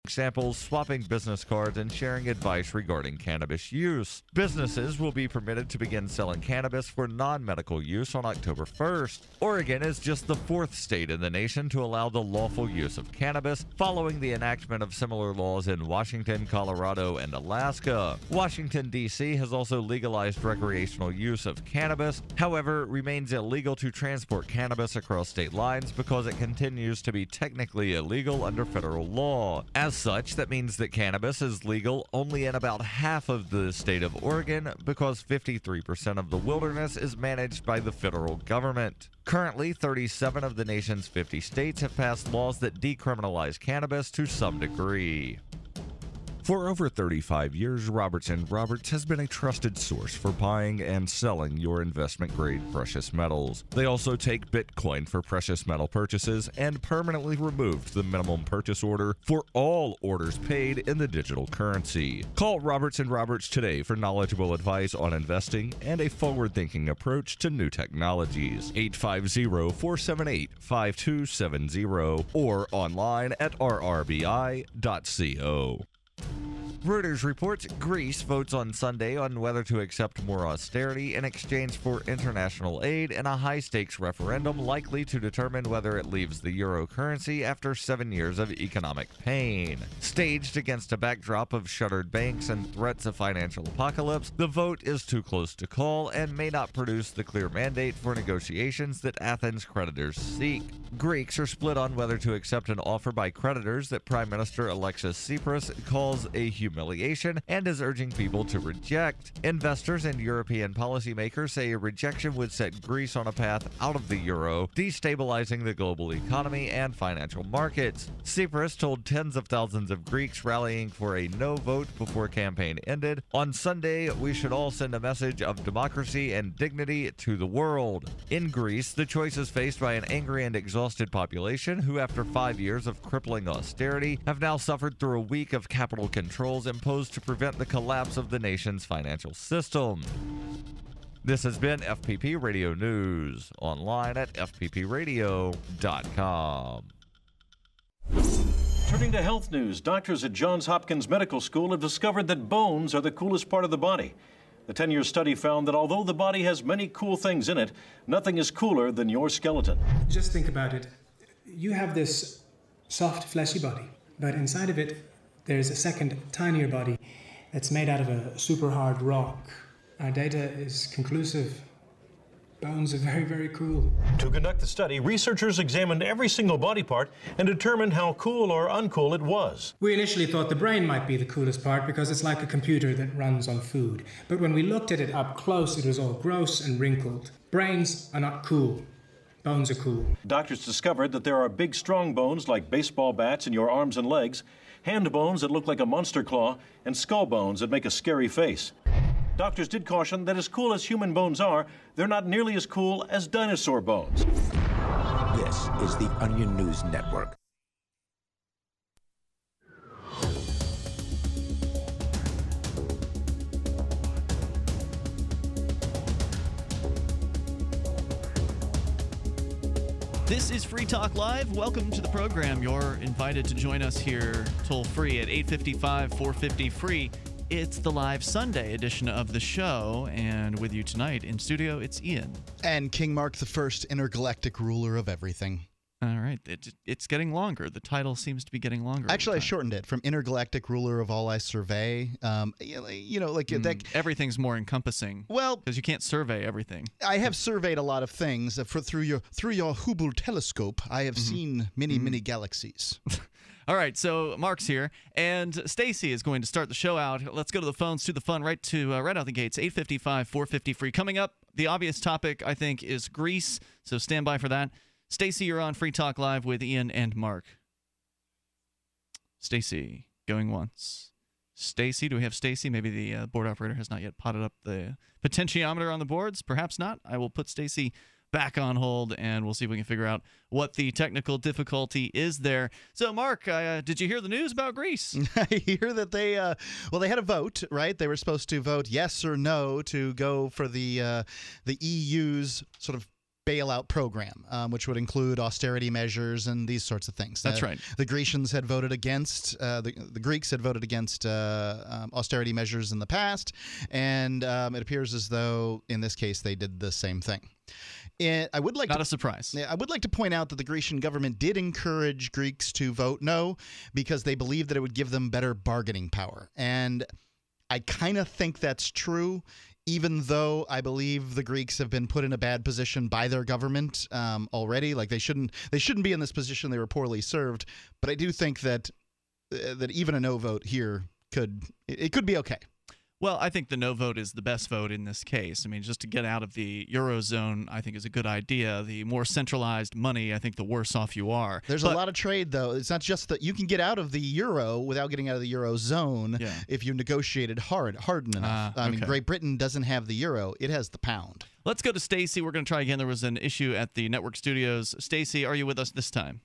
samples, swapping business cards, and sharing advice regarding cannabis use. Businesses will be permitted to begin selling cannabis for non-medical use on October 1st. Oregon is just the fourth state in the nation to allow the lawful use of cannabis, following the enactment of similar laws in Washington, Colorado, and Alaska. Washington, D.C. has also legalized recreational use of cannabis. However, it remains illegal to transport cannabis across state lines because it continues to be technically illegal under federal law. As such, that means that cannabis is legal only in about half of the state of Oregon because 53% of the wilderness is managed by the federal government. Currently, 37 of the nation's 50 states have passed laws that decriminalize cannabis to some degree. For over 35 years, Roberts & Roberts has been a trusted source for buying and selling your investment-grade precious metals. They also take Bitcoin for precious metal purchases and permanently removed the minimum purchase order for all orders paid in the digital currency. Call Roberts & Roberts today for knowledgeable advice on investing and a forward-thinking approach to new technologies. 850-478-5270 or online at rrbi.co. Reuters reports Greece votes on Sunday on whether to accept more austerity in exchange for international aid in a high-stakes referendum likely to determine whether it leaves the euro currency after 7 years of economic pain. Staged against a backdrop of shuttered banks and threats of financial apocalypse, the vote is too close to call and may not produce the clear mandate for negotiations that Athens' creditors seek. Greeks are split on whether to accept an offer by creditors that Prime Minister Alexis Tsipras calls a humiliation and is urging people to reject. Investors and European policymakers say a rejection would set Greece on a path out of the euro, destabilizing the global economy and financial markets. Tsipras told tens of thousands of Greeks rallying for a no vote before campaign ended, "On Sunday, we should all send a message of democracy and dignity to the world." In Greece, the choice is faced by an angry and exhausted population who, after 5 years of crippling austerity, have now suffered through a week of capital controls imposed to prevent the collapse of the nation's financial system. This has been FPP Radio News, online at fppradio.com. Turning to health news, doctors at Johns Hopkins Medical School have discovered that bones are the coolest part of the body. The 10-year study found that although the body has many cool things in it, nothing is cooler than your skeleton. Just think about it. You have this soft, fleshy body, but inside of it, there's a second, tinier body that's made out of a super hard rock. Our data is conclusive. Bones are very, very cool. To conduct the study, researchers examined every single body part and determined how cool or uncool it was. We initially thought the brain might be the coolest part because it's like a computer that runs on food. But when we looked at it up close, it was all gross and wrinkled. Brains are not cool. Bones are cool. Doctors discovered that there are big, strong bones like baseball bats in your arms and legs, hand bones that look like a monster claw, and skull bones that make a scary face. Doctors did caution that as cool as human bones are, they're not nearly as cool as dinosaur bones. This is the Onion News Network. This is Free Talk Live. Welcome to the program. You're invited to join us here toll-free at 855-450-FREE. It's the live Sunday edition of the show, and with you tonight in studio, it's Ian. And King Mark I, intergalactic ruler of everything. All right. It's getting longer. The title seems to be getting longer. Actually, I shortened it from intergalactic ruler of all I survey. Everything's more encompassing. Well, because you can't survey everything. I have surveyed a lot of things. Through your Hubble telescope, I have seen many galaxies. All right, so Mark's here, and Stacy is going to start the show out. Let's go to the phones, to the fun, right out the gates, 855-450-FREE. Coming up, the obvious topic, I think, is Greece, so stand by for that. Stacy, you're on Free Talk Live with Ian and Mark. Stacy, going once. Stacy, do we have Stacy? Maybe the board operator has not yet potted up the potentiometer on the boards. Perhaps not. I will put Stacy back on hold, and we'll see if we can figure out what the technical difficulty is there. So, Mark, did you hear the news about Greece? I hear that they had a vote, right? They were supposed to vote yes or no to go for the EU's sort of bailout program, which would include austerity measures and these sorts of things. That's right. The Grecians had voted against, the Greeks had voted against austerity measures in the past, and it appears as though in this case they did the same thing. I would like Not a surprise. I would like to point out that the Grecian government did encourage Greeks to vote no because they believed that it would give them better bargaining power. And I kind of think that's true, even though I believe the Greeks have been put in a bad position by their government already. Like they shouldn't be in this position. They were poorly served. But I do think that even a no vote here could be okay. Well, I think the no vote is the best vote in this case. I mean, just to get out of the Eurozone, I think is a good idea. The more centralized money, I think the worse off you are. There's a lot of trade, though. It's not just that you can get out of the euro without getting out of the Eurozone if you negotiated hard enough. I mean, Great Britain doesn't have the euro. It has the pound. Let's go to Stacy. We're going to try again. There was an issue at the network studios. Stacy, are you with us this time?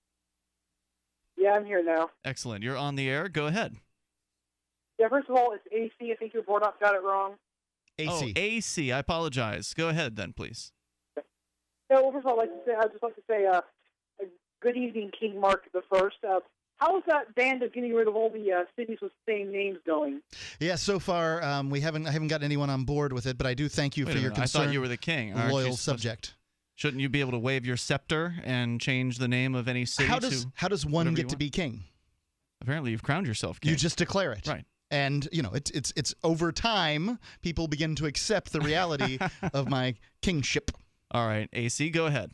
Yeah, I'm here now. Excellent. You're on the air. Go ahead. Yeah, first of all, it's AC. I think your board op got it wrong. AC. Oh, AC. I apologize. Go ahead then, please. No, well, first of all, I'd just like to say, good evening, King Mark the First. How is that band of getting rid of all the cities with the same names going? Yeah, so far I haven't gotten anyone on board with it, but I do thank you for your concern. I thought you were the king. Loyal subject. Shouldn't you be able to wave your scepter and change the name of any city? How does one get to be king? Apparently, you've crowned yourself king. You just declare it, right? And, you know, it's over time, people begin to accept the reality of my kingship. All right, AC, go ahead.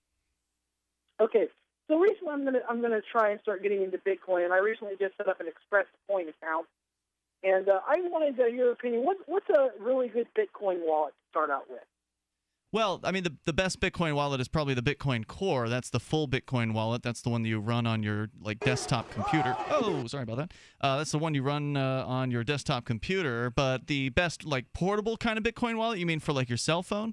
Okay, so recently I'm gonna try and start getting into Bitcoin. I recently just set up an Express Coin account, and I wanted your opinion. What's a really good Bitcoin wallet to start out with? Well, I mean, the best Bitcoin wallet is probably the Bitcoin Core. That's the full Bitcoin wallet. That's the one that you run on your desktop computer. Oh, sorry about that. That's the one you run on your desktop computer. But the best portable kind of Bitcoin wallet, you mean for your cell phone?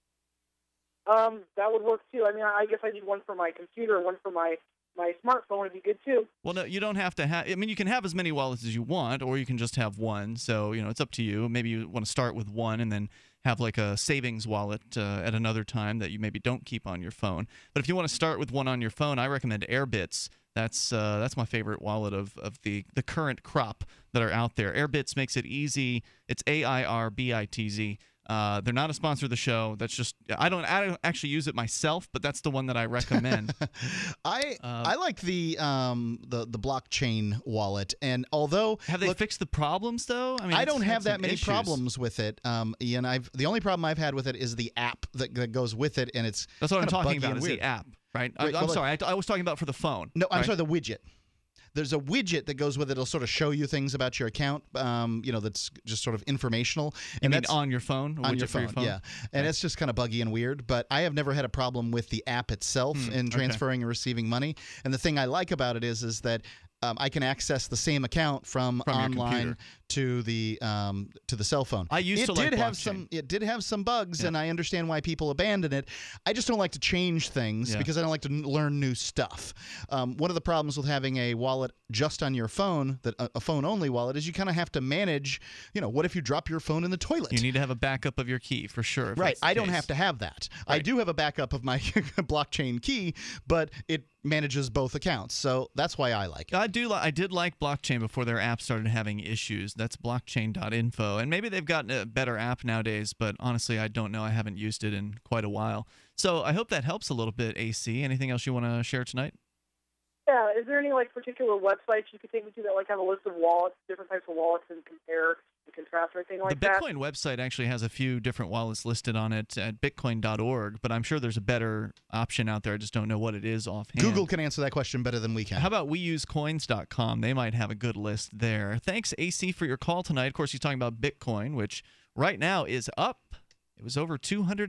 That would work too. I mean, I guess I need one for my computer and one for my smartphone would be good too. Well, no, you don't have to have. I mean, you can have as many wallets as you want, or you can just have one. So it's up to you. Maybe you want to start with one and then have a savings wallet at another time that you maybe don't keep on your phone. But if you want to start with one on your phone, I recommend Airbitz. That's my favorite wallet of the current crop that are out there. Airbitz makes it easy. It's AIRBITZ. They're not a sponsor of the show. That's just I don't actually use it myself, but that's the one that I recommend. I like the blockchain wallet, and although have they fixed the problems though? I mean, I don't have that many problems with it. Ian, the only problem I've had with it is the app that goes with it, and that's what I'm talking about. Is the app, right? I'm sorry, I was talking about for the phone. No, I'm sorry, the widget. There's a widget that goes with it. It'll sort of show you things about your account, that's just sort of informational. And that's on your phone? On your phone, yeah. And it's just kind of buggy and weird, but I have never had a problem with the app itself in transferring and receiving money. And the thing I like about it is that I can access the same account from online to the cell phone. I used to like blockchain. It did have some bugs, and I understand why people abandon it. I just don't like to change things because I don't like to learn new stuff. One of the problems with having a wallet just on your phone, a phone-only wallet, is you kind of have to manage. What if you drop your phone in the toilet? You need to have a backup of your key for sure. Right. I don't have to have that. Right. I do have a backup of my blockchain key, but it manages both accounts, so that's why I like it. I did like blockchain before their app started having issues. That's blockchain.info, and maybe they've gotten a better app nowadays, but honestly I don't know. I haven't used it in quite a while, so I hope that helps a little bit. AC, anything else you want to share tonight? Yeah, is there any particular websites you could take me to that have a list of wallets, different types of wallets, and compare and contrast or anything like that? The Bitcoin website actually has a few different wallets listed on it at bitcoin.org, but I'm sure there's a better option out there. I just don't know what it is offhand. Google can answer that question better than we can. How about weusecoins.com? They might have a good list there. Thanks, AC, for your call tonight. Of course, he's talking about Bitcoin, which right now is up. It was over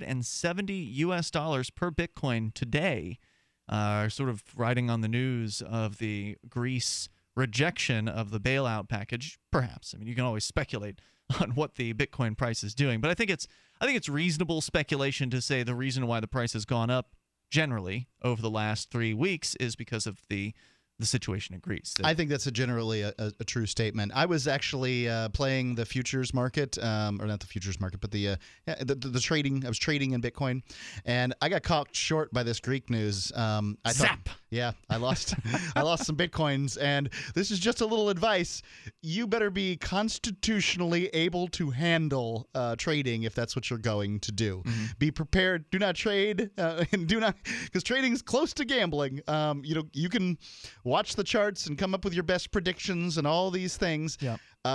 $270 per Bitcoin today. Sort of riding on the news of the Greece rejection of the bailout package, perhaps. I mean, you can always speculate on what the Bitcoin price is doing, but I think it's reasonable speculation to say the reason why the price has gone up generally over the last 3 weeks is because of the the situation in Greece. I think that's generally a true statement. I was actually playing the futures market, or not the futures market, but the trading. I was trading in Bitcoin, and I got caught short by this Greek news. Zap! Yeah, I lost I lost some Bitcoins, and this is just a little advice. You better be constitutionally able to handle trading if that's what you're going to do. Be prepared. Do not trade, and do not, because trading is close to gambling. You can watch the charts and come up with your best predictions and all these things. Yeah.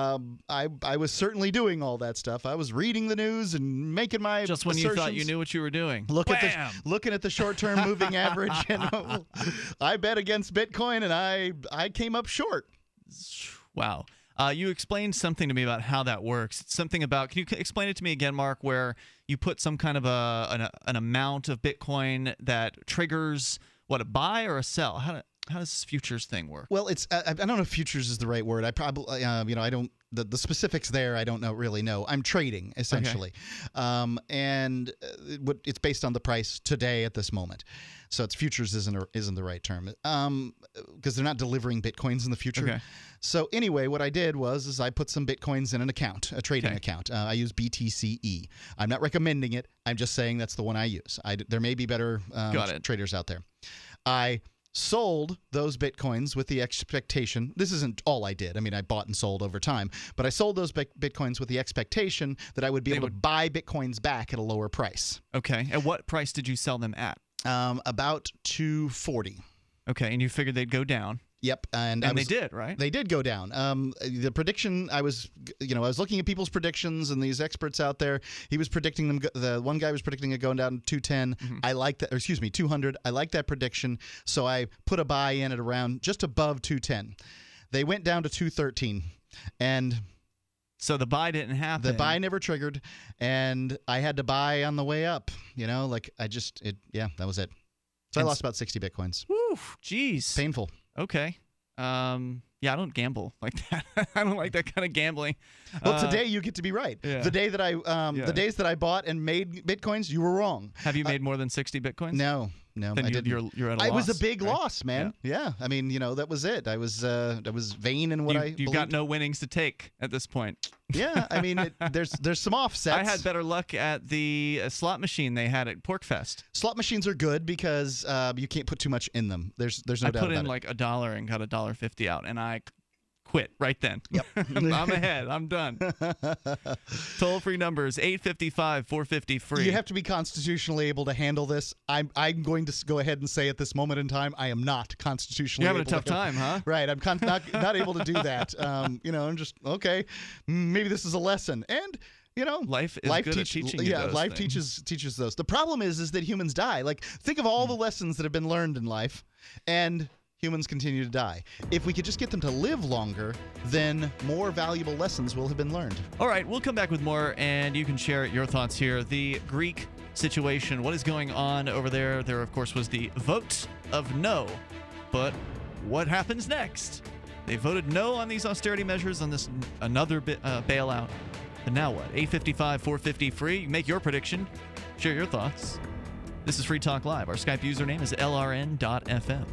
I was certainly doing all that stuff. I was reading the news and making my just when assertions. You thought you knew what you were doing. Looking at the short-term moving average, and I bet against Bitcoin, and I came up short. Wow. You explained something to me about how that works. It's something about, can you explain it to me again, Mark, where you put some kind of an amount of Bitcoin that triggers what, a buy or a sell? How does this futures thing work? Well, it's I don't know if futures is the right word. I probably I don't the specifics there. I don't really know. I'm trading essentially, and it's based on the price today at this moment. So it's futures isn't the right term because they're not delivering Bitcoins in the future. Okay. So anyway, what I did was I put some Bitcoins in an account, a trading account. I use BTCE. I'm not recommending it. I'm just saying that's the one I use. There may be better traders out there. I sold those Bitcoins with the expectation, this isn't all I did. I mean, I bought and sold over time, but I sold those Bitcoins with the expectation that I would be able to buy Bitcoins back at a lower price. Okay. At what price did you sell them at? About $240. Okay, and you figured they'd go down. Yep, and they did, right? They did go down. The prediction, I was looking at people's predictions and these experts out there. He was predicting them. The one guy was predicting it going down to 210. I like that. Or excuse me, 200. I like that prediction, so I put a buy in at around just above 210. They went down to 213, and so the buy didn't happen. The buy never triggered, and I had to buy on the way up. That was it. So I lost about 60 Bitcoins. Woo, jeez. Painful. Okay. Yeah, I don't gamble like that. I don't like that kind of gambling. Well, today you get to be right. Yeah. The day that the days that I bought and made Bitcoins, you were wrong. Have you made more than 60 Bitcoins? No, then I didn't. You're at a loss. It was a big loss, man. Yeah. I mean, that was it. I was vain in what I believed. You got no winnings to take at this point. Yeah, I mean, there's some offsets. I had better luck at the slot machine they had at Porkfest. Slot machines are good because you can't put too much in them. There's no doubt about it. I put in like $1 and got $1.50 out, and I quit right then. Yep. I'm ahead. I'm done. Toll-free numbers, 855-450-FREE. You have to be constitutionally able to handle this. I'm going to go ahead and say at this moment in time, I am not constitutionally able. You're having a tough time, huh? Right. I'm not able to do that. I'm just, okay, maybe this is a lesson. And life is good at teaching you those life things. teaches those. The problem is that humans die. Like, think of all the lessons that have been learned in life, and humans continue to die. If we could just get them to live longer, then more valuable lessons will have been learned. All right, we'll come back with more, and you can share your thoughts here. The Greek situation, what is going on over there? There, of course, was the vote of no. But what happens next? They voted no on these austerity measures, on this another bailout. And now what? 855-450-FREE. Make your prediction. Share your thoughts. This is Free Talk Live. Our Skype username is LRN.FM.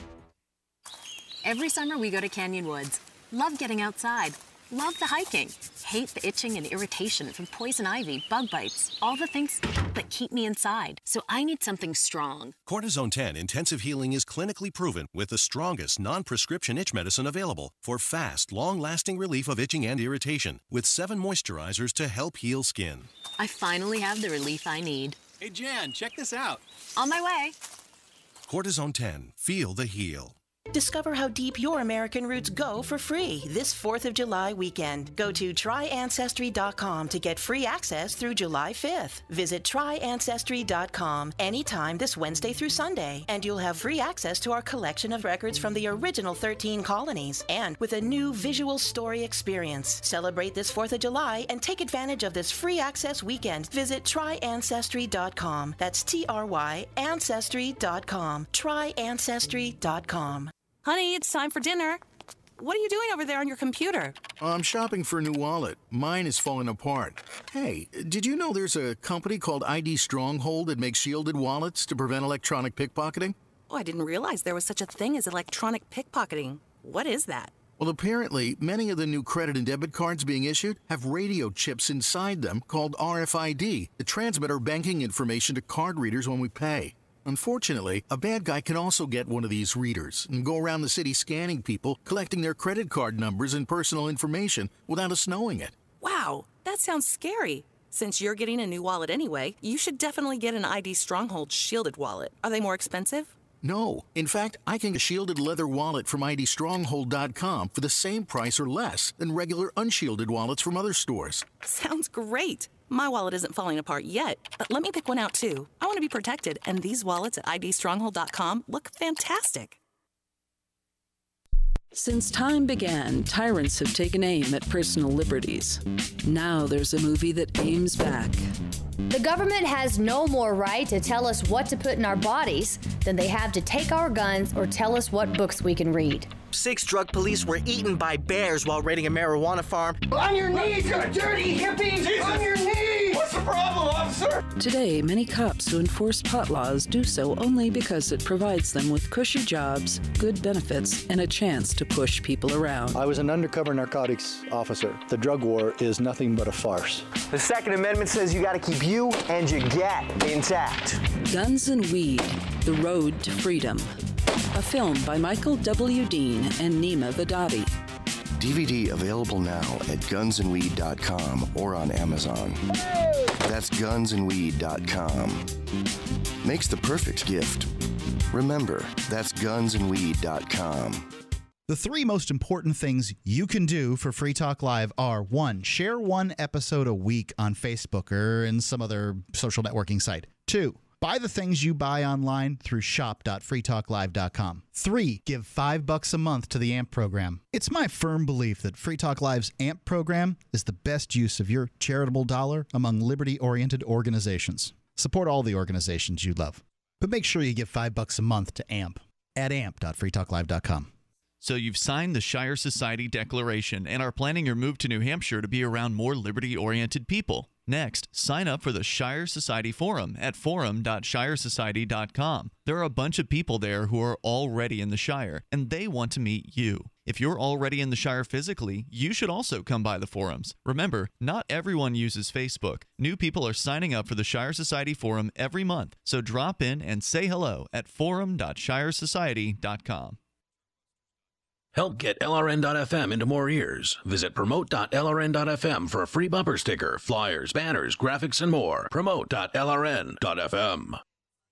Every summer we go to Canyon Woods. Love getting outside. Love the hiking. Hate the itching and irritation from poison ivy, bug bites, all the things that keep me inside. So I need something strong. Cortisone 10 Intensive Healing is clinically proven with the strongest non-prescription itch medicine available for fast, long-lasting relief of itching and irritation with 7 moisturizers to help heal skin. I finally have the relief I need. Hey, Jan, check this out. On my way. Cortisone 10. Feel the heal. Discover how deep your American roots go for free this 4th of July weekend. Go to tryancestry.com to get free access through July 5th. Visit tryancestry.com anytime this Wednesday through Sunday, and you'll have free access to our collection of records from the original 13 colonies, and with a new visual story experience. Celebrate this 4th of July and take advantage of this free access weekend. Visit tryancestry.com. That's TRY Ancestry.com. Tryancestry.com. Honey, it's time for dinner. What are you doing over there on your computer? I'm shopping for a new wallet. Mine is falling apart. Hey, did you know there's a company called ID Stronghold that makes shielded wallets to prevent electronic pickpocketing? Oh, I didn't realize there was such a thing as electronic pickpocketing. What is that? Well, apparently, many of the new credit and debit cards being issued have radio chips inside them called RFID that transmit our banking information to card readers when we pay. Unfortunately, a bad guy can also get one of these readers and go around the city scanning people, collecting their credit card numbers and personal information without us knowing it. Wow, that sounds scary. Since you're getting a new wallet anyway, you should definitely get an ID Stronghold shielded wallet. Are they more expensive? No. In fact, I can get a shielded leather wallet from IDStronghold.com for the same price or less than regular unshielded wallets from other stores. Sounds great. My wallet isn't falling apart yet, but let me pick one out too. I want to be protected, and these wallets at IDStronghold.com look fantastic. Since time began, tyrants have taken aim at personal liberties. Now there's a movie that aims back. The government has no more right to tell us what to put in our bodies than they have to take our guns or tell us what books we can read. 6 drug police were eaten by bears while raiding a marijuana farm. On your knees, you dirty hippies! Jesus. On your knees! What's the problem, officer? Today, many cops who enforce pot laws do so only because it provides them with cushy jobs, good benefits, and a chance to push people around. I was an undercover narcotics officer. The drug war is nothing but a farce. The Second Amendment says you gotta keep you and your gat intact. Guns and Weed, The Road to Freedom. A film by Michael W. Dean and Nima Vadadi. DVD available now at gunsandweed.com or on Amazon. That's gunsandweed.com. Makes the perfect gift. Remember, that's gunsandweed.com. The 3 most important things you can do for Free Talk Live are: 1, share 1 episode a week on Facebook or in some other social networking site. 2, buy the things you buy online through shop.freetalklive.com. 3, give $5 a month to the AMP program. It's my firm belief that Free Talk Live's AMP program is the best use of your charitable dollar among liberty-oriented organizations. Support all the organizations you love, but make sure you give $5 a month to AMP at amp.freetalklive.com. So you've signed the Shire Society Declaration and are planning your move to New Hampshire to be around more liberty-oriented people. Next, sign up for the Shire Society Forum at forum.shiresociety.com. There are a bunch of people there who are already in the Shire, and they want to meet you. If you're already in the Shire physically, you should also come by the forums. Remember, not everyone uses Facebook. New people are signing up for the Shire Society Forum every month, so drop in and say hello at forum.shiresociety.com. Help get LRN.FM into more ears. Visit promote.lrn.fm for a free bumper sticker, flyers, banners, graphics, and more. Promote.lrn.fm.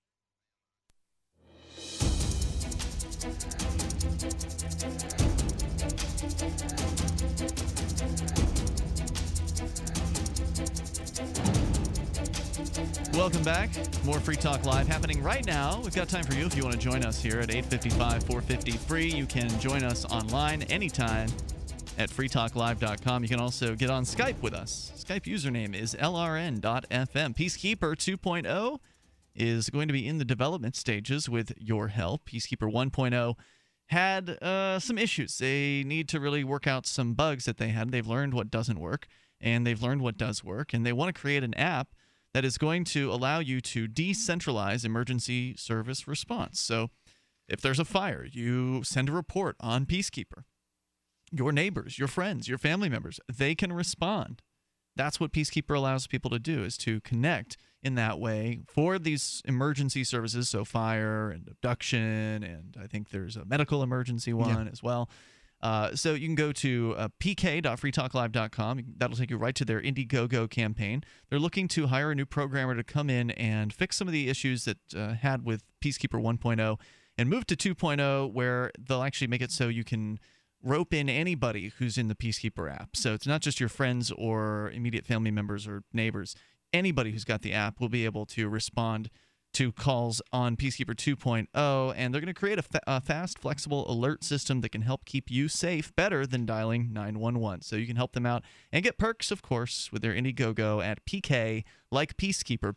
Welcome back. More Free Talk Live happening right now. We've got time for you if you want to join us here at 855-450-FREE. You can join us online anytime at freetalklive.com. You can also get on Skype with us. Skype username is lrn.fm. Peacekeeper 2.0 is going to be in the development stages with your help. Peacekeeper 1.0 had some issues. They need to really work out some bugs that they had. They've learned what doesn't work, and they've learned what does work, and they want to create an app that is going to allow you to decentralize emergency service response. So if there's a fire, you send a report on Peacekeeper. Your neighbors, your friends, your family members, they can respond. That's what Peacekeeper allows people to do, is to connect in that way for these emergency services, so fire and abduction, and I think there's a medical emergency one as well. So you can go to pk.freetalklive.com. That'll take you right to their Indiegogo campaign. They're looking to hire a new programmer to come in and fix some of the issues that had with Peacekeeper 1.0 and move to 2.0, where they'll actually make it so you can rope in anybody who's in the Peacekeeper app. So it's not just your friends or immediate family members or neighbors. Anybody who's got the app will be able to respond to calls on Peacekeeper 2.0, and they're going to create a fast, flexible alert system that can help keep you safe better than dialing 911. So you can help them out and get perks, of course, with their Indiegogo at PK, like Peacekeeper,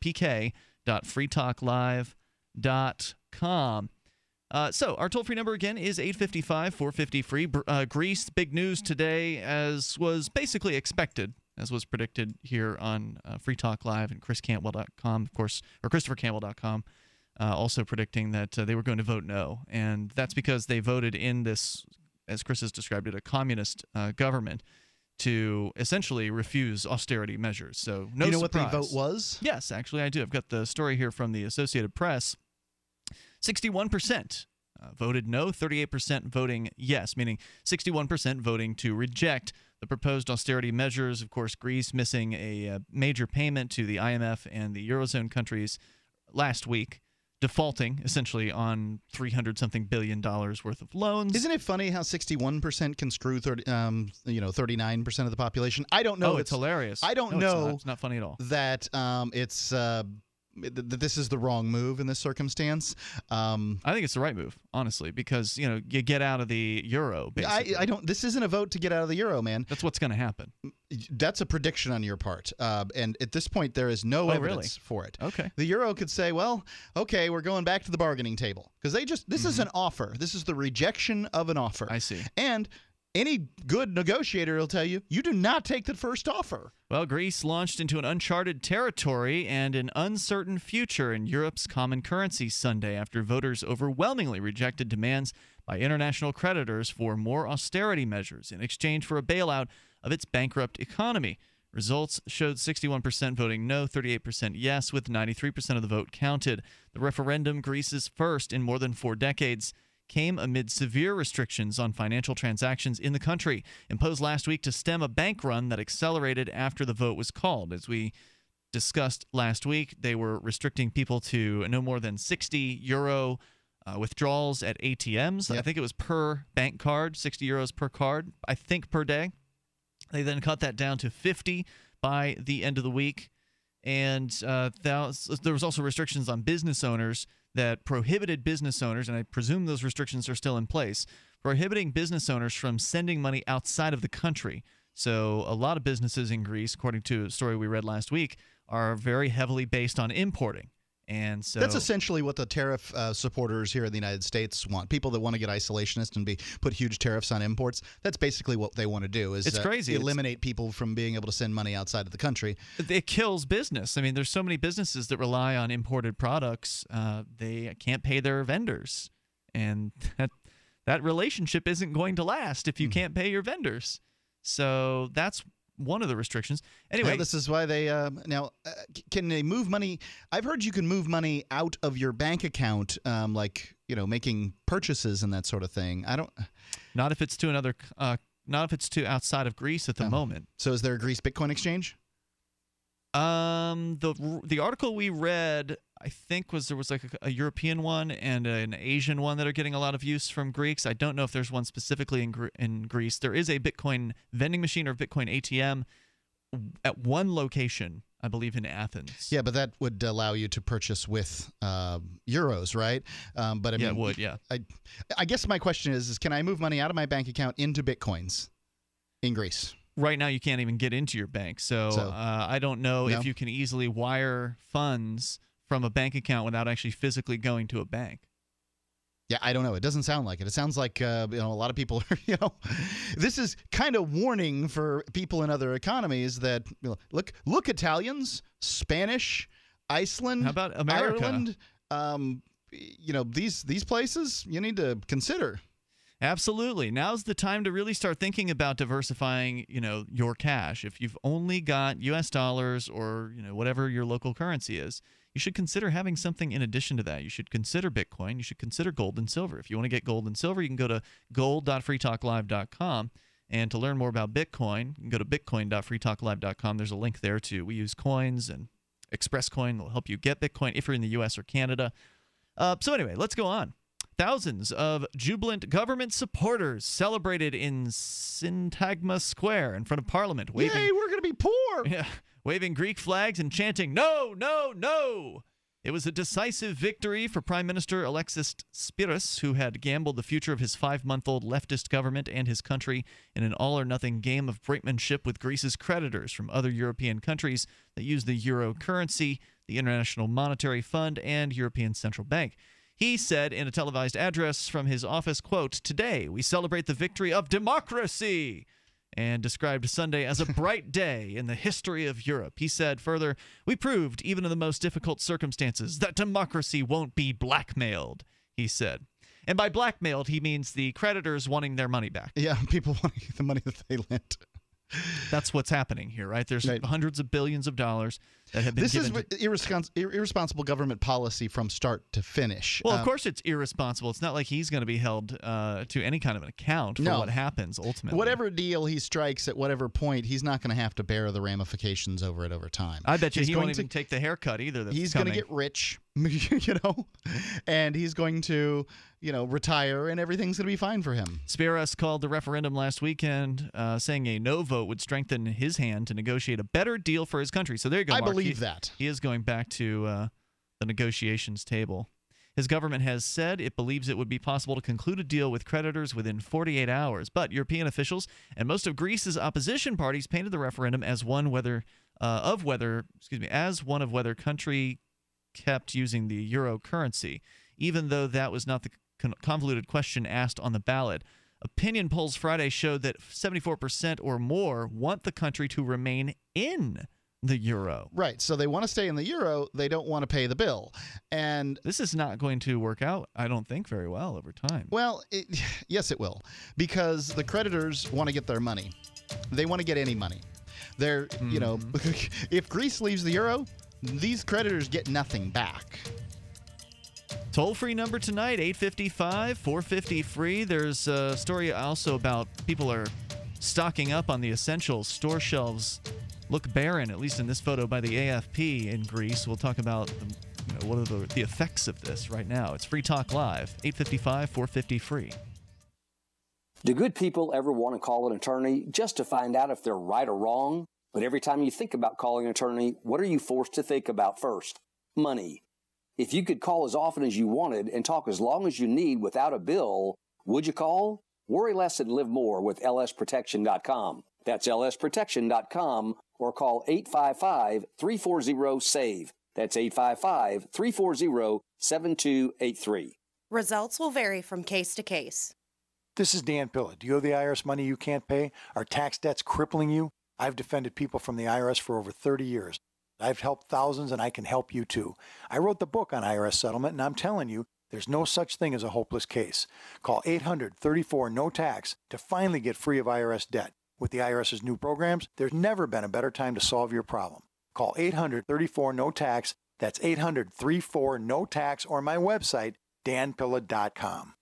pk.freetalklive.com. So our toll-free number again is 855-450-FREE. Greece, big news today, as was basically expected, as was predicted here on Free Talk Live and chriscampbell.com, of course, or christophercampbell.com. also predicting that they were going to vote no. And that's because they voted in this, as Chris has described it, a communist government to essentially refuse austerity measures. So no surprise. Do you know what the vote was? Yes, actually I do. I've got the story here from the Associated Press. 61% voted no, 38% voting yes, meaning 61% voting to reject the proposed austerity measures. Of course, Greece missing a major payment to the IMF and the Eurozone countries last week, defaulting essentially on $300-something billion worth of loans. Isn't it funny how 61% can screw 39% of the population? I don't know. Oh, it's hilarious. I don't No, know. It's not funny at all. That this is the wrong move in this circumstance. I think it's the right move, honestly, because you get out of the euro. Basically, I don't. This isn't a vote to get out of the euro, man. That's what's going to happen. That's a prediction on your part, and at this point, there is no evidence for it. Okay. The euro could say, "Well, okay, we're going back to the bargaining table," because this is an offer. This is the rejection of an offer. I see. And any good negotiator will tell you, you do not take the first offer. Well, Greece launched into an uncharted territory and an uncertain future in Europe's common currency Sunday after voters overwhelmingly rejected demands by international creditors for more austerity measures in exchange for a bailout of its bankrupt economy. Results showed 61% voting no, 38% yes, with 93% of the vote counted. The referendum, Greece's first in more than 4 decades, came amid severe restrictions on financial transactions in the country, imposed last week to stem a bank run that accelerated after the vote was called. As we discussed last week, they were restricting people to no more than 60 euro withdrawals at ATMs. Yep. I think it was per bank card, 60 euros per card, I think per day. They then cut that down to 50 by the end of the week. And there was also restrictions on business owners that prohibited business owners, and I presume those restrictions are still in place, prohibiting business owners from sending money outside of the country. So a lot of businesses in Greece, according to a story we read last week, are very heavily based on importing. And so that's essentially what the tariff supporters here in the United States want. People that want to get isolationist and put huge tariffs on imports. That's basically what they want to do. Is it's crazy. Eliminate people from being able to send money outside of the country. It kills business. I mean, there's so many businesses that rely on imported products. They can't pay their vendors, and that relationship isn't going to last if you can't pay your vendors. So that's one of the restrictions. Anyway, well, this is why they can they move money? I've heard you can move money out of your bank account, like making purchases and that sort of thing. I don't. Not if it's to another. Not if it's to outside of Greece at the moment. So is there a Greece Bitcoin exchange? The article we read, I think there was like a European one and an Asian one that are getting a lot of use from Greeks. I don't know if there's one specifically in Greece. There is a Bitcoin vending machine or Bitcoin ATM at one location, I believe, in Athens. Yeah, but that would allow you to purchase with euros, right? But I mean, it would. Yeah. I guess my question is can I move money out of my bank account into Bitcoins in Greece? Right now, you can't even get into your bank. So I don't know if you can easily wire funds from a bank account without actually physically going to a bank. Yeah, I don't know. It doesn't sound like it. It sounds like a lot of people are, this is kind of warning for people in other economies that look Italians, Spanish, Iceland, how about America? Ireland, these places you need to consider. Absolutely. Now's the time to really start thinking about diversifying, your cash. If you've only got US dollars or, whatever your local currency is, you should consider having something in addition to that. You should consider Bitcoin. You should consider gold and silver. If you want to get gold and silver, you can go to gold.freetalklive.com. And to learn more about Bitcoin, you can go to bitcoin.freetalklive.com. There's a link there too. We use coins, and Express Coin will help you get Bitcoin if you're in the US or Canada. So anyway, let's go on. Thousands of jubilant government supporters celebrated in Syntagma Square in front of Parliament. Yay, we're going to be poor! Yeah, waving Greek flags and chanting, "No, no, no!" It was a decisive victory for Prime Minister Alexis Tsipras, who had gambled the future of his 5-month-old leftist government and his country in an all-or-nothing game of brinkmanship with Greece's creditors from other European countries that use the euro currency, the International Monetary Fund, and European Central Bank. He said in a televised address from his office, quote, "Today we celebrate the victory of democracy." and described Sunday as a bright day in the history of Europe. He said further, "We proved, even in the most difficult circumstances, that democracy won't be blackmailed," he said. And by blackmailed, he means the creditors wanting their money back. Yeah, people wanting the money that they lent. That's what's happening here, right? There's hundreds of billions of dollars that have been given. This is irresponsible government policy from start to finish. Well, of course it's irresponsible. It's not like he's going to be held to any kind of an account for what happens ultimately. Whatever deal he strikes at whatever point, he's not going to have to bear the ramifications over it over time. I bet you he won't even take the haircut either. He's going to get rich, and he's going to, retire, and everything's going to be fine for him. Spiros called the referendum last weekend, saying a no vote would strengthen his hand to negotiate a better deal for his country. So there you go, Mark. I believe that. He is going back to the negotiations table. His government has said it believes it would be possible to conclude a deal with creditors within 48 hours. But European officials and most of Greece's opposition parties painted the referendum as one of whether country kept using the euro currency, even though that was not the convoluted question asked on the ballot. Opinion polls Friday showed that 74% or more want the country to remain in the euro. Right. So they want to stay in the euro. They don't want to pay the bill. And this is not going to work out, I don't think, very well over time. Well, yes, it will. Because the creditors want to get their money. They want to get any money. They're, if Greece leaves the euro, these creditors get nothing back. Toll-free number tonight, 855-450-FREE. There's a story also about people are stocking up on the essentials. Store shelves look barren, at least in this photo by the AFP in Greece. We'll talk about what are the effects of this right now. It's Free Talk Live, 855-450-FREE. Do good people ever want to call an attorney just to find out if they're right or wrong? But every time you think about calling an attorney, what are you forced to think about first? Money. If you could call as often as you wanted and talk as long as you need without a bill, would you call? Worry less and live more with lsprotection.com. That's lsprotection.com or call 855-340-SAVE. That's 855-340-7283. Results will vary from case to case. This is Dan Pilla. Do you owe the IRS money you can't pay? Are tax debts crippling you? I've defended people from the IRS for over 30 years. I've helped thousands, and I can help you too. I wrote the book on IRS settlement, and I'm telling you, there's no such thing as a hopeless case. Call 800-34-NO-TAX to finally get free of IRS debt. With the IRS's new programs, there's never been a better time to solve your problem. Call 800-34-NO-TAX. That's 800-34-NO-TAX, or my website, danpilla.com.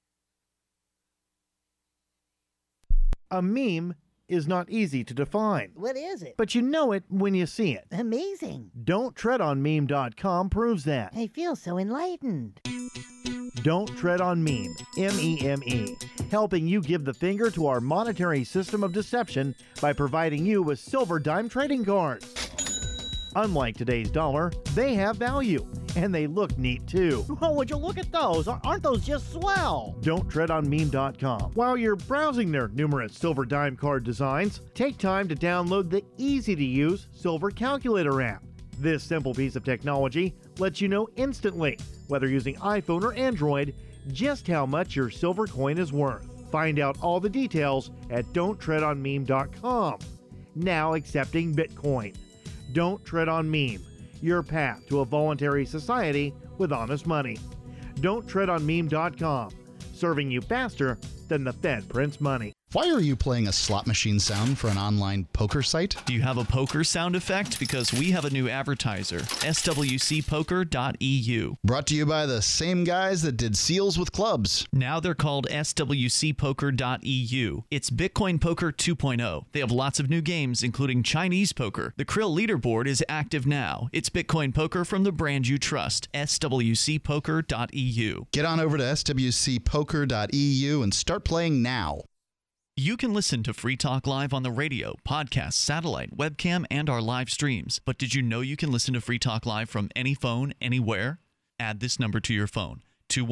A meme is not easy to define. What is it? But you know it when you see it. Amazing. Don'tTreadOnMeme.com proves that. I feel so enlightened. Don't Tread on Meme, M-E-M-E, helping you give the finger to our monetary system of deception by providing you with silver dime trading cards. Unlike today's dollar, they have value, and they look neat too. Oh, would you look at those? Aren't those just swell? Don'tTreadOnMeme.com. While you're browsing their numerous silver dime card designs, take time to download the easy-to-use Silver Calculator app. This simple piece of technology lets you know instantly, whether using iPhone or Android, just how much your silver coin is worth. Find out all the details at Don'tTreadOnMeme.com. Now accepting Bitcoin. Don't Tread on Meme, your path to a voluntary society with honest money. Don'tTreadOnMeme.com, serving you faster than the Fed prints money. Why are you playing a slot machine sound for an online poker site? Do you have a poker sound effect? Because we have a new advertiser, swcpoker.eu. Brought to you by the same guys that did seals with clubs. Now they're called swcpoker.eu. It's Bitcoin Poker 2.0. They have lots of new games, including Chinese poker. The Krill leaderboard is active now. It's Bitcoin Poker from the brand you trust, swcpoker.eu. Get on over to swcpoker.eu and start playing now. You can listen to Free Talk Live on the radio, podcast, satellite, webcam, and our live streams. But did you know you can listen to Free Talk Live from any phone, anywhere? Add this number to your phone,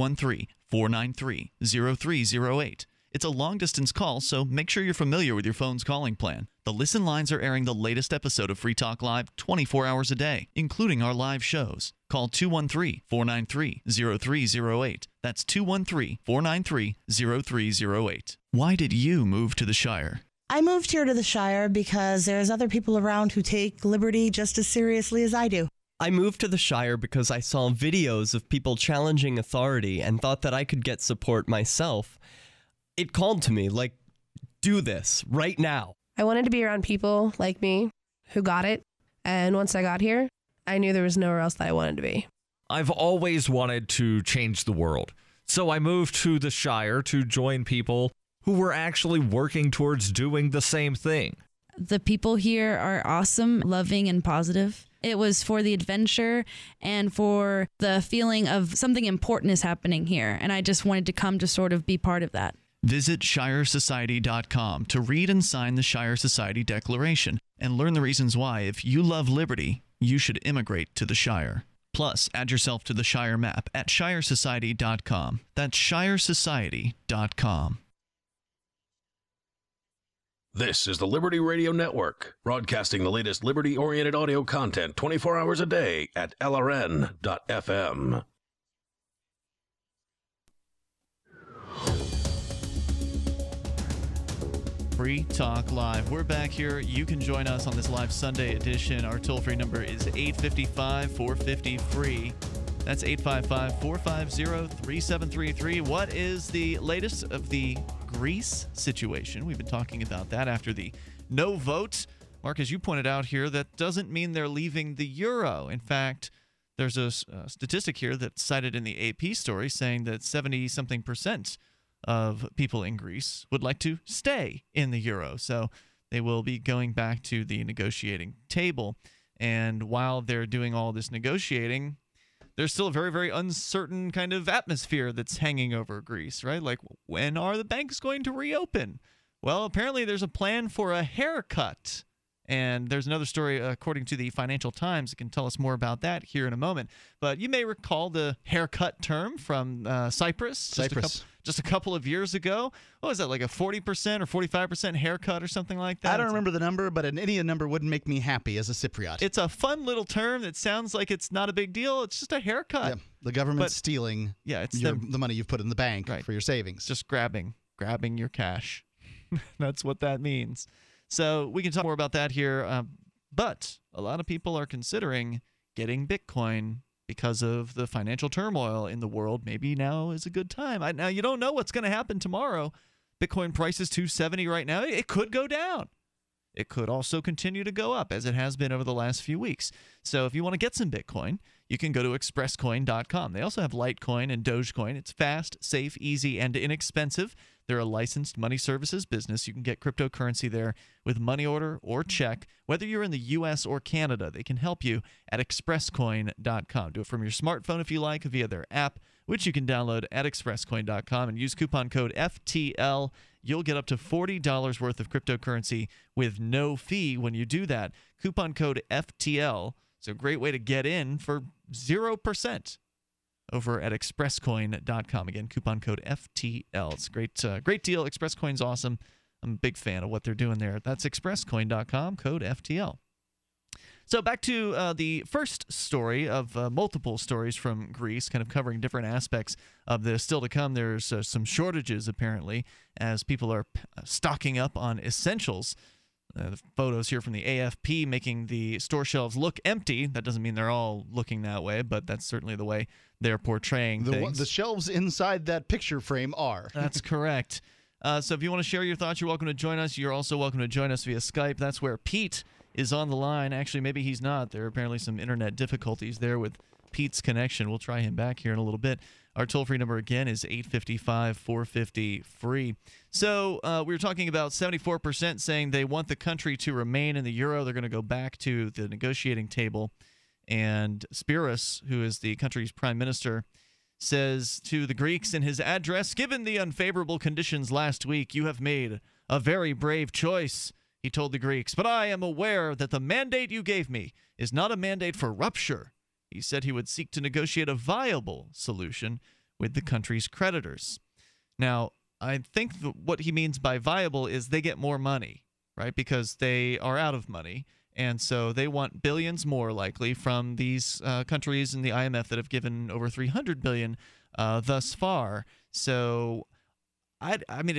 213-493-0308. It's a long-distance call, so make sure you're familiar with your phone's calling plan. The Listen Lines are airing the latest episode of Free Talk Live 24 hours a day, including our live shows. Call 213-493-0308. That's 213-493-0308. Why did you move to the Shire? I moved here to the Shire because there's other people around who take liberty just as seriously as I do. I moved to the Shire because I saw videos of people challenging authority and thought that I could get support myself. It called to me, like, do this right now. I wanted to be around people like me who got it. And once I got here, I knew there was nowhere else that I wanted to be. I've always wanted to change the world. So I moved to the Shire to join people who were actually working towards doing the same thing. The people here are awesome, loving, and positive. It was for the adventure and for the feeling of something important is happening here. And I just wanted to come to sort of be part of that. Visit ShireSociety.com to read and sign the Shire Society Declaration and learn the reasons why, if you love liberty, you should immigrate to the Shire. Plus, add yourself to the Shire map at ShireSociety.com. That's ShireSociety.com. This is the Liberty Radio Network, broadcasting the latest liberty-oriented audio content 24 hours a day at LRN.FM. Free Talk Live. We're back here. You can join us on this live Sunday edition. Our toll-free number is 855-450-FREE. That's 855-450-3733. What is the latest of the Greece situation? We've been talking about that after the no vote. Mark, as you pointed out here, that doesn't mean they're leaving the euro. In fact, there's a statistic here that's cited in the AP story saying that 70-something% of people in Greece would like to stay in the euro. So they will be going back to the negotiating table. And while they're doing all this negotiating, there's still a very, very uncertain kind of atmosphere that's hanging over Greece, right? Like, when are the banks going to reopen? Well, apparently there's a plan for a haircut. And there's another story, according to the Financial Times, that can tell us more about that here in a moment. But you may recall the haircut term from Cyprus. Just a couple of years ago. What was that, like a 40% or 45% haircut or something like that? I don't remember the number, but any number wouldn't make me happy as a Cypriot. It's a fun little term that sounds like it's not a big deal. It's just a haircut. Yeah, the government's stealing the money you've put in the bank for your savings. Just grabbing your cash. That's what that means. So we can talk more about that here. But a lot of people are considering getting Bitcoin because of the financial turmoil in the world. Maybe now is a good time. Now, you don't know what's going to happen tomorrow. Bitcoin price is $270 right now. It could go down. It could also continue to go up, as it has been over the last few weeks. So if you want to get some Bitcoin, you can go to expresscoin.com. They also have Litecoin and Dogecoin. It's fast, safe, easy, and inexpensive. They're a licensed money services business. You can get cryptocurrency there with money order or check. Whether you're in the U.S. or Canada, they can help you at expresscoin.com. Do it from your smartphone if you like, via their app, which you can download at expresscoin.com and use coupon code FTL. You'll get up to $40 worth of cryptocurrency with no fee when you do that. Coupon code FTL. It's a great way to get in for 0%. Over at expresscoin.com. Again, coupon code FTL. It's a great deal. ExpressCoin's awesome. I'm a big fan of what they're doing there. That's expresscoin.com, code FTL. So back to the first story of multiple stories from Greece, kind of covering different aspects of this. Still to come, there's some shortages, apparently, as people are stocking up on essentials. The photos here from the AFP making the store shelves look empty. That doesn't mean they're all looking that way, but that's certainly the way they're portraying things. The shelves inside that picture frame are. That's correct. So if you want to share your thoughts, you're welcome to join us. You're also welcome to join us via Skype. That's where Pete is on the line. Actually, maybe he's not. There are apparently some internet difficulties there with Pete's connection. We'll try him back here in a little bit. Our toll-free number, again, is 855-450-FREE. So we were talking about 74% saying they want the country to remain in the euro. They're going to go back to the negotiating table. And Spiros, who is the country's prime minister, says to the Greeks in his address, "Given the unfavorable conditions last week, you have made a very brave choice," he told the Greeks. "But I am aware that the mandate you gave me is not a mandate for rupture." He said he would seek to negotiate a viable solution with the country's creditors. Now, I think what he means by viable is they get more money, right? Because they are out of money. And so they want billions more, likely, from these countries in the IMF that have given over $300 billion thus far. So, I mean, it's just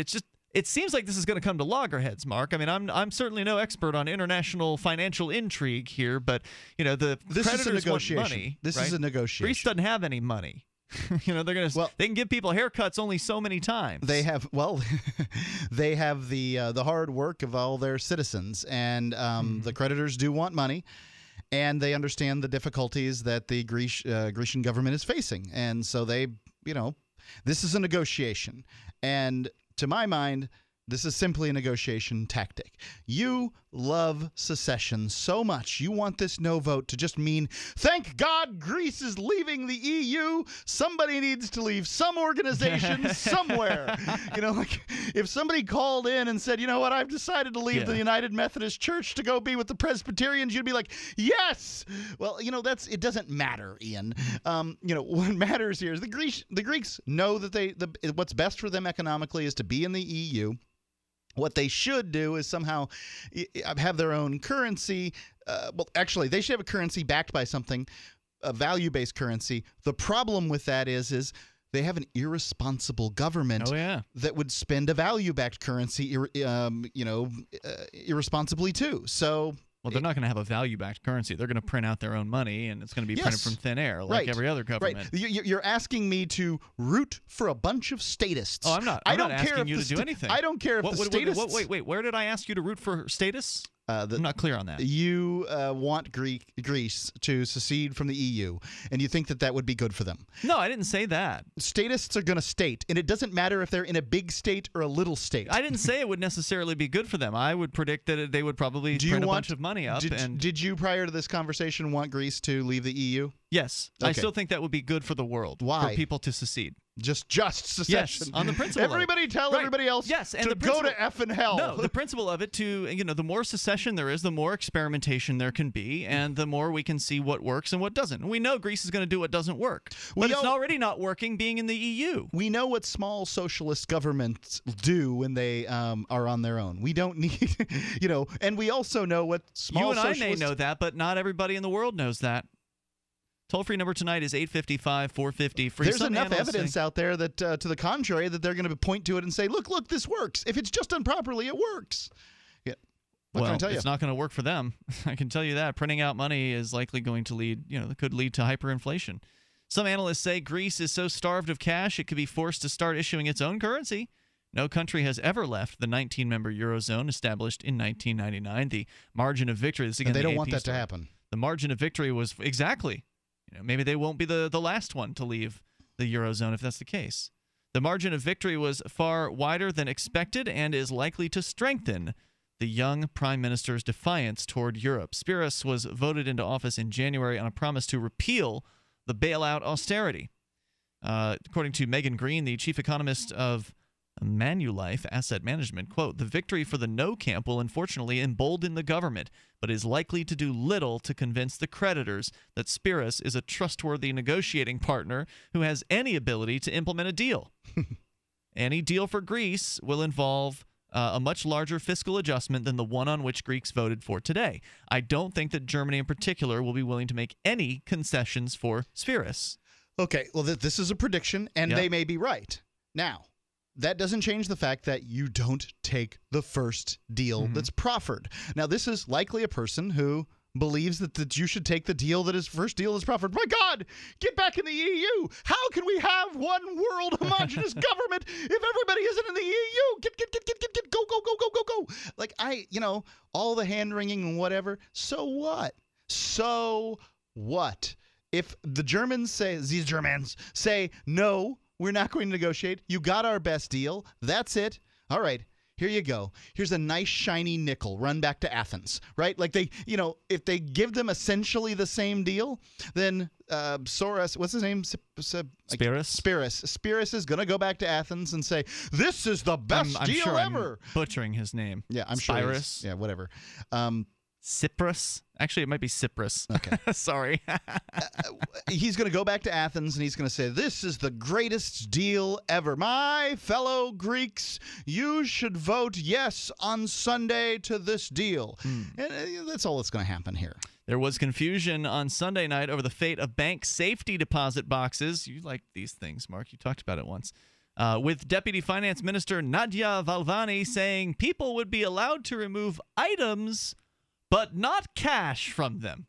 it seems like this is going to come to loggerheads, Mark. I mean, I'm certainly no expert on international financial intrigue here, but the creditors want money. This right? is a negotiation. Greece doesn't have any money. They can give people haircuts only so many times. They have they have the hard work of all their citizens, and the creditors do want money, and they understand the difficulties that the Grecian government is facing, and so this is a negotiation, and to my mind, this is simply a negotiation tactic. You love secession so much. You want this no vote to just mean, thank God Greece is leaving the EU. Somebody needs to leave some organization somewhere. If somebody called in and said, you know what, I've decided to leave the United Methodist Church to go be with the Presbyterians, you'd be like, yes. Well, it doesn't matter, Ian. What matters here is the Greeks know that what's best for them economically is to be in the EU. What they should do is somehow have their own currency. Actually, they should have a currency backed by something, a value-based currency. The problem with that is they have an irresponsible government that would spend a value-backed currency irresponsibly too. So... Well, they're not going to have a value-backed currency. They're going to print out their own money, and it's going to be printed from thin air, like every other government. Right. You're asking me to root for a bunch of statists. Oh, I'm not. I'm not asking you to do anything. I don't care if the statists... Wait. Where did I ask you to root for status? I'm not clear on that. You want Greece to secede from the EU, and you think that would be good for them. No, I didn't say that. Statists are going to state, and it doesn't matter if they're in a big state or a little state. I didn't say it would necessarily be good for them. I would predict that they would probably print a bunch of money up. Did you, prior to this conversation, want Greece to leave the EU? Yes. Okay. I still think that would be good for the world. Why? For people to secede. Just secession. Yes, on the principle. Everybody tell everybody else to go to effing hell. No, the principle of it the more secession there is, the more experimentation there can be, and the more we can see what works and what doesn't. And we know Greece is going to do what doesn't work. But it's already not working being in the EU. We know what small socialist governments do when they are on their own. We don't need, and we also know what small socialists... You and I may know that, but not everybody in the world knows that. Toll-free number tonight is 855-450-FREE. There's enough evidence out there that, to the contrary, that they're going to point to it and say, look, this works. If it's just done properly, it works. Yeah. What can I tell you? It's not going to work for them. I can tell you that. Printing out money is likely going to could lead to hyperinflation. Some analysts say Greece is so starved of cash it could be forced to start issuing its own currency. No country has ever left the 19-member Eurozone established in 1999. The margin of victory... This again, they don't want that to happen. The margin of victory was... Exactly. Maybe they won't be the last one to leave the Eurozone if that's the case. The margin of victory was far wider than expected and is likely to strengthen the young prime minister's defiance toward Europe. Spiros was voted into office in January on a promise to repeal the bailout austerity. According to Megan Green, the chief economist of Manulife Asset Management, quote, the victory for the no camp will unfortunately embolden the government, but is likely to do little to convince the creditors that Spiros is a trustworthy negotiating partner who has any ability to implement a deal. Any deal for Greece will involve a much larger fiscal adjustment than the one on which Greeks voted for today. I don't think that Germany in particular will be willing to make any concessions for Spiros. Okay, well, this is a prediction, and they may be right. Now, that doesn't change the fact that you don't take the first deal that's proffered. Now, this is likely a person who believes that you should take the deal that is first deal is proffered. My God, get back in the EU. How can we have one world homogenous government if everybody isn't in the EU? Get, go. Like, all the hand-wringing and whatever. So what? If the Germans say, no, we're not going to negotiate. You got our best deal. That's it. All right. Here you go. Here's a nice shiny nickel. Run back to Athens, right? Like if they give them essentially the same deal, then Soros, what's his name? Spiros is going to go back to Athens and say, this is the best deal ever. I'm butchering his name. Yeah, I'm sure. Spiros. Yeah, whatever. Cyprus? Actually, it might be Cyprus. Okay. Sorry. He's going to go back to Athens and he's going to say, this is the greatest deal ever. My fellow Greeks, you should vote yes on Sunday to this deal. And that's all that's going to happen here. There was confusion on Sunday night over the fate of bank safety deposit boxes. You like these things, Mark. You talked about it once. with Deputy Finance Minister Nadia Valvani saying people would be allowed to remove items but not cash from them.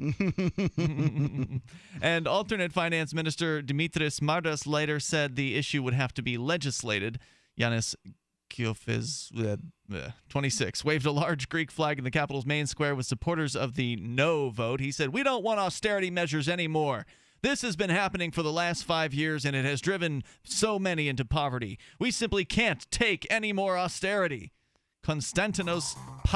And alternate Finance Minister Dimitris Mardas later said the issue would have to be legislated. Yanis Kiofis, 26, waved a large Greek flag in the capital's main square with supporters of the no vote. He said, "We don't want austerity measures anymore. This has been happening for the last 5 years, and it has driven so many into poverty. We simply can't take any more austerity." Konstantinos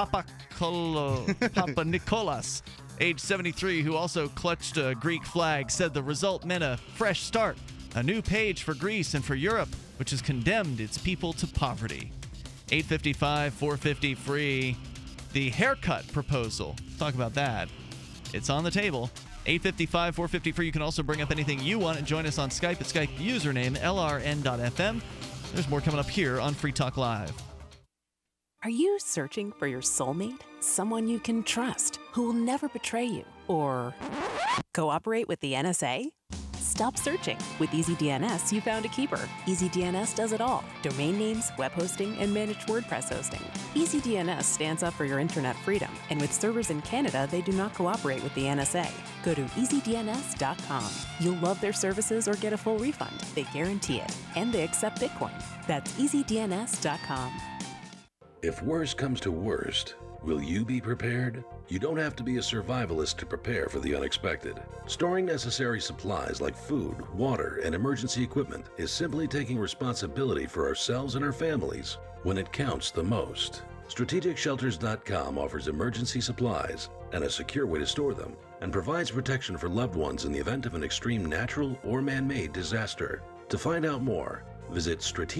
Papanikolas, age 73, who also clutched a Greek flag, said the result meant a fresh start, a new page for Greece and for Europe, which has condemned its people to poverty. 855, 450 free. The haircut proposal. Talk about that. It's on the table. 855, 450 free. You can also bring up anything you want and join us on Skype at Skype username LRN.FM. There's more coming up here on Free Talk Live. Are you searching for your soulmate? Someone you can trust, who will never betray you? Or cooperate with the NSA? Stop searching. With EasyDNS, you found a keeper. EasyDNS does it all. Domain names, web hosting, and managed WordPress hosting. EasyDNS stands up for your internet freedom. And with servers in Canada, they do not cooperate with the NSA. Go to EasyDNS.com. You'll love their services or get a full refund. They guarantee it. And they accept Bitcoin. That's EasyDNS.com. If worst comes to worst, will you be prepared? You don't have to be a survivalist to prepare for the unexpected. Storing necessary supplies like food, water, and emergency equipment is simply taking responsibility for ourselves and our families when it counts the most. StrategicShelters.com offers emergency supplies and a secure way to store them, and provides protection for loved ones in the event of an extreme natural or man-made disaster. To find out more, visit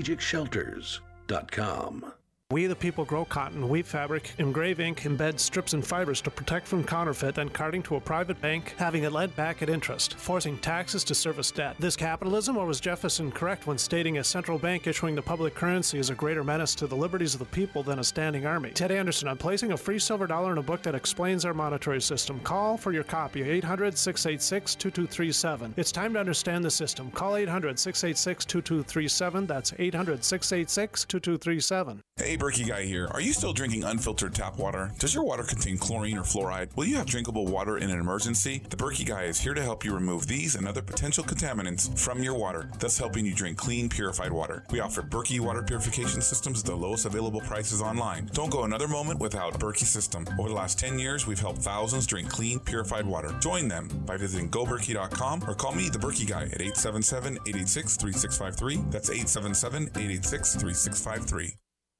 StrategicShelters.com. We the people grow cotton, weave fabric, engrave ink, embed strips and fibers to protect from counterfeit, then carting to a private bank, having it lent back at interest, forcing taxes to service debt. This capitalism, or was Jefferson correct when stating a central bank issuing the public currency is a greater menace to the liberties of the people than a standing army? Ted Anderson, I'm placing a free silver dollar in a book that explains our monetary system. Call for your copy, 800-686-2237. It's time to understand the system. Call 800-686-2237. That's 800-686-2237. Hey, Berkey Guy here. Are you still drinking unfiltered tap water? Does your water contain chlorine or fluoride? Will you have drinkable water in an emergency? The Berkey Guy is here to help you remove these and other potential contaminants from your water, thus helping you drink clean, purified water. We offer Berkey water purification systems at the lowest available prices online. Don't go another moment without Berkey system. Over the last 10 years, we've helped thousands drink clean, purified water. Join them by visiting goberkey.com or call me, the Berkey Guy, at 877-886-3653. That's 877-886-3653.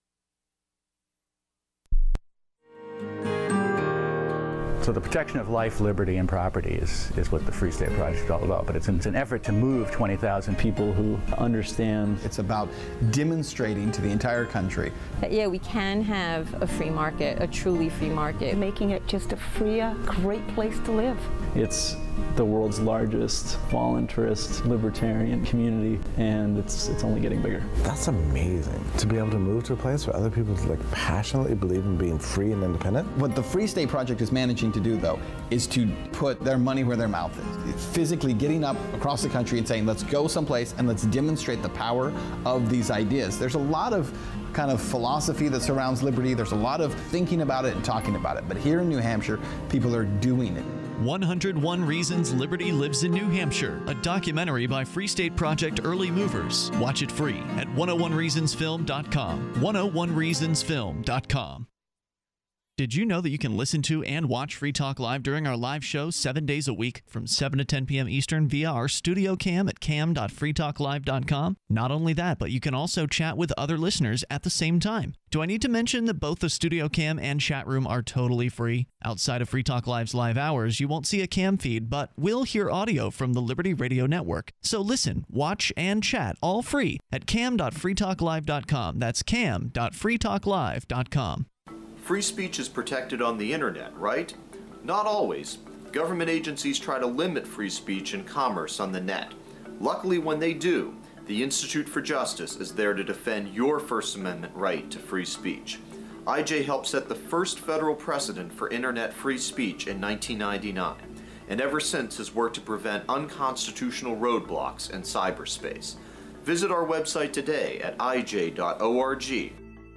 So the protection of life, liberty, and property is what the Free State Project is all about. But it's an effort to move 20,000 people who understand. It's about demonstrating to the entire country that, yeah, we can have a free market, a truly free market. Making it just a freer, great place to live. It's the world's largest voluntarist libertarian community, and it's only getting bigger. That's amazing, to be able to move to a place where other people passionately believe in being free and independent. What the Free State Project is managing to do, though, is to put their money where their mouth is. It's physically getting up across the country and saying, let's go someplace and let's demonstrate the power of these ideas. There's a lot of kind of philosophy that surrounds liberty. There's a lot of thinking about it and talking about it. But here in New Hampshire, people are doing it. 101 Reasons Liberty Lives in New Hampshire, a documentary by Free State Project early movers. Watch it free at 101reasonsfilm.com. 101reasonsfilm.com. Did you know that you can listen to and watch Free Talk Live during our live show 7 days a week from 7 to 10 p.m. Eastern via our studio cam at cam.freetalklive.com? Not only that, but you can also chat with other listeners at the same time. Do I need to mention that both the studio cam and chat room are totally free? Outside of Free Talk Live's live hours, you won't see a cam feed, but will hear audio from the Liberty Radio Network. So listen, watch, and chat all free at cam.freetalklive.com. That's cam.freetalklive.com. Free speech is protected on the internet, right? Not always. Government agencies try to limit free speech and commerce on the net. Luckily, when they do, the Institute for Justice is there to defend your First Amendment right to free speech. IJ helped set the first federal precedent for internet free speech in 1999, and ever since has worked to prevent unconstitutional roadblocks in cyberspace. Visit our website today at ij.org.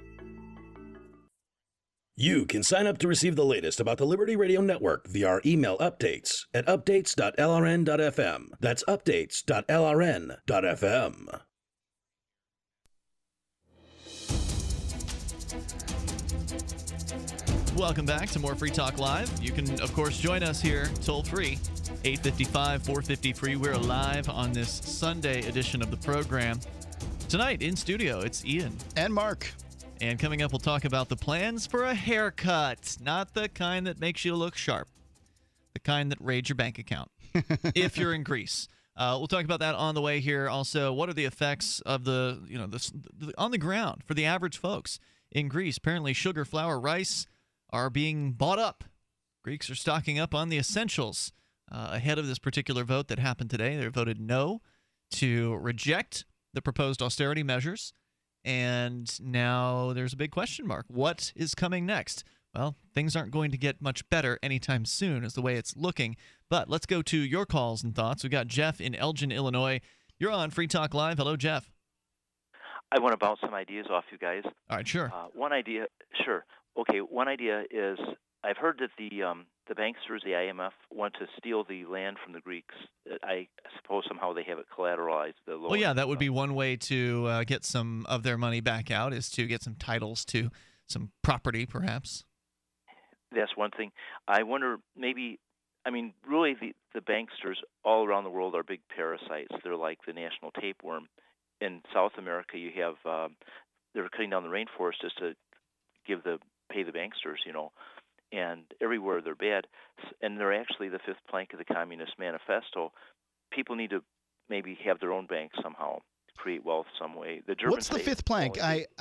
You can sign up to receive the latest about the Liberty Radio Network via our email updates at updates.lrn.fm. That's updates.lrn.fm. Welcome back to more Free Talk Live. You can, of course, join us here toll-free, 855-450-FREE. We're live on this Sunday edition of the program. Tonight, in studio, it's Ian. And Mark. And coming up, we'll talk about the plans for a haircut. Not the kind that makes you look sharp. The kind that raids your bank account, if you're in Greece. We'll talk about that on the way here. Also, what are the effects of the on the ground for the average folks in Greece? Apparently, sugar, flour, rice are being bought up. Greeks are stocking up on the essentials ahead of this particular vote that happened today. They voted no to reject the proposed austerity measures, and now there's a big question mark. What is coming next? Well, things aren't going to get much better anytime soon is the way it's looking, but let's go to your calls and thoughts. We've got Jeff in Elgin, Illinois. You're on Free Talk Live. Hello, Jeff. I want to bounce some ideas off you guys. All right, sure. One idea, sure. Okay, one idea is I've heard that the banksters, the IMF, want to steal the land from the Greeks. I suppose somehow they have it collateralized. Well, yeah, that would be one way to get some of their money back out, is to get some titles to some property, perhaps. That's one thing. I wonder, maybe, I mean, really the banksters all around the world are big parasites. They're like the national tapeworm. In South America, you have, they're cutting down the rainforest just to pay the banksters, and everywhere they're bad. And they're actually the fifth plank of the Communist Manifesto. People need to maybe have their own bank somehow, create wealth some way. The Germans. What's the fifth plank?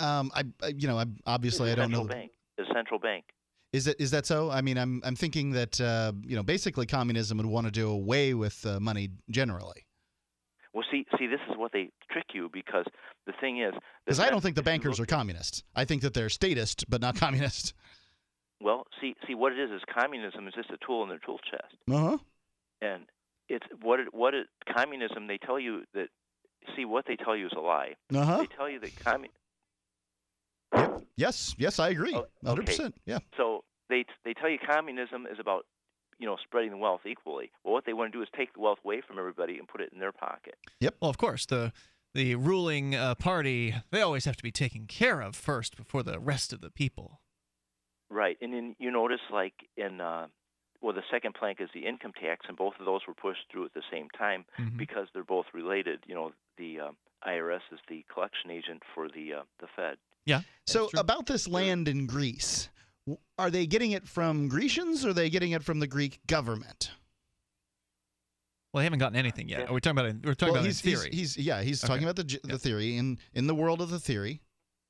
Obviously I don't know. The central bank. Is that so? I mean, I'm thinking that basically communism would want to do away with money generally. Well, see, this is what they trick you, because the thing is, because I don't think the bankers are communists. I think that they're statist, but not communist. Well, see what it is communism is just a tool in their tool chest. And it's communism. They tell you that. See, what they tell you is a lie. They tell you that Yep. Yes, I agree. 100%. Yeah. So they tell you communism is about spreading the wealth equally. Well, what they want to do is take the wealth away from everybody and put it in their pocket. Yep. Well, of course, the ruling party, they always have to be taken care of first before the rest of the people. Right. And then you notice, like in the second plank is the income tax, and both of those were pushed through at the same time because they're both related. The IRS is the collection agent for the Fed. Yeah. So about this land in Greece, are they getting it from Grecians, or are they getting it from the Greek government? Well, they haven't gotten anything yet. We're talking about theory. He's talking about the theory in the world of the theory.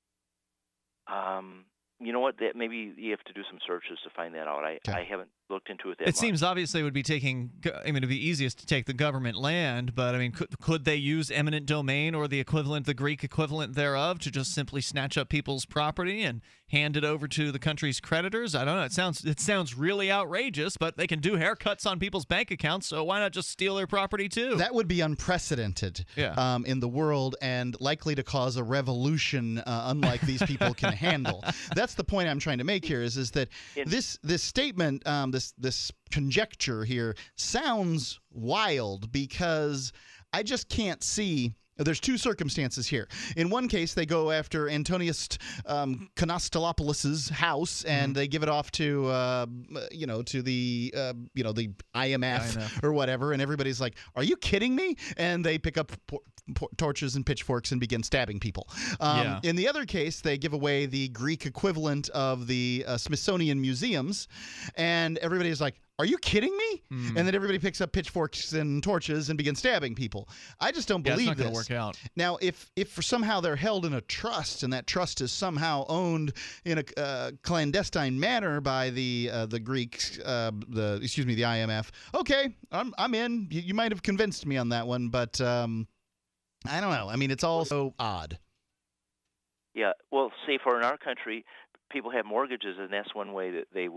You know what? Maybe you have to do some searches to find that out. I haven't looked into it that much. It seems obviously it would be it'd be easiest to take the government land, but I mean, could they use eminent domain or the Greek equivalent thereof to just simply snatch up people's property and hand it over to the country's creditors? I don't know. It sounds really outrageous, but they can do haircuts on people's bank accounts, so why not just steal their property too? That would be unprecedented in the world, and likely to cause a revolution unlike these people can handle. That's the point I'm trying to make here is that this statement, this conjecture here sounds wild, because I just can't see. There's two circumstances here. In one case, they go after Antonius Konstantopoulos' house, and they give it off to the IMF or whatever, and everybody's like, "Are you kidding me?" And they pick up torches and pitchforks and begin stabbing people. In the other case, they give away the Greek equivalent of the Smithsonian museums, and everybody's like, "Are you kidding me?" And then everybody picks up pitchforks and torches and begins stabbing people. I just don't believe it's not this. Going to work out. Now, if somehow they're held in a trust, and that trust is somehow owned in a clandestine manner by the Greeks, the IMF. Okay, I'm in. You might have convinced me on that one, but I don't know. I mean, it's all so odd. Yeah. Well, say in our country, people have mortgages, and that's one way that they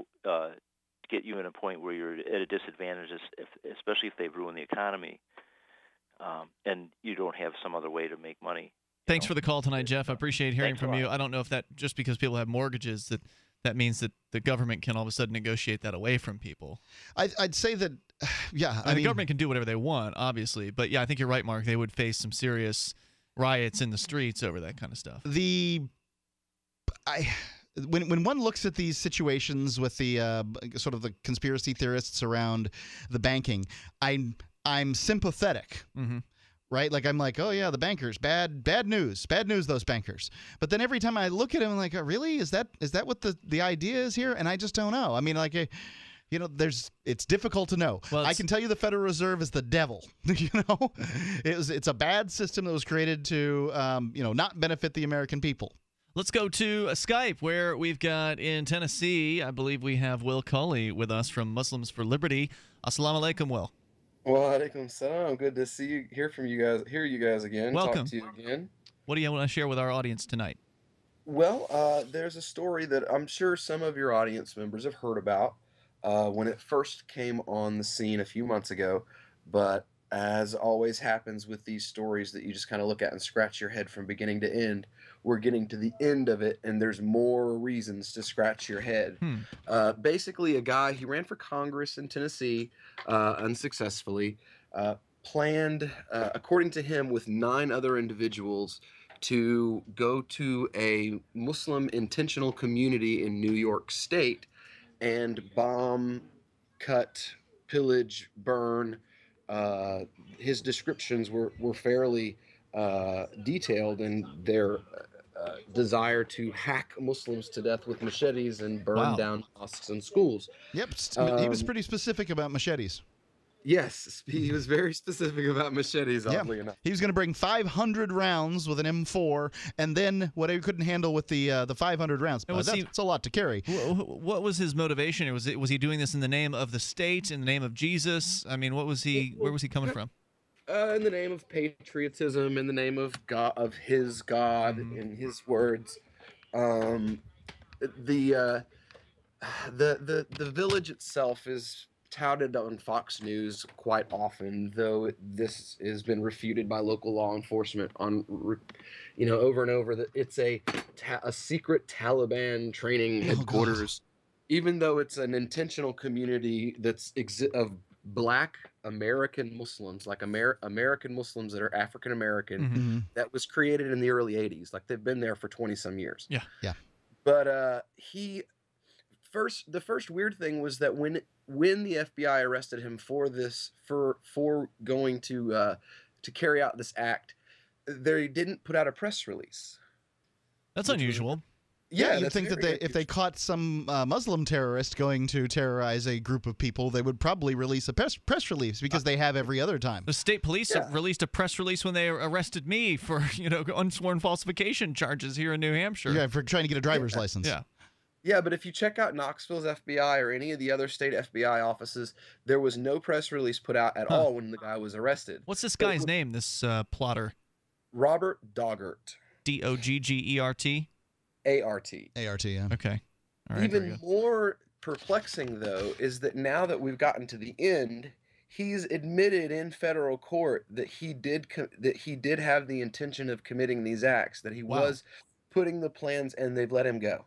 get you in a point where you're at a disadvantage, especially if they've ruined the economy. and you don't have some other way to make money. Thanks for the call tonight, Jeff. I appreciate hearing from you. I don't know if that, just because people have mortgages, that means that the government can all of a sudden negotiate that away from people. I'd say that, yeah. I mean, the government can do whatever they want, obviously. But, yeah, I think you're right, Mark. They would face some serious riots in the streets over that kind of stuff. When one looks at these situations with the sort of the conspiracy theorists around the banking, I'm sympathetic. Mm-hmm. Right? Like, I'm like, oh, yeah, the bankers, bad news, those bankers. But then every time I look at him, I'm like, oh, really? Is that what the idea is here? And I just don't know. I mean, like, it's difficult to know. Well, I can tell you the Federal Reserve is the devil. It's a bad system that was created to, not benefit the American people. Let's go to Skype, where we've got in Tennessee, I believe we have Will Culley with us from Muslims for Liberty. Assalamu alaikum, Will. Wa alaikum salam. Good to see you, hear you guys again. Welcome. Talk to you again. What do you want to share with our audience tonight? Well, there's a story that I'm sure some of your audience members have heard about when it first came on the scene a few months ago. But as always happens with these stories that you just kind of look at and scratch your head from beginning to end, we're getting to the end of it, and there's more reasons to scratch your head. Basically, a guy, he ran for Congress in Tennessee unsuccessfully, planned, according to him, with 9 other individuals to go to a Muslim intentional community in New York State and bomb, cut, pillage, burn. His descriptions were fairly detailed in their desire to hack Muslims to death with machetes and burn down mosques and schools. Yep, he was pretty specific about machetes. Yes, he was very specific about machetes, oddly enough. He was going to bring 500 rounds with an M4, and then what he couldn't handle with the 500 rounds. That's a lot to carry. What was his motivation? Was he doing this in the name of the state, in the name of Jesus? I mean, where was he coming from? In the name of patriotism, in the name of God, of his God, in his words. The village itself is touted on Fox News quite often, though this has been refuted by local law enforcement on, over and over, that it's a secret Taliban training headquarters, even though it's an intentional community that's of Black American Muslims, like American Muslims that are African American, that was created in the early 80s. Like, they've been there for 20-some years. Yeah. But the first weird thing was that when the FBI arrested him for going to carry out this act, they didn't put out a press release. That's unusual. Yeah, you'd think that if they caught some Muslim terrorist going to terrorize a group of people, they would probably release a press release, because they have every other time. The state police released a press release when they arrested me for unsworn falsification charges here in New Hampshire. Yeah, for trying to get a driver's license. Yeah. Yeah, but if you check out Knoxville's FBI or any of the other state FBI offices, there was no press release put out at all when the guy was arrested. What's this guy's name, this plotter? Robert Doggart. Doggert? A-R-T. A-R-T, yeah. Okay. All right, even more perplexing, though, is that now that we've gotten to the end, he's admitted in federal court that he did have the intention of committing these acts, that he was putting the plans, and they've let him go.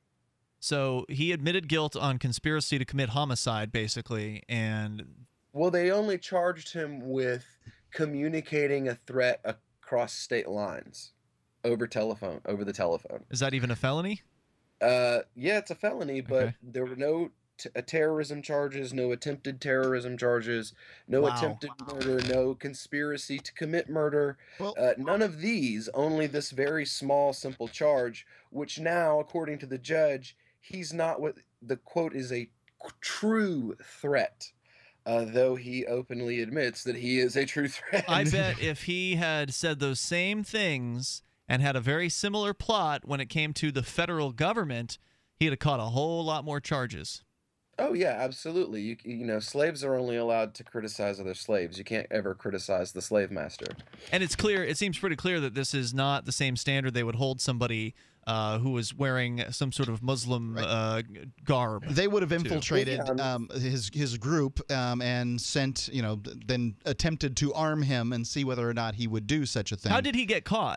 So he admitted guilt on conspiracy to commit homicide, basically, and... Well, they only charged him with communicating a threat across state lines over the telephone. Is that even a felony? Yeah, it's a felony, but there were no terrorism charges, no attempted terrorism charges, no attempted murder, no conspiracy to commit murder. Well, none of these, only this very small, simple charge, which now, according to the judge, he's not what the quote is a true threat, though he openly admits that he is a true threat. I bet if he had said those same things and had a very similar plot when it came to the federal government, he'd have caught a whole lot more charges. Oh yeah, absolutely. Slaves are only allowed to criticize other slaves. You can't ever criticize the slave master. And it's clear, it seems pretty clear that this is not the same standard they would hold somebody who was wearing some sort of Muslim garb. They would have infiltrated his group and sent, then attempted to arm him and see whether or not he would do such a thing. How did he get caught?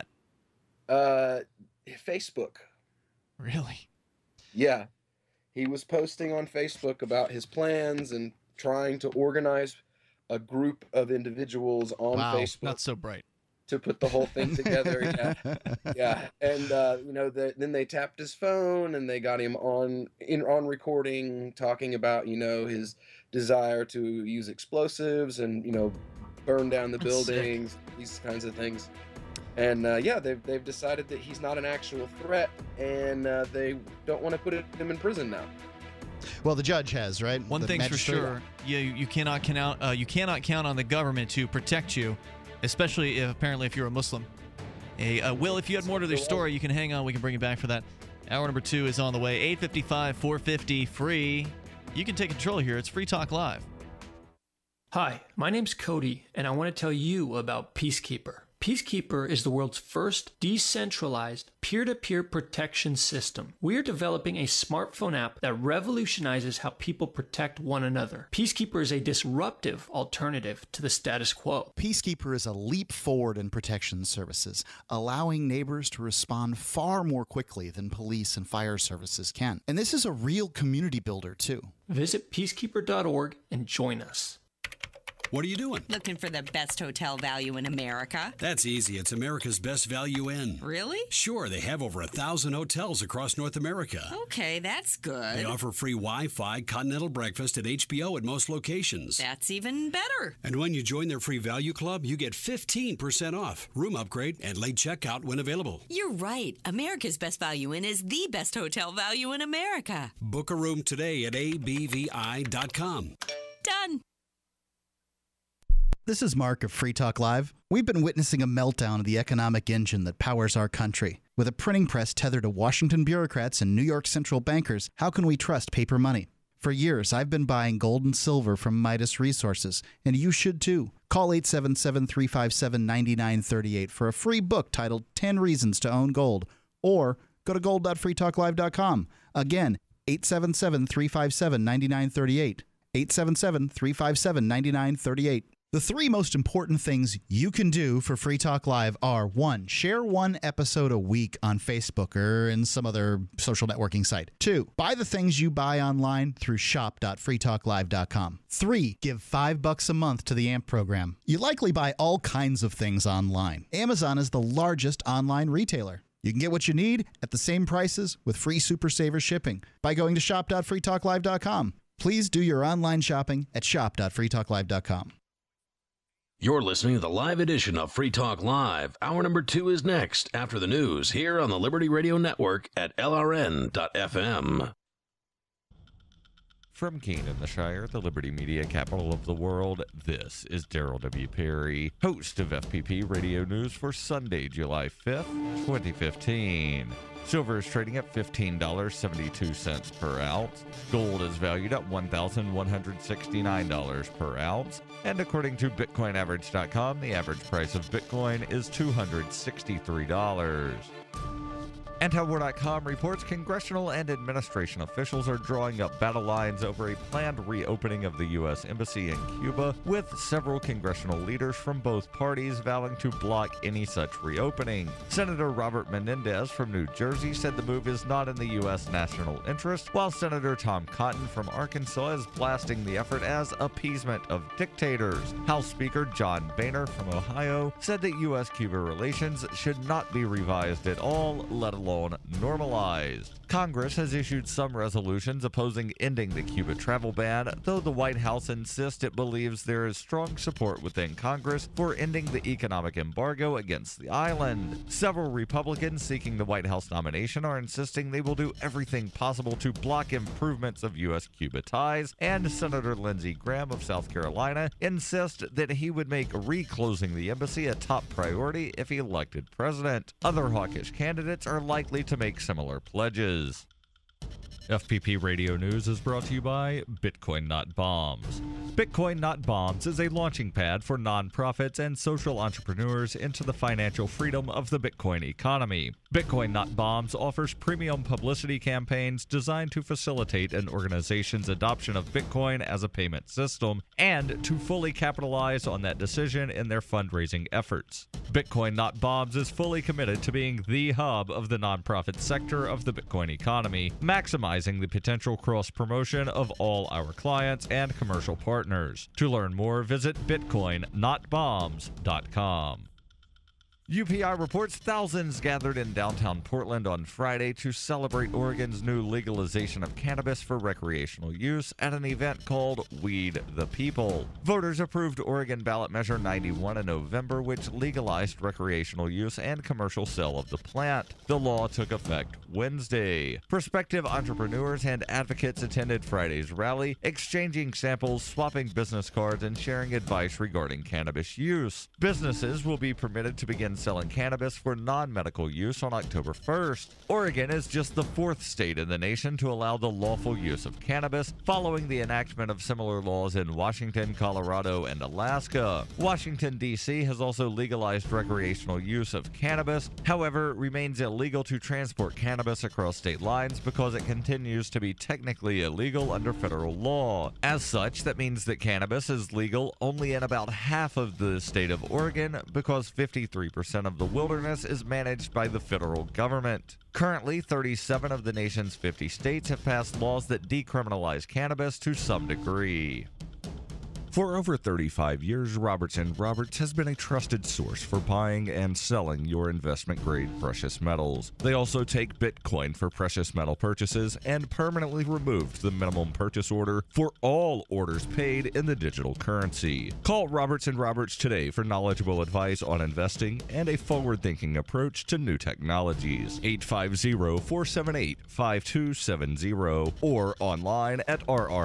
Facebook. Really? Yeah. He was posting on Facebook about his plans and trying to organize a group of individuals on Facebook. Not so bright. To put the whole thing together. Yeah. And, then they tapped his phone and they got him on recording talking about, his desire to use explosives and, burn down the buildings, these kinds of things. And they've decided that he's not an actual threat, and they don't want to put him in prison now. Well, the judge has, right? One thing's for sure: you cannot count on the government to protect you, especially if you're a Muslim. Will, if you had more to their story, you can hang on. We can bring you back for that. Hour number 2 is on the way. 855 450 free. You can take control here. It's Free Talk Live. Hi, my name's Cody, and I want to tell you about Peacekeeper. Peacekeeper is the world's first decentralized peer-to-peer protection system. We are developing a smartphone app that revolutionizes how people protect one another. Peacekeeper is a disruptive alternative to the status quo. Peacekeeper is a leap forward in protection services, allowing neighbors to respond far more quickly than police and fire services can. And this is a real community builder, too. Visit peacekeeper.org and join us. What are you doing? Looking for the best hotel value in America. That's easy. It's America's Best Value Inn. Really? Sure. They have over 1,000 hotels across North America. Okay, that's good. They offer free Wi-Fi, continental breakfast, and HBO at most locations. That's even better. And when you join their free value club, you get 15% off, room upgrade, and late checkout when available. You're right. America's Best Value Inn is the best hotel value in America. Book a room today at abvi.com. Done. This is Mark of Free Talk Live. We've been witnessing a meltdown of the economic engine that powers our country. With a printing press tethered to Washington bureaucrats and New York central bankers, how can we trust paper money? For years, I've been buying gold and silver from Midas Resources, and you should too. Call 877-357-9938 for a free book titled 10 Reasons to Own Gold, or go to gold.freetalklive.com. Again, 877-357-9938. 877-357-9938. The 3 most important things you can do for Free Talk Live are: 1, share 1 episode a week on Facebook or in some other social networking site. 2, buy the things you buy online through shop.freetalklive.com. 3, give $5 a month to the AMP program. You likely buy all kinds of things online. Amazon is the largest online retailer. You can get what you need at the same prices with free Super Saver shipping by going to shop.freetalklive.com. Please do your online shopping at shop.freetalklive.com. You're listening to the live edition of Free Talk Live. Hour number 2 is next after the news here on the Liberty Radio Network at LRN.FM. From Keene in the Shire, the Liberty Media capital of the world, this is Daryl W. Perry, host of FPP Radio News for Sunday, July 5th, 2015. Silver is trading at $15.72 per ounce. Gold is valued at $1,169 per ounce. And according to BitcoinAverage.com, the average price of Bitcoin is $263. Antiwar.com reports congressional and administration officials are drawing up battle lines over a planned reopening of the U.S. Embassy in Cuba, with several congressional leaders from both parties vowing to block any such reopening. Senator Robert Menendez from New Jersey said the move is not in the U.S. national interest, while Senator Tom Cotton from Arkansas is blasting the effort as appeasement of dictators. House Speaker John Boehner from Ohio said that U.S.-Cuba relations should not be revised at all, let alone normalized. Congress has issued some resolutions opposing ending the Cuba travel ban, though the White House insists it believes there is strong support within Congress for ending the economic embargo against the island. Several Republicans seeking the White House nomination are insisting they will do everything possible to block improvements of U.S.-Cuba ties, and Senator Lindsey Graham of South Carolina insists that he would make reclosing the embassy a top priority if elected president. Other hawkish candidates are likely to make similar pledges. FPP Radio News is brought to you by Bitcoin Not Bombs. Bitcoin Not Bombs is a launching pad for nonprofits and social entrepreneurs into the financial freedom of the Bitcoin economy. Bitcoin Not Bombs offers premium publicity campaigns designed to facilitate an organization's adoption of Bitcoin as a payment system and to fully capitalize on that decision in their fundraising efforts. Bitcoin Not Bombs is fully committed to being the hub of the nonprofit sector of the Bitcoin economy, maximizing the potential cross-promotion of all our clients and commercial partners. To learn more, visit bitcoinnotbombs.com. UPI reports thousands gathered in downtown Portland on Friday to celebrate Oregon's new legalization of cannabis for recreational use at an event called Weed the People. Voters approved Oregon Ballot Measure 91 in November, which legalized recreational use and commercial sale of the plant. The law took effect Wednesday. Prospective entrepreneurs and advocates attended Friday's rally, exchanging samples, swapping business cards, and sharing advice regarding cannabis use. Businesses will be permitted to begin selling cannabis for non-medical use on October 1st. Oregon is just the fourth state in the nation to allow the lawful use of cannabis, following the enactment of similar laws in Washington, Colorado, and Alaska. Washington, D.C. has also legalized recreational use of cannabis. However, it remains illegal to transport cannabis across state lines because it continues to be technically illegal under federal law. As such, that means that cannabis is legal only in about half of the state of Oregon because 53% of the wilderness is managed by the federal government. Currently, 37 of the nation's 50 states have passed laws that decriminalize cannabis to some degree. For over 35 years, Roberts & Roberts has been a trusted source for buying and selling your investment-grade precious metals. They also take Bitcoin for precious metal purchases and permanently removed the minimum purchase order for all orders paid in the digital currency. Call Roberts & Roberts today for knowledgeable advice on investing and a forward-thinking approach to new technologies. 850-478-5270 or online at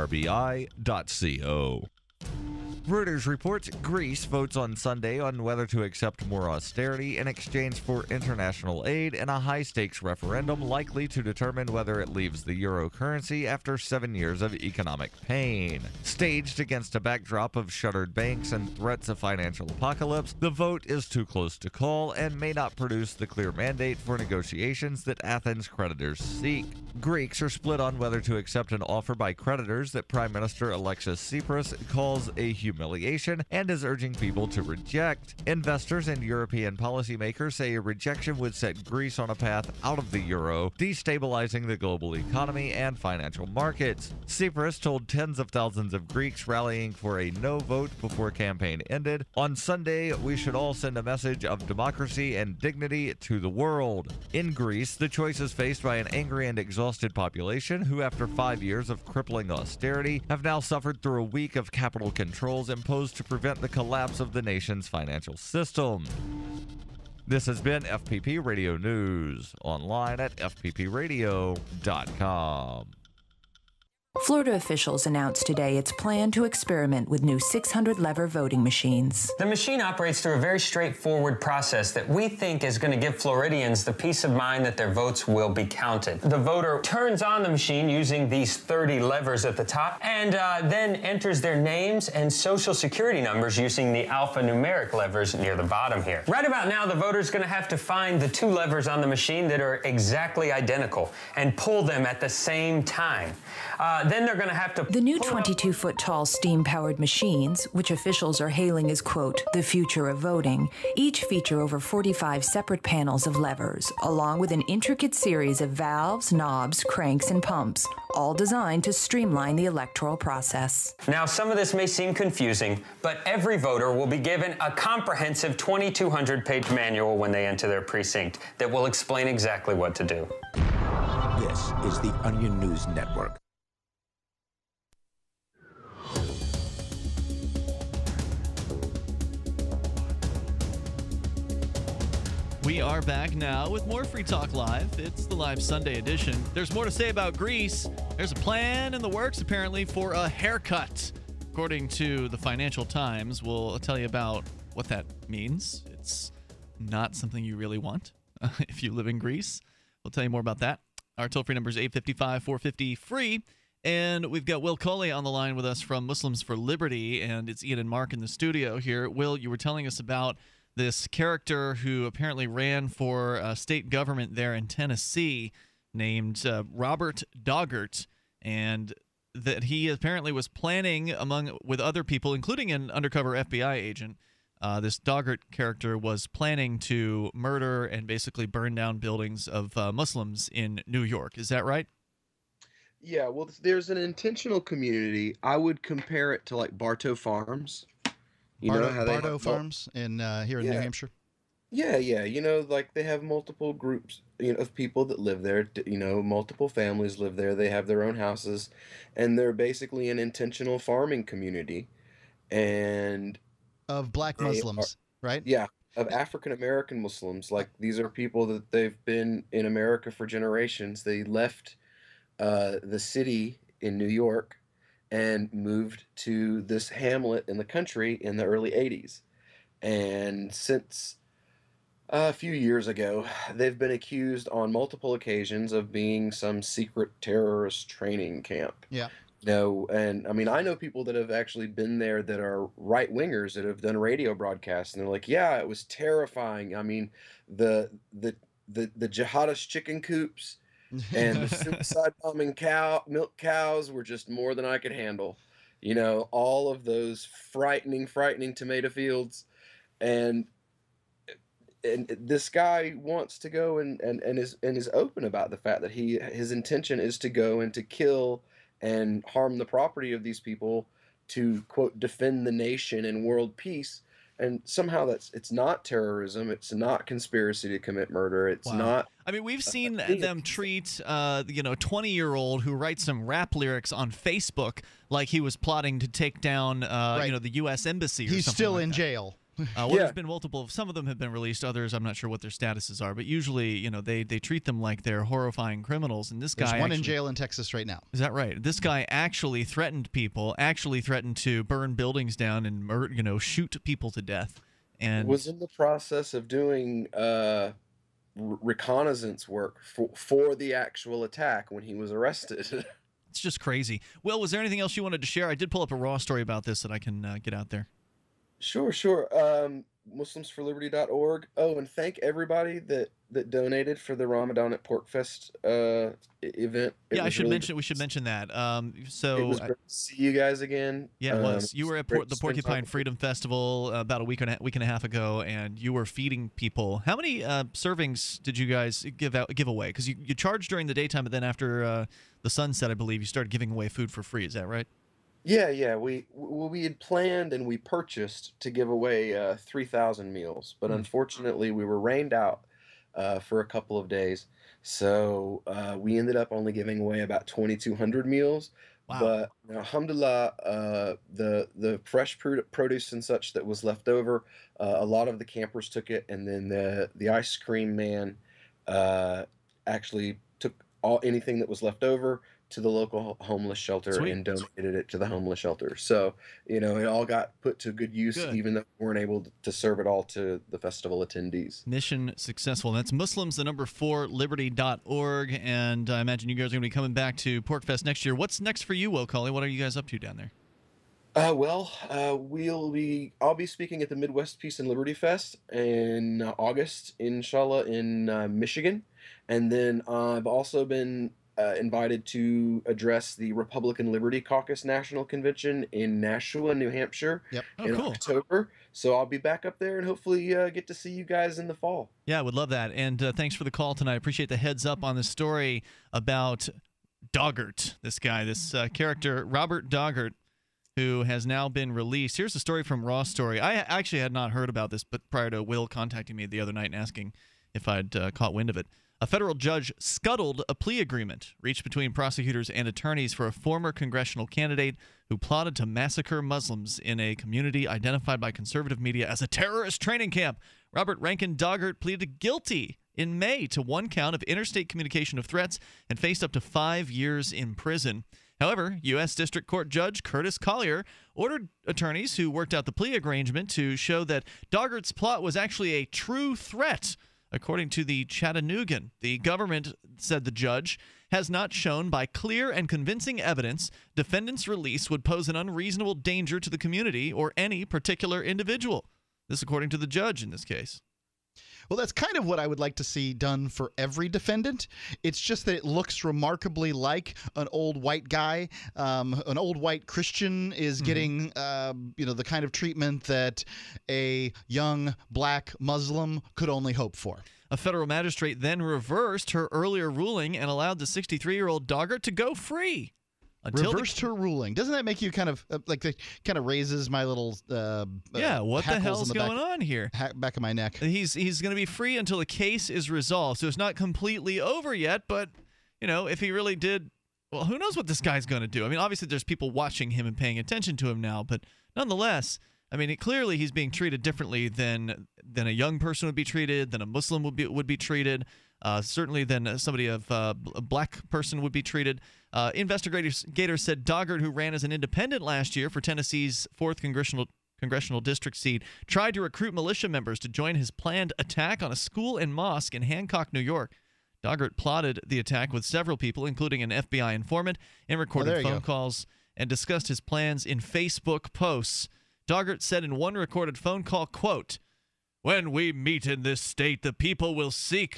rrbi.co. Reuters reports Greece votes on Sunday on whether to accept more austerity in exchange for international aid in a high-stakes referendum likely to determine whether it leaves the euro currency after 7 years of economic pain. Staged against a backdrop of shuttered banks and threats of financial apocalypse, the vote is too close to call and may not produce the clear mandate for negotiations that Athens' creditors seek. Greeks are split on whether to accept an offer by creditors that Prime Minister Alexis Tsipras calls a humiliation and is urging people to reject. Investors and European policymakers say a rejection would set Greece on a path out of the euro, destabilizing the global economy and financial markets. Tsipras told tens of thousands of Greeks rallying for a no vote before campaign ended, "On Sunday, we should all send a message of democracy and dignity to the world." In Greece, the choice is faced by an angry and exhausted population who, after 5 years of crippling austerity, have now suffered through a week of capital controls imposed to prevent the collapse of the nation's financial system. This has been FPP Radio News, online at fppradio.com. Florida officials announced today its plan to experiment with new 600-lever voting machines. The machine operates through a very straightforward process that we think is going to give Floridians the peace of mind that their votes will be counted. The voter turns on the machine using these 30 levers at the top and then enters their names and social security numbers using the alphanumeric levers near the bottom here. Right about now, the voter's going to have to find the two levers on the machine that are exactly identical and pull them at the same time. Then they're going to have to... The new 22-foot-tall steam-powered machines, which officials are hailing as, quote, the future of voting, each feature over 45 separate panels of levers, along with an intricate series of valves, knobs, cranks, and pumps, all designed to streamline the electoral process. Now, some of this may seem confusing, but every voter will be given a comprehensive 2,200-page manual when they enter their precinct that will explain exactly what to do. This is the Onion News Network. We are back now with more Free Talk Live. It's the live Sunday edition. There's more to say about Greece. There's a plan in the works, apparently, for a haircut. According to the Financial Times, we'll tell you about what that means. It's not something you really want if you live in Greece. We'll tell you more about that. Our toll-free number is 855-450-FREE. And we've got Will Coley on the line with us from Muslims for Liberty, and it's Ian and Mark in the studio here. Will, you were telling us about this character who apparently ran for state government there in Tennessee named Robert Doggart, and that he apparently was planning with other people, including an undercover FBI agent. This Doggart character was planning to murder and basically burn down buildings of Muslims in New York. Is that right? Yeah, well, there's an intentional community. I would compare it to like Bartow Farms. You know how they Bartow Farms in here in New Hampshire. Yeah, yeah. You know, like they have multiple groups, of people that live there. Multiple families live there. They have their own houses, and they're basically an intentional farming community, and of black Muslims, right? Yeah, of African American Muslims. Like these are people that they've been in America for generations. They left the city in New York and moved to this hamlet in the country in the early 80s. And since a few years ago, they've been accused on multiple occasions of being some secret terrorist training camp. Yeah. And I mean, I know people that have actually been there that are right-wingers that have done radio broadcasts, and they're like, yeah, it was terrifying. I mean, the jihadist chicken coops and the suicide bombing milk cows were just more than I could handle. All of those frightening tomato fields. And this guy wants to go and is open about the fact that his intention is to go and to kill and harm the property of these people to, quote, defend the nation and world peace. And somehow it's not terrorism. It's not conspiracy to commit murder. It's not. I mean, we've seen them treat, a 20-year-old who writes some rap lyrics on Facebook like he was plotting to take down, the U.S. Embassy. He's still in jail. There's been multiple. Some of them have been released. Others, I'm not sure what their statuses are. But usually, they treat them like they're horrifying criminals. And this guy, there's one in jail in Texas right now. Is that right? This guy actually threatened people. Actually threatened to burn buildings down and shoot people to death. And was in the process of doing reconnaissance work for the actual attack when he was arrested. It's just crazy. Will, was there anything else you wanted to share? I did pull up a raw story about this that I can get out there. Sure. MuslimsForLiberty.org. Oh, and thank everybody that donated for the Ramadan at PorkFest event. We should mention that. It was great to see you guys again. Yeah, it was. You were at the Porcupine Freedom Festival about a week and a half ago, and you were feeding people. How many servings did you guys give away? Because you charged during the daytime, but then after the sunset, I believe, you started giving away food for free. Is that right? Yeah. We had planned and we purchased to give away 3,000 meals, but unfortunately we were rained out for a couple of days, so we ended up only giving away about 2,200 meals. Wow. But alhamdulillah, the fresh produce and such that was left over, a lot of the campers took it, and then the ice cream man actually took anything that was left over to the local homeless shelter. Sweet. And donated it to the homeless shelter. So, it all got put to good use, even though we weren't able to serve it all to the festival attendees. Mission successful. That's Muslims4Liberty.org, and I imagine you guys are going to be coming back to PorkFest next year. What's next for you, Will Coley? What are you guys up to down there? I'll be speaking at the Midwest Peace and Liberty Fest in August, inshallah, in Michigan. And then I've also been invited to address the Republican Liberty Caucus National Convention in Nashua, New Hampshire in October. So I'll be back up there and hopefully get to see you guys in the fall. Yeah, I would love that. And thanks for the call tonight. I appreciate the heads up on the story about Doggart, this character, Robert Doggart, who has now been released. Here's a story from Raw Story. I actually had not heard about this, but prior to Will contacting me the other night and asking if I'd caught wind of it. A federal judge scuttled a plea agreement reached between prosecutors and attorneys for a former congressional candidate who plotted to massacre Muslims in a community identified by conservative media as a terrorist training camp. Robert Rankin Doggart pleaded guilty in May to one count of interstate communication of threats and faced up to 5 years in prison. However, U.S. District Court Judge Curtis Collier ordered attorneys who worked out the plea arrangement to show that Doggart's plot was actually a true threat According to the Chattanoogan, the government, said the judge, has not shown by clear and convincing evidence defendant's release would pose an unreasonable danger to the community or any particular individual. This according to the judge in this case. Well, that's kind of what I would like to see done for every defendant. It's just that it looks remarkably like an old white guy, an old white Christian is getting, the kind of treatment that a young black Muslim could only hope for. A federal magistrate then reversed her earlier ruling and allowed the 63-year-old Doggart to go free. Reversed her ruling. Doesn't that make you kind of kind of raises my little what the hell's going on here? Back of my neck. He's going to be free until the case is resolved. So it's not completely over yet, but if he really did, well, who knows what this guy's going to do? I mean, obviously there's people watching him and paying attention to him now, but nonetheless, I mean, clearly he's being treated differently than a young person would be treated, than a Muslim would be treated. Certainly than somebody of a black person would be treated. Investigators said Doggart, who ran as an independent last year for Tennessee's 4th congressional district seat, tried to recruit militia members to join his planned attack on a school and mosque in Hancock, New York. Doggart plotted the attack with several people, including an FBI informant, and recorded phone calls and discussed his plans in Facebook posts. Doggart said in one recorded phone call, quote, "When we meet in this state, the people we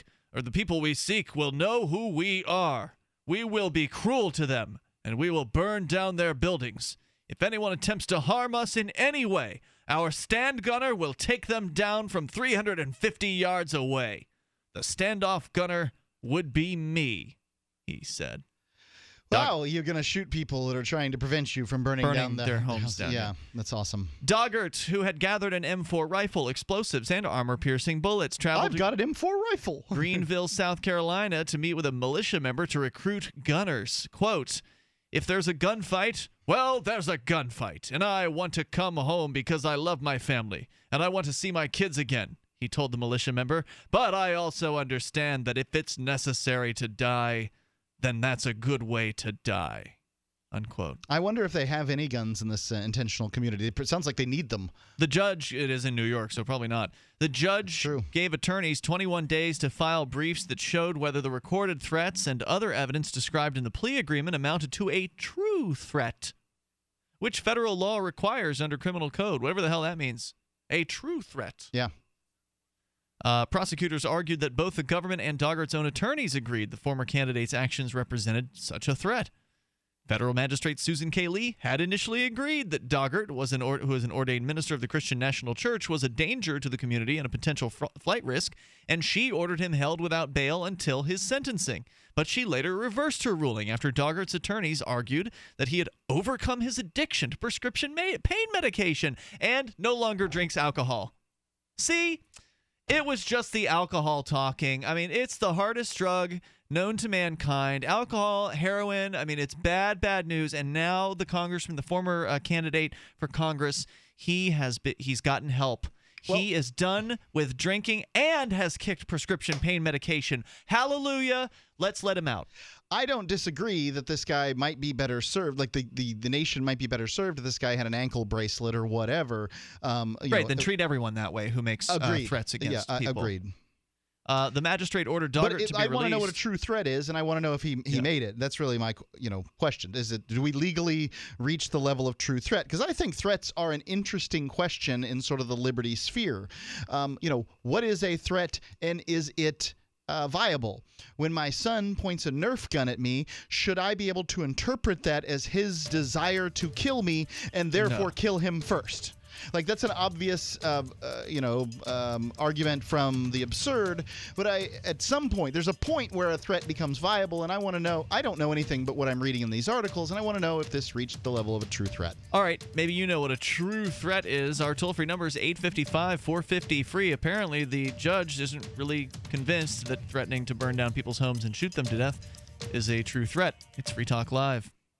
seek will know who we are. We will be cruel to them, and we will burn down their buildings. If anyone attempts to harm us in any way, our stand gunner will take them down from 350 yards away. The standoff gunner would be me," he said. Wow, you're going to shoot people that are trying to prevent you from burning down their homes down. Yeah, that's awesome. Doggart, who had gathered an M4 rifle, explosives, and armor-piercing bullets, traveled I've got an M4 rifle. Greenville, South Carolina, to meet with a militia member to recruit gunners. Quote, "If there's a gunfight, well, there's a gunfight, and I want to come home because I love my family, and I want to see my kids again," he told the militia member. "But I also understand that if it's necessary to die, then that's a good way to die," unquote. I wonder if they have any guns in this intentional community. It sounds like they need them. The judge, it is in New York, so probably not. The judge gave attorneys 21 days to file briefs that showed whether the recorded threats and other evidence described in the plea agreement amounted to a true threat, which federal law requires under criminal code, whatever the hell that means. A true threat. Yeah. Prosecutors argued that both the government and Doggart's own attorneys agreed the former candidate's actions represented such a threat. Federal magistrate Susan K. Lee had initially agreed that Doggart, who is an ordained minister of the Christian National Church, was a danger to the community and a potential flight risk, and she ordered him held without bail until his sentencing. But she later reversed her ruling after Doggart's attorneys argued that he had overcome his addiction to prescription pain medication and no longer drinks alcohol. See? It was just the alcohol talking. I mean, it's the hardest drug known to mankind. Alcohol, heroin, I mean, it's bad, bad news. And now the congressman, the former candidate for Congress, he's gotten help. He is done with drinking and has kicked prescription pain medication. Hallelujah. Let's let him out. I don't disagree that this guy might be better served, like the nation might be better served if this guy had an ankle bracelet or whatever. Then treat everyone that way who makes threats against people. Agreed. The magistrate ordered Doggart to be released. I want to know what a true threat is, and I want to know if he made it. That's really my question. Do we legally reach the level of true threat? Because I think threats are an interesting question in sort of the liberty sphere. What is a threat, and is it viable? When my son points a Nerf gun at me, should I be able to interpret that as his desire to kill me and therefore kill him first? Like, that's an obvious, argument from the absurd. But at some point, there's a point where a threat becomes viable, and I want to know. I don't know anything but what I'm reading in these articles, and I want to know if this reached the level of a true threat. All right, maybe you know what a true threat is. Our toll-free number is 855-450-FREE. Apparently, the judge isn't really convinced that threatening to burn down people's homes and shoot them to death is a true threat. It's Free Talk Live.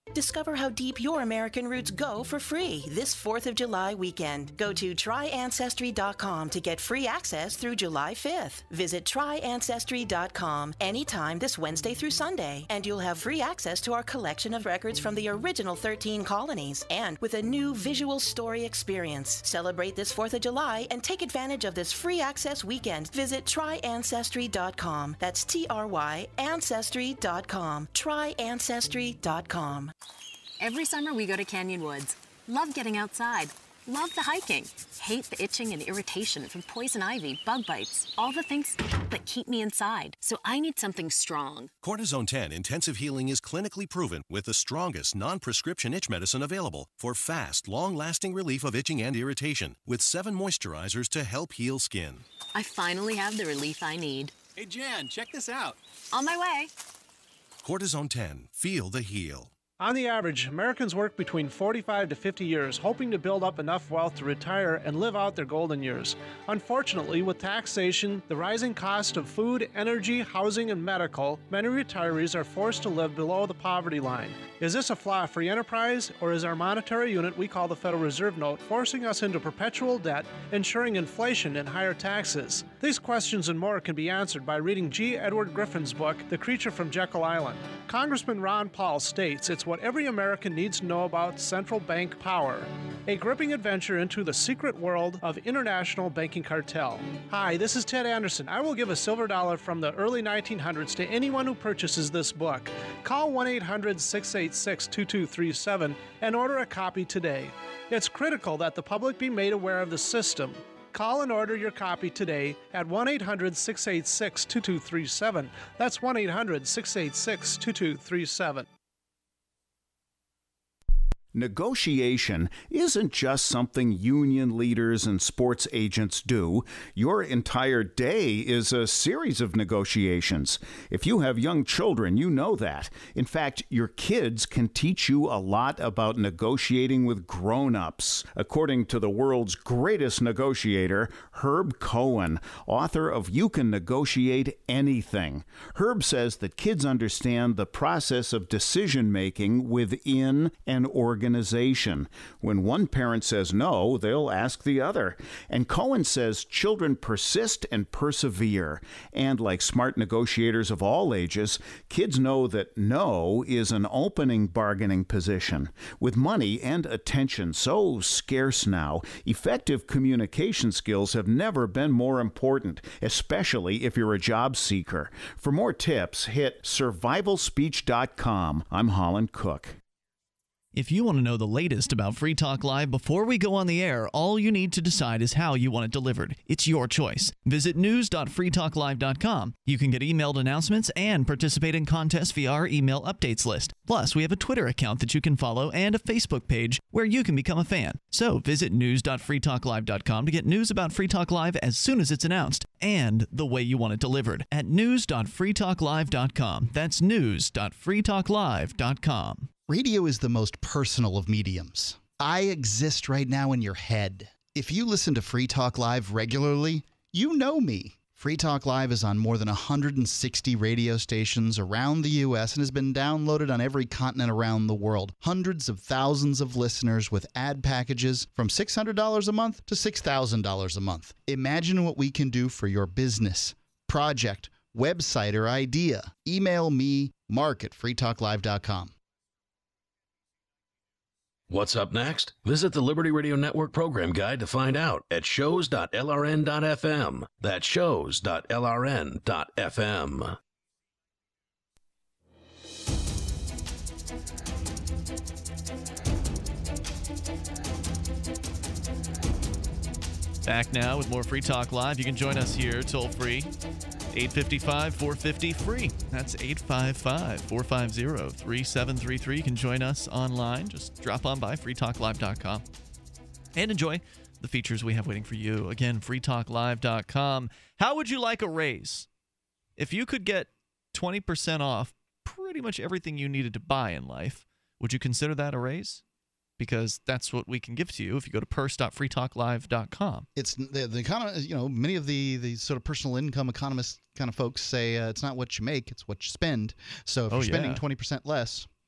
Discover how deep your American roots go for free this 4th of July weekend. Go to tryancestry.com to get free access through July 5th. Visit tryancestry.com anytime this Wednesday through Sunday, and you'll have free access to our collection of records from the original 13 colonies, and with a new visual story experience. Celebrate this 4th of July and take advantage of this free access weekend. Visit tryancestry.com. That's TRY Ancestry.com. Tryancestry.com. Every summer we go to Canyon Woods. Love getting outside. Love the hiking. Hate the itching and irritation from poison ivy, bug bites, all the things that keep me inside. So I need something strong. Cortisone 10 Intensive Healing is clinically proven with the strongest non-prescription itch medicine available for fast, long-lasting relief of itching and irritation with 7 moisturizers to help heal skin. I finally have the relief I need. Hey, Jan, check this out. On my way. Cortisone 10. Feel the heal. On the average, Americans work between 45 to 50 years, hoping to build up enough wealth to retire and live out their golden years. Unfortunately, with taxation, the rising cost of food, energy, housing, and medical, many retirees are forced to live below the poverty line. Is this a flaw of free enterprise, or is our monetary unit we call the Federal Reserve Note forcing us into perpetual debt, ensuring inflation and higher taxes? These questions and more can be answered by reading G. Edward Griffin's book, The Creature from Jekyll Island. Congressman Ron Paul states it's what every American needs to know about central bank power. A gripping adventure into the secret world of international banking cartel. Hi, this is Ted Anderson. I will give a silver dollar from the early 1900s to anyone who purchases this book. Call 1-800-686-2237 and order a copy today. It's critical that the public be made aware of the system. Call and order your copy today at 1-800-686-2237. That's 1-800-686-2237. Negotiation isn't just something union leaders and sports agents do. Your entire day is a series of negotiations. If you have young children, you know that. In fact, your kids can teach you a lot about negotiating with grown-ups. According to the world's greatest negotiator, Herb Cohen, author of You Can Negotiate Anything. Herb says that kids understand the process of decision-making within an organization. When one parent says no, they'll ask the other. And Cohen says children persist and persevere. And like smart negotiators of all ages, kids know that no is an opening bargaining position. With money and attention so scarce now, effective communication skills have never been more important, especially if you're a job seeker. For more tips, hit survivalspeech.com. I'm Holland Cook. If you want to know the latest about Free Talk Live before we go on the air, all you need to decide is how you want it delivered. It's your choice. Visit news.freetalklive.com. You can get emailed announcements and participate in contests via our email updates list. Plus, we have a Twitter account that you can follow and a Facebook page where you can become a fan. So visit news.freetalklive.com to get news about Free Talk Live as soon as it's announced and the way you want it delivered at news.freetalklive.com. That's news.freetalklive.com. Radio is the most personal of mediums. I exist right now in your head. If you listen to Free Talk Live regularly, you know me. Free Talk Live is on more than 160 radio stations around the U.S. and has been downloaded on every continent around the world. Hundreds of thousands of listeners with ad packages from $600 a month to $6,000 a month. Imagine what we can do for your business, project, website, or idea. Email me, mark@freetalklive.com. What's up next? Visit the Liberty Radio Network program guide to find out at shows.lrn.fm. That's shows.lrn.fm. Back now with more Free Talk Live. You can join us here toll free. 855-450-FREE. That's 855-450-3733. You can join us online. Just drop on by freetalklive.com and enjoy the features we have waiting for you. Again, freetalklive.com. How would you like a raise? If you could get 20% off pretty much everything you needed to buy in life, would you consider that a raise? Because that's what we can give to you if you go to purse.freetalklive.com. It's the economy, many of the sort of personal income economist kind of folks say it's not what you make, it's what you spend. So if you're spending 20% less,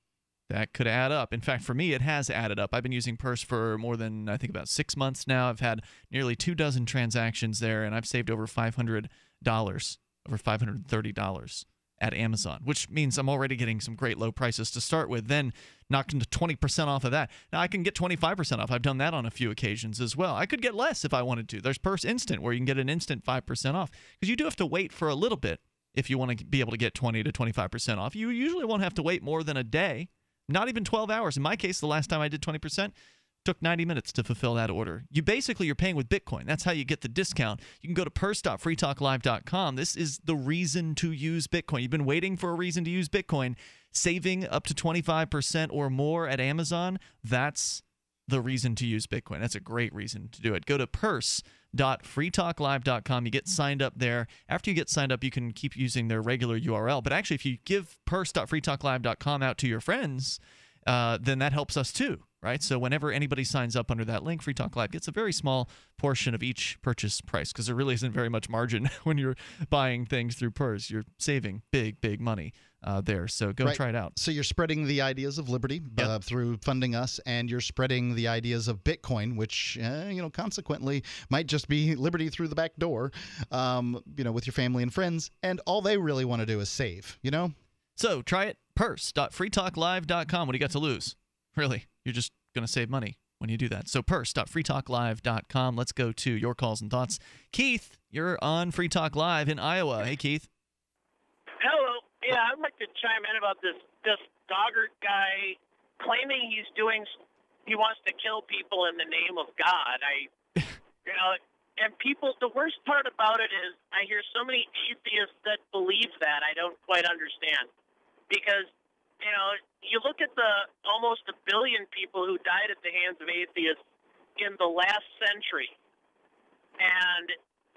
That could add up. In fact, for me, it has added up. I've been using Purse for more than, I think, about 6 months now. I've had nearly 24 transactions there, and I've saved over $500, over $530 at Amazon, which means I'm already getting some great low prices to start with, then knocked into 20% off of that. Now, I can get 25% off. I've done that on a few occasions as well. I could get less if I wanted to. There's Purse Instant, where you can get an instant 5% off, because you do have to wait for a little bit if you want to be able to get 20 to 25% off. You usually won't have to wait more than a day. Not even 12 hours. In my case, the last time I did 20%, took 90 minutes to fulfill that order. You're paying with Bitcoin. That's how you get the discount. You can go to purse.freetalklive.com. This is the reason to use Bitcoin. You've been waiting for a reason to use Bitcoin. Saving up to 25% or more at Amazon, that's the reason to use Bitcoin. That's a great reason to do it. Go to purse.freetalklive.com. You get signed up there. After you get signed up, you can keep using their regular URL. But actually, if you give purse.freetalklive.com out to your friends, then that helps us too, right? So whenever anybody signs up under that link, Free Talk Live gets a very small portion of each purchase price, because there really isn't very much margin when you're buying things through Purse. You're saving big money there. So go try it out. So you're spreading the ideas of liberty through funding us, and you're spreading the ideas of Bitcoin, which, consequently might just be liberty through the back door, with your family and friends. And all they really want to do is save, So try it, purse.freetalklive.com. What do you got to lose? Really, you're just going to save money when you do that. So purse.freetalklive.com. Let's go to your calls and thoughts. Keith, you're on Free Talk Live in Iowa. Hey, Keith. Hello. Yeah, I'd like to chime in about this Doggart guy claiming he wants to kill people in the name of God. And people, the worst part about it is I hear so many atheists that believe that I don't quite understand. Because, you look at the almost 1 billion people who died at the hands of atheists in the last century, and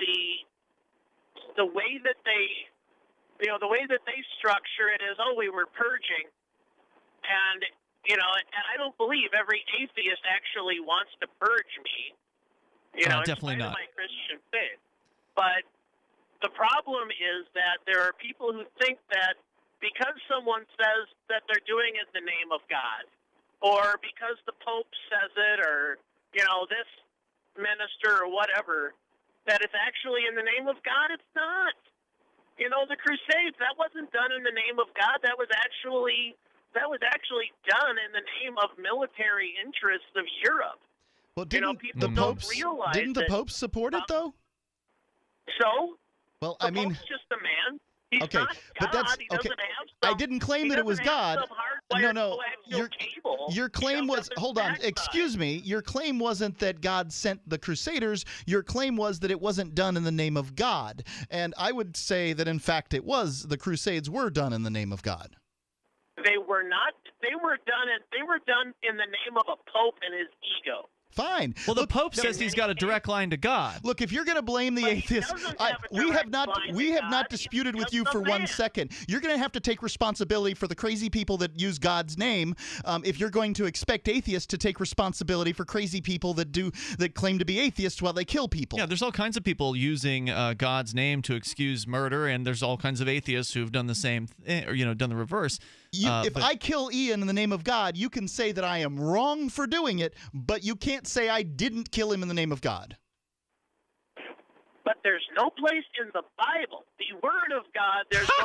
the way that they, the way that they structure it is, we were purging, and and I don't believe every atheist actually wants to purge me. Definitely not. My Christian faith, but the problem is that there are people who think that because someone says that they're doing it in the name of God, or because the Pope says it, or, this minister or whatever, that it's actually in the name of God. It's not. The Crusades, that wasn't done in the name of God. That was actually done in the name of military interests of Europe. Well, didn't people the don't popes realize didn't the popes support it though? So, well, the Pope's just a man. He's okay, not God. but that's He okay. doesn't have I didn't claim that it was God. No. Your claim was, hold on, excuse me. Your claim wasn't that God sent the Crusaders. Your claim was that it wasn't done in the name of God. And I would say that in fact it was. The Crusades were done in the name of God. They were not. They were done in the name of a pope and his ego. Fine. Well, the Pope says he's got a direct line to God. Look, if you're going to blame the atheists, we have not disputed with you for 1 second. You're going to have to take responsibility for the crazy people that use God's name. If you're going to expect atheists to take responsibility for crazy people that claim to be atheists while they kill people. Yeah, there's all kinds of people using God's name to excuse murder, and there's all kinds of atheists who've done the same, or done the reverse. If I kill Ian in the name of God, you can say that I am wrong for doing it, but you can't say I didn't kill him in the name of God. But there's no place in the Bible, the Word of God, there's no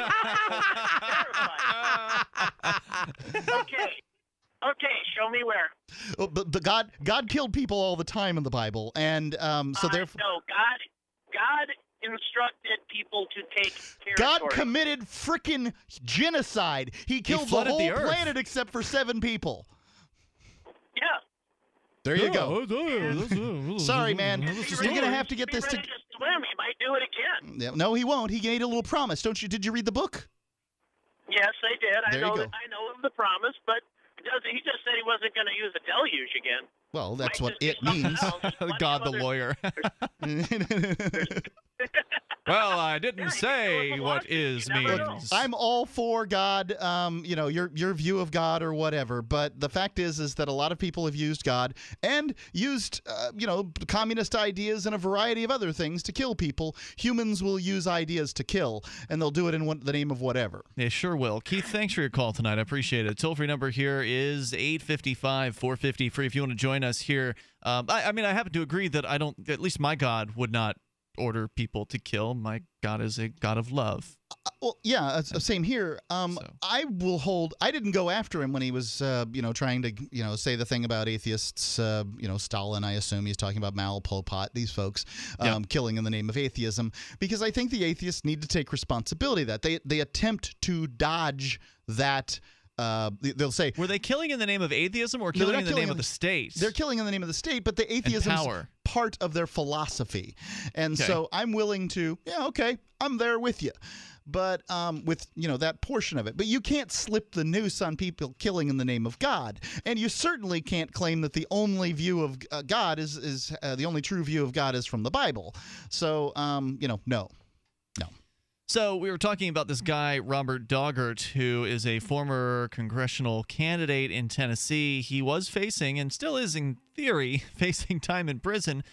place. Okay, show me where. Oh, but God killed people all the time in the Bible, and so therefore. No, God instructed people to take territory. God committed frickin' genocide. He killed the whole planet except for 7 people. Yeah. There you go. Sorry, man. You're going to have to get this to swim. He might do it again. Yeah, no, he won't. He made a little promise. Did you read the book? Yes, I did. There you go. I know of the promise, but he just said he wasn't going to use a deluge again. Well, that's what it means. God the lawyer. Well, I didn't say what is means. I'm all for God, your view of God or whatever, but the fact is that a lot of people have used God and used, communist ideas and a variety of other things to kill people. Humans will use ideas to kill, and they'll do it in the name of whatever. They sure will. Keith, thanks for your call tonight. I appreciate it. Toll-free number here is 855-450-FREE if you want to join us here. I happen to agree that at least my God would not order people to kill. My God is a God of love. Well, yeah, same here. I didn't go after him when he was, trying to, say the thing about atheists. Stalin, I assume he's talking about Mao, Pol Pot, these folks, killing in the name of atheism, because I think the atheists need to take responsibility that they attempt to dodge that. They'll say, were they killing in the name of atheism or killing in the name of the state? They're killing in the name of the state, but the atheism is part of their philosophy. And so I'm willing to, I'm there with you. But with, that portion of it. But you can't slip the noose on people killing in the name of God. And you certainly can't claim that the only view of God is the only true view of God is from the Bible. So, no. So we were talking about this guy, Robert Daugert, who is a former congressional candidate in Tennessee. He was facing, and still is in theory, facing time in prison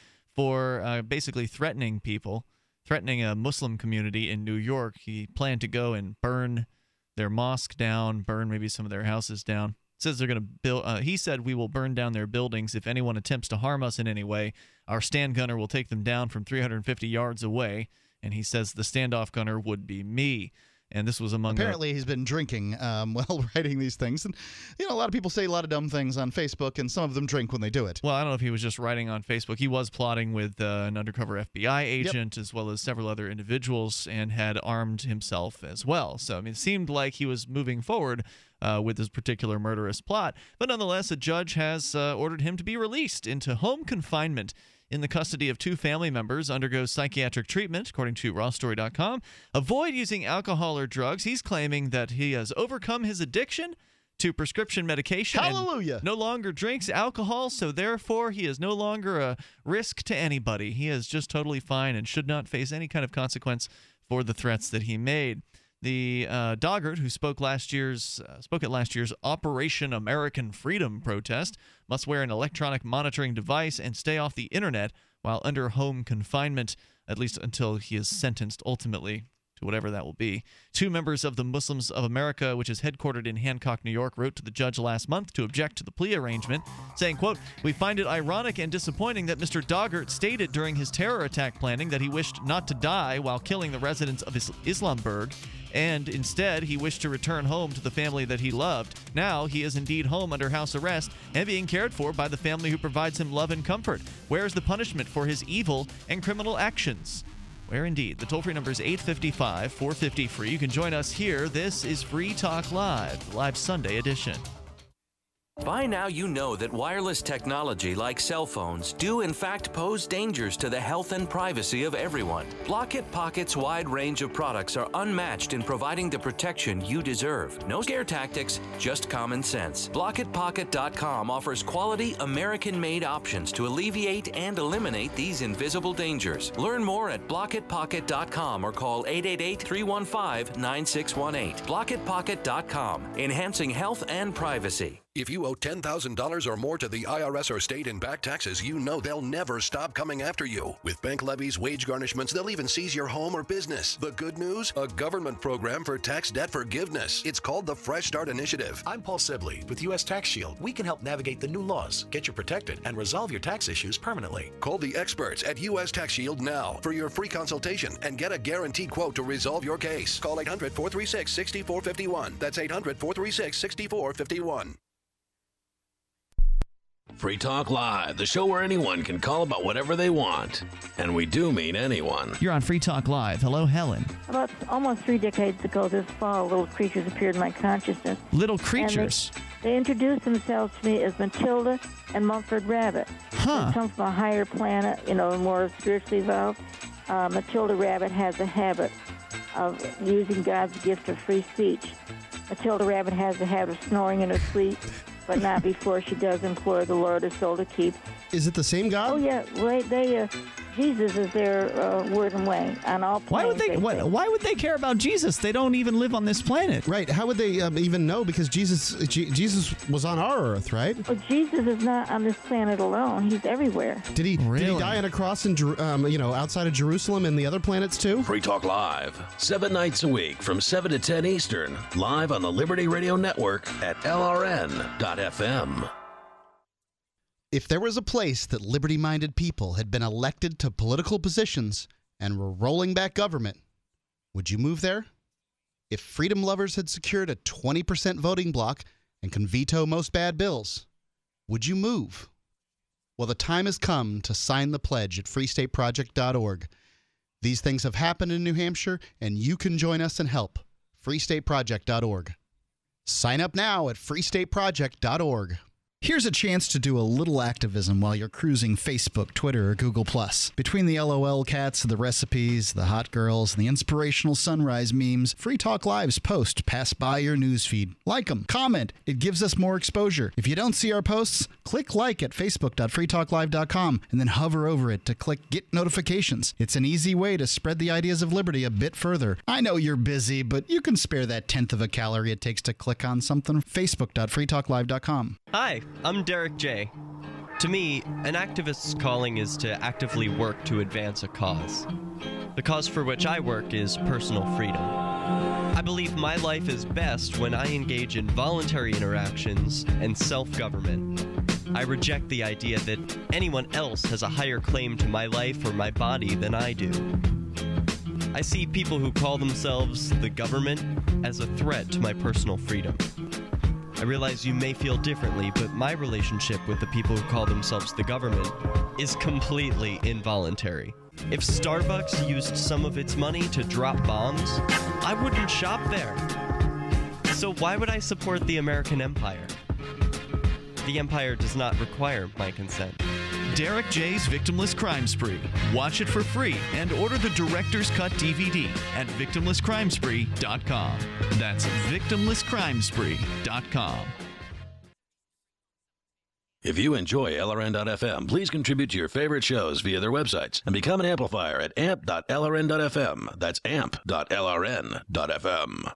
for basically threatening people, threatening a Muslim community in New York. He planned to go and burn their mosque down, burn maybe some of their houses down. Says they're going to build. He said, "We will burn down their buildings. If anyone attempts to harm us in any way, our stand gunner will take them down from 350 yards away." And he says the standoff gunner would be me. And this was among apparently he's been drinking while writing these things. And, a lot of people say a lot of dumb things on Facebook, and some of them drink when they do it. Well, I don't know if he was just writing on Facebook. He was plotting with an undercover FBI agent as well as several other individuals and had armed himself as well. So, it seemed like he was moving forward with this particular murderous plot. But nonetheless, a judge has ordered him to be released into home confinement in the custody of two family members, undergoes psychiatric treatment, according to rawstory.com. Avoid using alcohol or drugs. He's claiming that he has overcome his addiction to prescription medication. Hallelujah. And no longer drinks alcohol, so therefore he is no longer a risk to anybody. He is just totally fine and should not face any kind of consequence for the threats that he made. The Daugert, who spoke at last year's Operation American Freedom protest, must wear an electronic monitoring device and stay off the internet while under home confinement, at least until he is sentenced ultimately to whatever that will be. Two members of the Muslims of America, which is headquartered in Hancock, New York, wrote to the judge last month to object to the plea arrangement, saying, quote, "We find it ironic and disappointing that Mr. Daugert stated during his terror attack planning that he wished not to die while killing the residents of Islamburg, and instead he wished to return home to the family that he loved. Now he is indeed home under house arrest and being cared for by the family who provides him love and comfort. Where is the punishment for his evil and criminal actions?" Where indeed. The toll-free number is 855-450-FREE. You can join us here. This is Free Talk Live, live Sunday edition. By now you know that wireless technology like cell phones do in fact pose dangers to the health and privacy of everyone. Block-It Pocket's wide range of products are unmatched in providing the protection you deserve. No scare tactics, just common sense. BlockItPocket.com offers quality American-made options to alleviate and eliminate these invisible dangers. Learn more at BlockItPocket.com or call 888-315-9618. BlockItPocket.com, enhancing health and privacy. If you owe $10,000 or more to the IRS or state in back taxes, you know they'll never stop coming after you. With bank levies, wage garnishments, they'll even seize your home or business. The good news? A government program for tax debt forgiveness. It's called the Fresh Start Initiative. I'm Paul Sibley with U.S. Tax Shield. We can help navigate the new laws, get you protected, and resolve your tax issues permanently. Call the experts at U.S. Tax Shield now for your free consultation and get a guaranteed quote to resolve your case. Call 800-436-6451. That's 800-436-6451. Free Talk Live, the show where anyone can call about whatever they want. And we do mean anyone. You're on Free Talk Live. Hello, Helen. About almost 3 decades ago this fall, little creatures appeared in my consciousness. Little creatures? They introduced themselves to me as Matilda and Mumford Rabbit. Huh. They come from a higher planet, more spiritually evolved. Matilda Rabbit has a habit of using God's gift of free speech. Matilda Rabbit has the habit of snoring in her sleep, but not before she does implore the Lord her soul to keep. Is it the same God? Oh, yeah. Right. Jesus is their word and way on all Why would planes. Why would they care about Jesus? They don't even live on this planet. Right. How would they even know? Because Jesus was on our earth, right? Well, Jesus is not on this planet alone. He's everywhere. Did he die on a cross in outside of Jerusalem and the other planets too? Free Talk Live, 7 nights a week from 7 to 10 Eastern, live on the Liberty Radio Network at LRN.FM. If there was a place that liberty-minded people had been elected to political positions and were rolling back government, would you move there? If freedom lovers had secured a 20% voting block and can veto most bad bills, would you move? Well, the time has come to sign the pledge at freestateproject.org. These things have happened in New Hampshire, and you can join us and help. freestateproject.org. Sign up now at freestateproject.org. Here's a chance to do a little activism while you're cruising Facebook, Twitter, or Google+. Between the LOL cats, the recipes, the hot girls, and the inspirational sunrise memes, Free Talk Live's posts pass by your newsfeed. Like them, comment. It gives us more exposure. If you don't see our posts, click like at facebook.freetalklive.com and then hover over it to click Get Notifications. It's an easy way to spread the ideas of liberty a bit further. I know you're busy, but you can spare that 1/10 of a calorie it takes to click on something. facebook.freetalklive.com. Hi, I'm Derek J. To me, an activist's calling is to actively work to advance a cause. The cause for which I work is personal freedom. I believe my life is best when I engage in voluntary interactions and self-government. I reject the idea that anyone else has a higher claim to my life or my body than I do. I see people who call themselves the government as a threat to my personal freedom. I realize you may feel differently, but my relationship with the people who call themselves the government is completely involuntary. If Starbucks used some of its money to drop bombs, I wouldn't shop there. So why would I support the American empire? The empire does not require my consent. Derek J's Victimless Crime Spree. Watch it for free and order the Director's Cut DVD at victimlesscrimespree.com. That's victimlesscrimespree.com. If you enjoy LRN.FM, please contribute to your favorite shows via their websites and become an amplifier at amp.lrn.fm. That's amp.lrn.fm.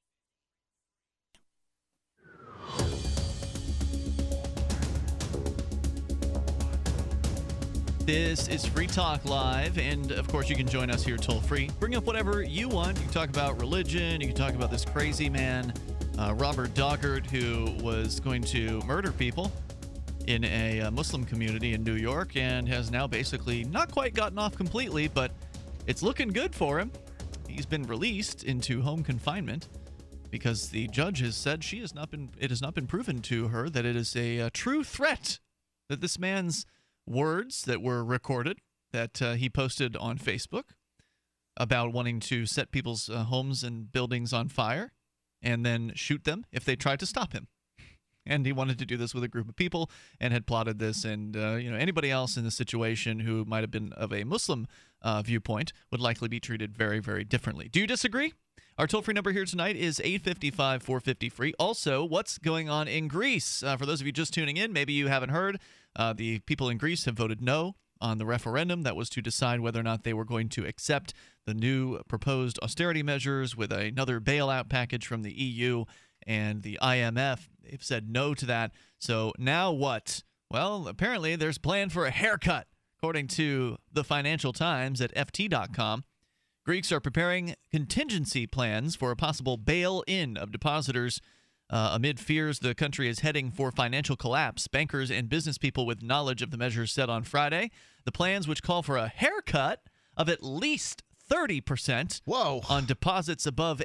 This is Free Talk Live, and of course you can join us here toll-free. Bring up whatever you want. You can talk about religion. You can talk about this crazy man, Robert Doggart, who was going to murder people in a Muslim community in New York and has now basically not quite gotten off completely, but it's looking good for him. He's been released into home confinement because the judge has said it has not been proven to her that it is a true threat that this man's words that were recorded that he posted on Facebook about wanting to set people's homes and buildings on fire and then shoot them if they tried to stop him. And he wanted to do this with a group of people and had plotted this. And anybody else in the situation who might have been of a Muslim viewpoint would likely be treated very, very differently. Do you disagree? Our toll-free number here tonight is 855-450-FREE. Also, what's going on in Greece? For those of you just tuning in, maybe you haven't heard, the people in Greece have voted no on the referendum that was to decide whether or not they were going to accept the new proposed austerity measures with another bailout package from the EU and the IMF. They've said no to that. So now what? Well, apparently there's a plan for a haircut, according to the Financial Times at FT.com. Greeks are preparing contingency plans for a possible bail-in of depositors amid fears the country is heading for financial collapse. Bankers and business people with knowledge of the measures said on Friday the plans, which call for a haircut of at least 30% on deposits above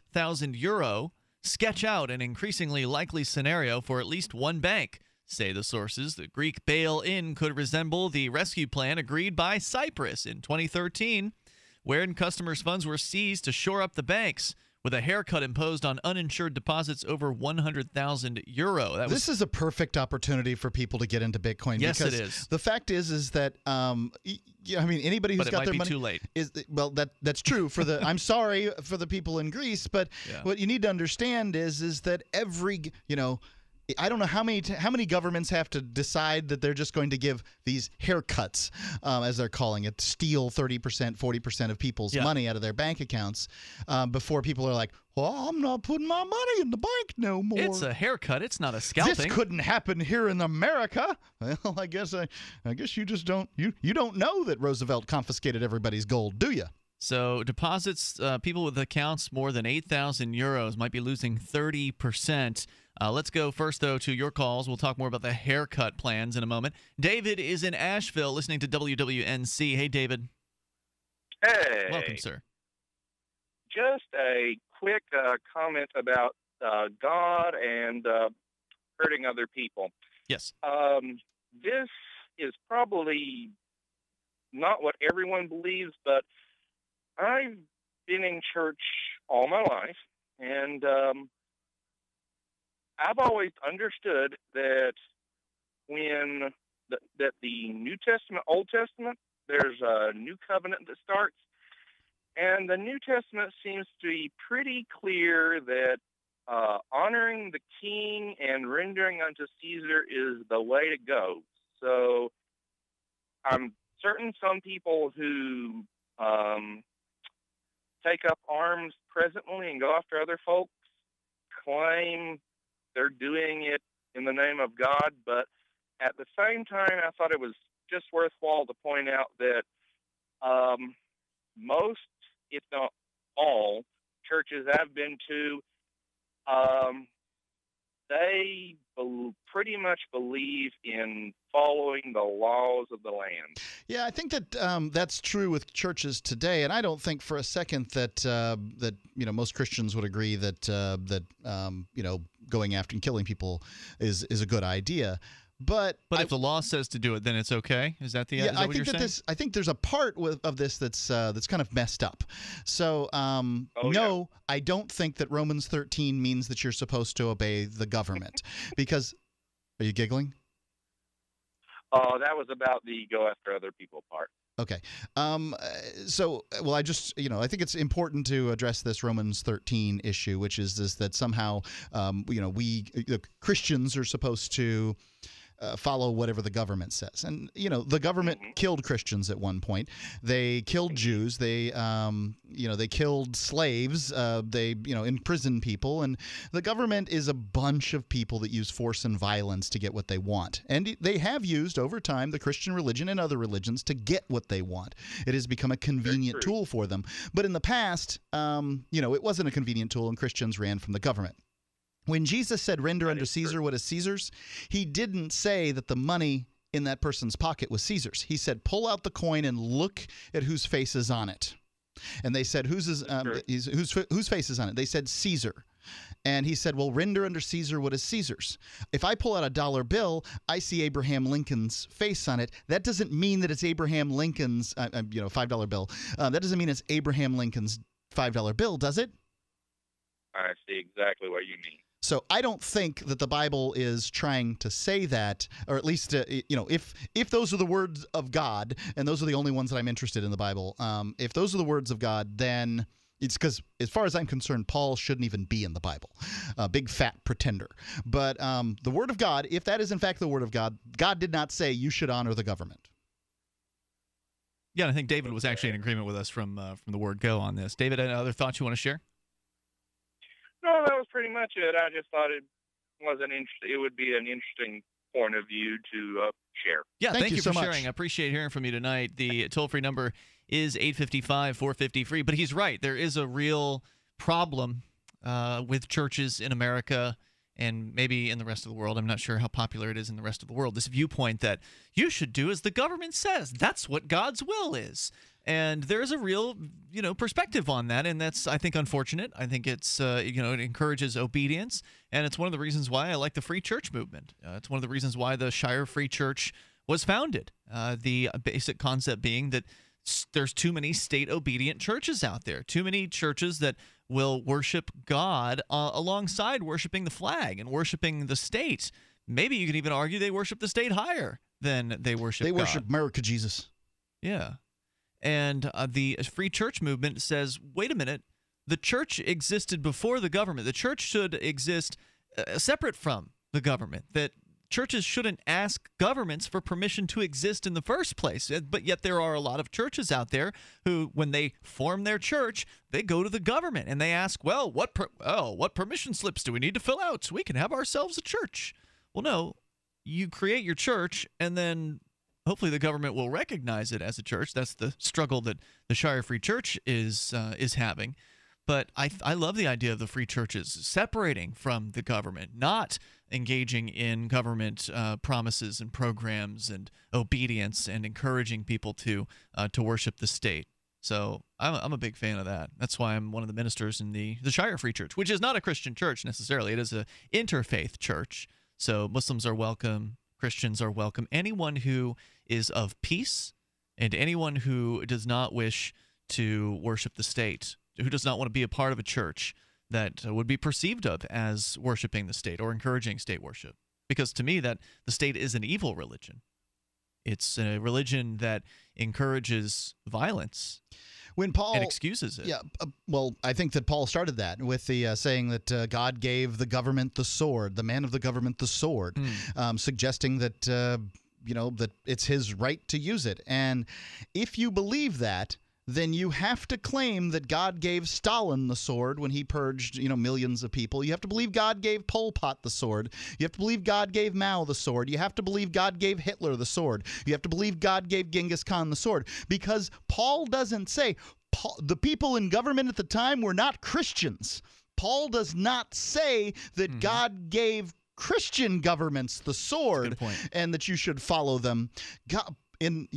€8,000, sketch out an increasingly likely scenario for at least one bank, say the sources. The Greek bail-in could resemble the rescue plan agreed by Cyprus in 2013, wherein customers' funds were seized to shore up the banks, with a haircut imposed on uninsured deposits over €100,000. This is a perfect opportunity for people to get into Bitcoin. Yes, because it is. The fact is that anybody who's got their money, too late. That's true for the. I'm sorry for the people in Greece, but what you need to understand is that every I don't know how many governments have to decide that they're just going to give these haircuts, as they're calling it, steal 30%, 40% of people's money out of their bank accounts before people are like, well, I'm not putting my money in the bank no more. It's a haircut. It's not a scalping. This couldn't happen here in America. Well, I guess you just don't you don't know that Roosevelt confiscated everybody's gold, do you? So deposits, people with accounts more than 8,000 euros might be losing 30%. Let's go first, though, to your calls. We'll talk more about the haircut plans in a moment. David is in Asheville listening to WWNC. Hey, David. Hey. Welcome, sir. Just a quick comment about God and hurting other people. Yes. This is probably not what everyone believes, but I've been in church all my life, and I've always understood that when that the New Testament, Old Testament, there's a new covenant that starts, and the New Testament seems to be pretty clear that honoring the king and rendering unto Caesar is the way to go. So I'm certain some people who take up arms presently and go after other folks claim they're doing it in the name of God, but at the same time, I thought it was just worthwhile to point out that most, if not all, churches I've been to, they pretty much believe in following the laws of the land. Yeah, I think that that's true with churches today, and I don't think for a second that most Christians would agree that going after and killing people is a good idea. But if the law says to do it, then it's okay. Is that is that what you're saying? I think there's a part of this that's kind of messed up. So no, I don't think that Romans 13 means that you're supposed to obey the government. Because, are you giggling? Oh, that was about the go after other people part. Okay. I think it's important to address this Romans 13 issue, which is that somehow, we Christians are supposed to follow whatever the government says. And, the government killed Christians at one point. They killed Jews. They killed slaves. They imprisoned people. And the government is a bunch of people that use force and violence to get what they want. And they have used over time the Christian religion and other religions to get what they want. It has become a convenient tool for them. But in the past, it wasn't a convenient tool, and Christians ran from the government. When Jesus said, render unto Caesar what is Caesar's, he didn't say that the money in that person's pocket was Caesar's. He said, pull out the coin and look at whose face is on it. And they said, whose face is on it? They said, Caesar. And he said, well, render unto Caesar what is Caesar's. If I pull out a dollar bill, I see Abraham Lincoln's face on it. That doesn't mean that it's Abraham Lincoln's, $5 bill. That doesn't mean it's Abraham Lincoln's $5 bill, does it? I see exactly what you mean. So I don't think that the Bible is trying to say that, or at least, if those are the words of God, and those are the only ones that I'm interested in the Bible, if those are the words of God, then it's because, as far as I'm concerned, Paul shouldn't even be in the Bible. Big fat pretender. But the Word of God, if that is in fact the Word of God, God did not say you should honor the government. Yeah, I think David was actually in agreement with us from the word go on this. David, any other thoughts you want to share? No, that was pretty much it. I just thought it would be an interesting point of view to share. Yeah, thank you for sharing. I appreciate hearing from you tonight. The toll-free number is 855-450-FREE. But he's right. There is a real problem with churches in America and maybe in the rest of the world. I'm not sure how popular it is in the rest of the world. This viewpoint that you should do as the government says. That's what God's will is. And there's a real, perspective on that, and that's, I think, unfortunate. I think it's, it encourages obedience, and it's one of the reasons why I like the free church movement. It's one of the reasons why the Shire Free Church was founded. The basic concept being that there's too many state-obedient churches out there, too many churches that will worship God alongside worshiping the flag and worshiping the state. Maybe you could even argue they worship the state higher than they worship God. They worship America, Jesus. Yeah. And the free church movement says, wait a minute, the church existed before the government. The church should exist separate from the government, that churches shouldn't ask governments for permission to exist in the first place. But yet there are a lot of churches out there who, when they form their church, they go to the government and they ask, well, what permission slips do we need to fill out so we can have ourselves a church? Well, no, you create your church and then hopefully the government will recognize it as a church. That's the struggle that the Shire Free Church is having. But I love the idea of the free churches separating from the government, not engaging in government promises and programs and obedience and encouraging people to worship the state. So I'm a big fan of that. That's why I'm one of the ministers in the Shire Free Church, which is not a Christian church necessarily. It is an interfaith church. So Muslims are welcome, Christians are welcome. Anyone who is of peace and anyone who does not wish to worship the state, who does not want to be a part of a church that would be perceived of as worshiping the state or encouraging state worship. Because to me, that the state is an evil religion. It's a religion that encourages violence. When Paul and excuses it. Yeah, well, I think that Paul started that with the saying that God gave the government the sword, the man of the government the sword, suggesting that that it's his right to use it. And if you believe that, then you have to claim that God gave Stalin the sword when he purged, millions of people. You have to believe God gave Pol Pot the sword. You have to believe God gave Mao the sword. You have to believe God gave Hitler the sword. You have to believe God gave Genghis Khan the sword. Because Paul doesn't say the people in government at the time were not Christians. Paul does not say that God gave Christian governments the sword and that you should follow them. God, and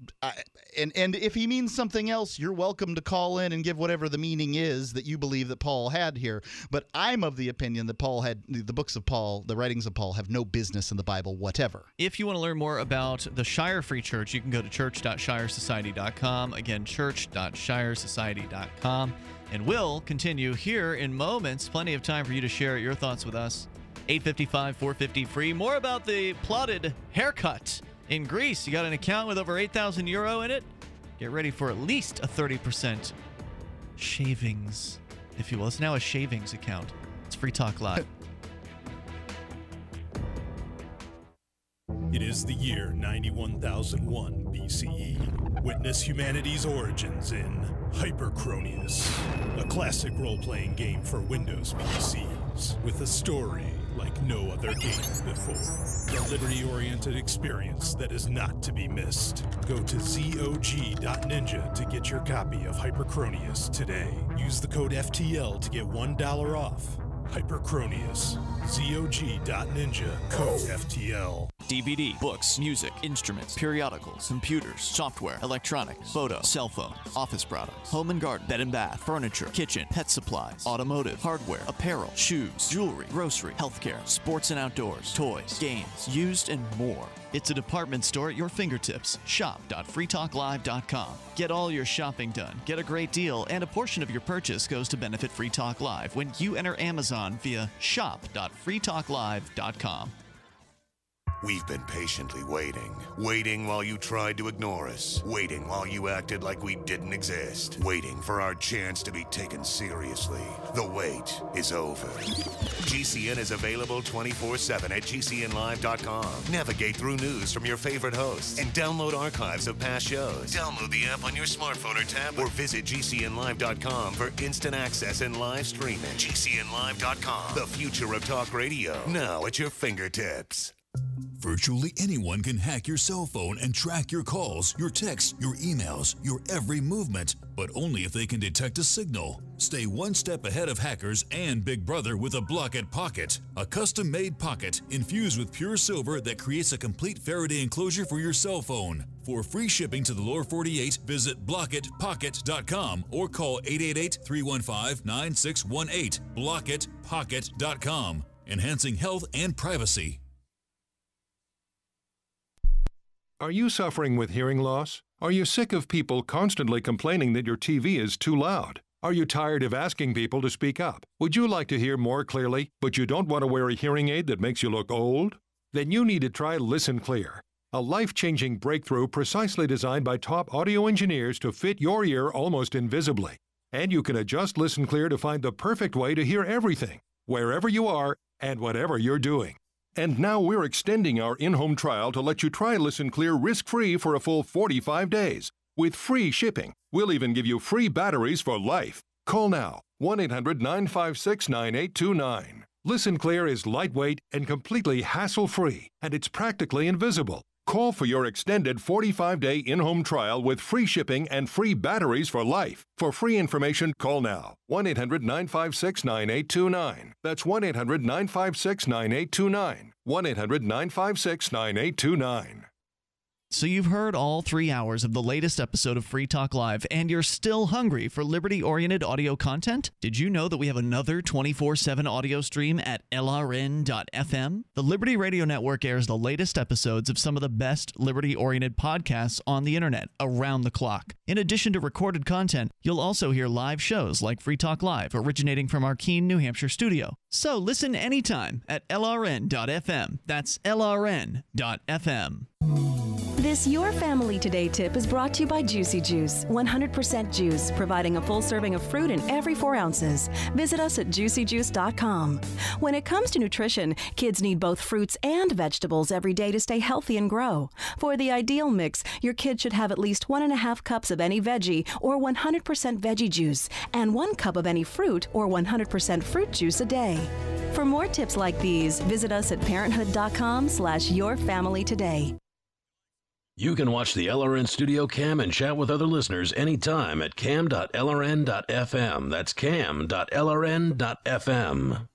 if he means something else, you're welcome to call in and give whatever the meaning is that you believe that Paul had here. But I'm of the opinion that Paul had the books of Paul, the writings of Paul, have no business in the Bible whatever. If you want to learn more about the Shire Free Church, you can go to church.shiresociety.com. Again, church.shiresociety.com. And we'll continue here in moments. Plenty of time for you to share your thoughts with us. 855-450-FREE. More about the plotted haircut in Greece. You got an account with over 8,000 euro in it? Get ready for at least a 30% shavings, if you will. It's now a shavings account. It's Free Talk Live. It is the year 91,001 BCE. Witness humanity's origins in Hyperchronius, a classic role-playing game for Windows PCs with a story like no other game before. A liberty-oriented experience that is not to be missed. Go to zog.ninja to get your copy of Hyperchronius today. Use the code FTL to get $1 off. Hyperchronius. zog.ninja. Code FTL. DVD, books, music, instruments, periodicals, computers, software, electronics, photo, cell phones, office products, home and garden, bed and bath, furniture, kitchen, pet supplies, automotive, hardware, apparel, shoes, jewelry, grocery, healthcare, sports and outdoors, toys, games, used, and more. It's a department store at your fingertips. Shop.freetalklive.com. Get all your shopping done, get a great deal, and a portion of your purchase goes to benefit Free Talk Live when you enter Amazon via shop.freetalklive.com. We've been patiently waiting while you tried to ignore us, waiting while you acted like we didn't exist, waiting for our chance to be taken seriously. The wait is over. GCN is available 24/7 at GCNlive.com. Navigate through news from your favorite hosts and download archives of past shows. Download the app on your smartphone or tablet or visit GCNlive.com for instant access and live streaming. GCNlive.com, the future of talk radio, now at your fingertips. Virtually anyone can hack your cell phone and track your calls, your texts, your emails, your every movement, but only if they can detect a signal. Stay one step ahead of hackers and Big Brother with a Block-It Pocket, a custom-made pocket infused with pure silver that creates a complete Faraday enclosure for your cell phone. For free shipping to the lower 48, visit blockitpocket.com or call 888-315-9618. blockitpocket.com, enhancing health and privacy. Are you suffering with hearing loss? Are you sick of people constantly complaining that your TV is too loud? Are you tired of asking people to speak up? Would you like to hear more clearly, but you don't want to wear a hearing aid that makes you look old? Then you need to try Listen Clear, a life-changing breakthrough precisely designed by top audio engineers to fit your ear almost invisibly. And you can adjust Listen Clear to find the perfect way to hear everything, wherever you are and whatever you're doing. And now we're extending our in-home trial to let you try Listen Clear risk-free for a full 45 days. With free shipping, we'll even give you free batteries for life. Call now, 1-800-956-9829. Listen Clear is lightweight and completely hassle-free, and it's practically invisible. Call for your extended 45-day in-home trial with free shipping and free batteries for life. For free information, call now. 1-800-956-9829. That's 1-800-956-9829. 1-800-956-9829. So you've heard all 3 hours of the latest episode of Free Talk Live, and you're still hungry for liberty-oriented audio content? Did you know that we have another 24/7 audio stream at LRN.FM? The Liberty Radio Network airs the latest episodes of some of the best liberty-oriented podcasts on the internet around the clock. In addition to recorded content, you'll also hear live shows like Free Talk Live, originating from our Keene, New Hampshire studio. So listen anytime at LRN.FM. That's LRN.FM. This Your Family Today tip is brought to you by Juicy Juice, 100% juice, providing a full serving of fruit in every 4 ounces. Visit us at juicyjuice.com. When it comes to nutrition, kids need both fruits and vegetables every day to stay healthy and grow. For the ideal mix, your kid should have at least 1.5 cups of any veggie or 100% veggie juice, and 1 cup of any fruit or 100% fruit juice a day. For more tips like these, visit us at parenthood.com/yourfamilytoday. You can watch the LRN Studio Cam and chat with other listeners anytime at cam.lrn.fm. That's cam.lrn.fm.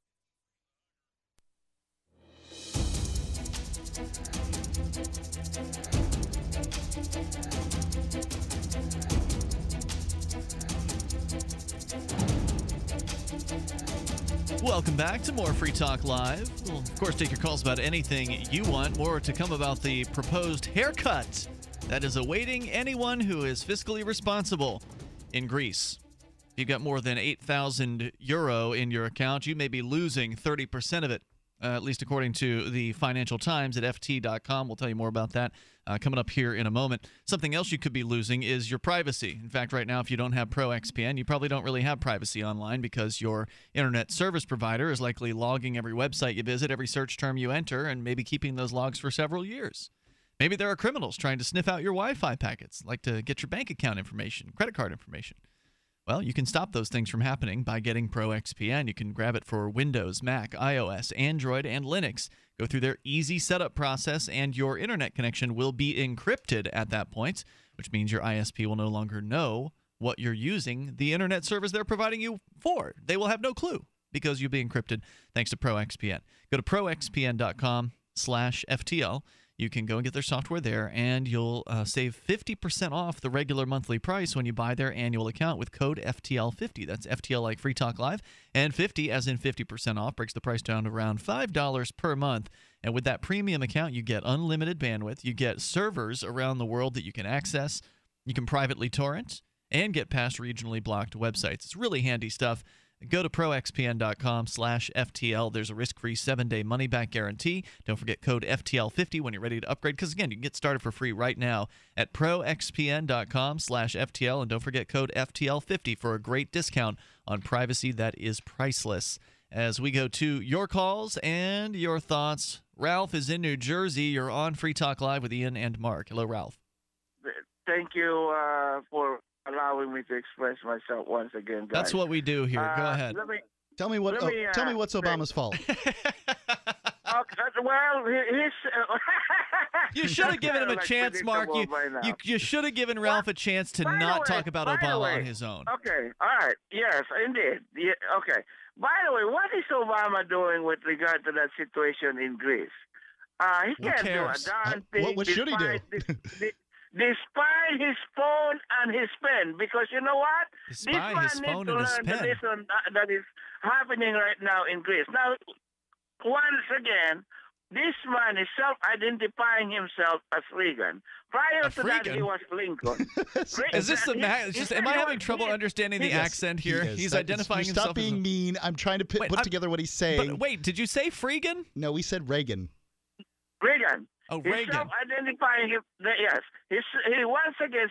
Welcome back to more Free Talk Live. We'll, of course, take your calls about anything you want. More to come about the proposed haircut that is awaiting anyone who is fiscally responsible in Greece. If you've got more than 8,000 euro in your account, you may be losing 30% of it, at least according to the Financial Times at ft.com. We'll tell you more about that coming up here in a moment. Something else you could be losing is your privacy. In fact, right now, if you don't have ProXPN, you probably don't really have privacy online because your internet service provider is likely logging every website you visit, every search term you enter, and maybe keeping those logs for several years. Maybe there are criminals trying to sniff out your Wi-Fi packets, like to get your bank account information, credit card information. Well, you can stop those things from happening by getting ProXPN. You can grab it for Windows, Mac, iOS, Android, and Linux. Go through their easy setup process, and your internet connection will be encrypted at that point, which means your ISP will no longer know what you're using the internet service they're providing you for. They will have no clue because you'll be encrypted thanks to ProXPN. Go to proxpn.com/FTL. You can go and get their software there, and you'll save 50% off the regular monthly price when you buy their annual account with code FTL50. That's FTL like Free Talk Live, and 50 as in 50% off brings the price down to around $5 per month. And with that premium account, you get unlimited bandwidth. You get servers around the world that you can access. You can privately torrent and get past regionally blocked websites. It's really handy stuff. Go to proxpn.com/FTL. There's a risk-free 7-day money-back guarantee. Don't forget code FTL50 when you're ready to upgrade, because, again, you can get started for free right now at proxpn.com/FTL. And don't forget code FTL50 for a great discount on privacy that is priceless. As we go to your calls and your thoughts, Ralph is in New Jersey. You're on Free Talk Live with Ian and Mark. Hello, Ralph. Thank you for allowing me to express myself once again, guys. That's what we do here. Go ahead. Tell me what's Obama's fault. Well, he's. You should have given him a chance, Mark. You should have given Ralph a chance to not talk about Obama on his own. Okay, all right. Yes, indeed. Yeah, okay. By the way, what is Obama doing with regard to that situation in Greece? He can't do a darn thing. What should he do? Despite his phone and his pen, because you know what? Despite this his man phone needs to and his learn the pen. lesson that is happening right now in Greece. Now, once again, this man is self-identifying himself as Reagan. Prior to that, he was Lincoln. Is this am I having trouble understanding the accent here? He's identifying himself. Stop being mean. I'm trying to put together what he's saying. But wait, did you say Freegan? No, we said Reagan. Reagan. Oh, He's Reagan. self-identifying him. Yes. He once again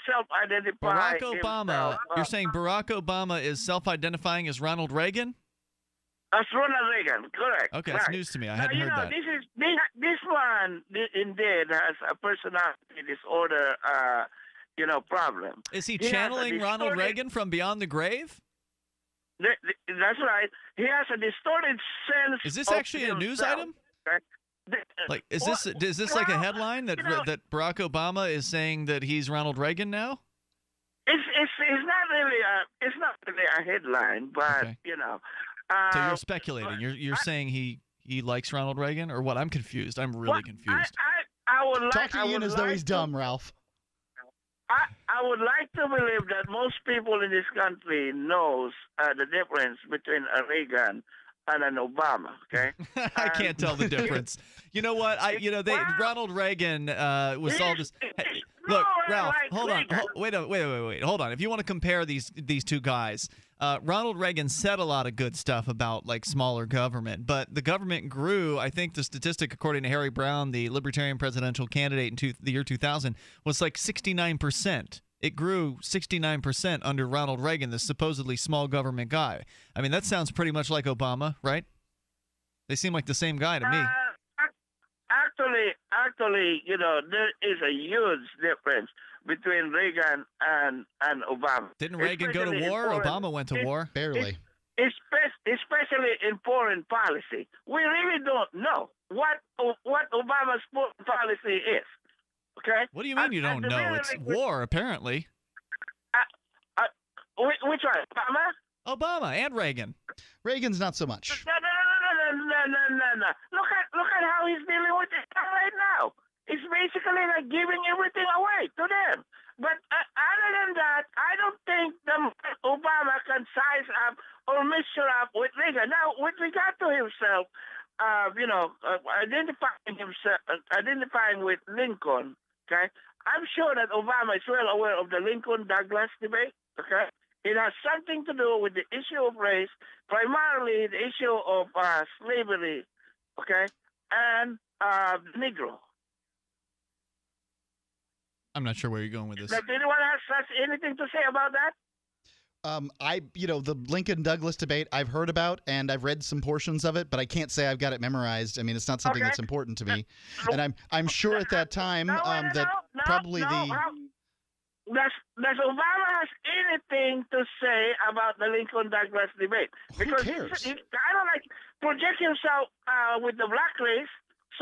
self-identifying Barack Obama. himself. You're saying Barack Obama is self-identifying as Ronald Reagan? That's Ronald Reagan, correct. Okay, that's right. news to me. I Now, hadn't heard that. This man indeed has a personality disorder, problem. Is he channeling Ronald Reagan from beyond the grave? That's right. He has a distorted sense. Is this actually a news item? Okay? Like, is this like a headline that that Barack Obama is saying that he's Ronald Reagan now? It's not really a headline, but Okay. you know. So you're speculating. You're saying he likes Ronald Reagan, or what? I'm confused. I'm really confused. I would like Talk to Ian as though he's dumb, Ralph. I would like to believe that most people in this country knows the difference between a Reagan and an Obama. Okay, I can't tell the difference. You know what? Ronald Reagan was all this. Hey, look, Ralph, hold on. Wait. Hold on. If you want to compare these two guys, Ronald Reagan said a lot of good stuff about like smaller government, but the government grew. I think the statistic, according to Harry Brown, the Libertarian presidential candidate in the year 2000, was like 69%. It grew 69% under Ronald Reagan, the supposedly small government guy. I mean, that sounds pretty much like Obama, right? They seem like the same guy to me. Actually, there is a huge difference between Reagan and Obama. Didn't Reagan go to war? Obama went to war. Barely. Especially in foreign policy. We really don't know what Obama's foreign policy is. Okay? What do you mean you don't know? It's war, apparently. Which one? Obama and Reagan. Reagan's not so much. No. Look at how he's dealing with it right now. It's basically like giving everything away to them. But other than that, I don't think Obama can size up or measure up with Reagan. Now, with regard to himself, identifying with Lincoln, okay? I'm sure that Obama is well aware of the Lincoln-Douglas debate, okay? It has something to do with the issue of race, primarily the issue of slavery, okay, and the Negro. I'm not sure where you're going with this. Does anyone has anything to say about that? The Lincoln-Douglas debate I've heard about, and I've read some portions of it, but I can't say I've got it memorized. I mean, it's not something that's important to me. And I'm sure at that time probably Does Obama has anything to say about the Lincoln-Douglas debate? Because Who cares? He kind of like project himself with the black race. So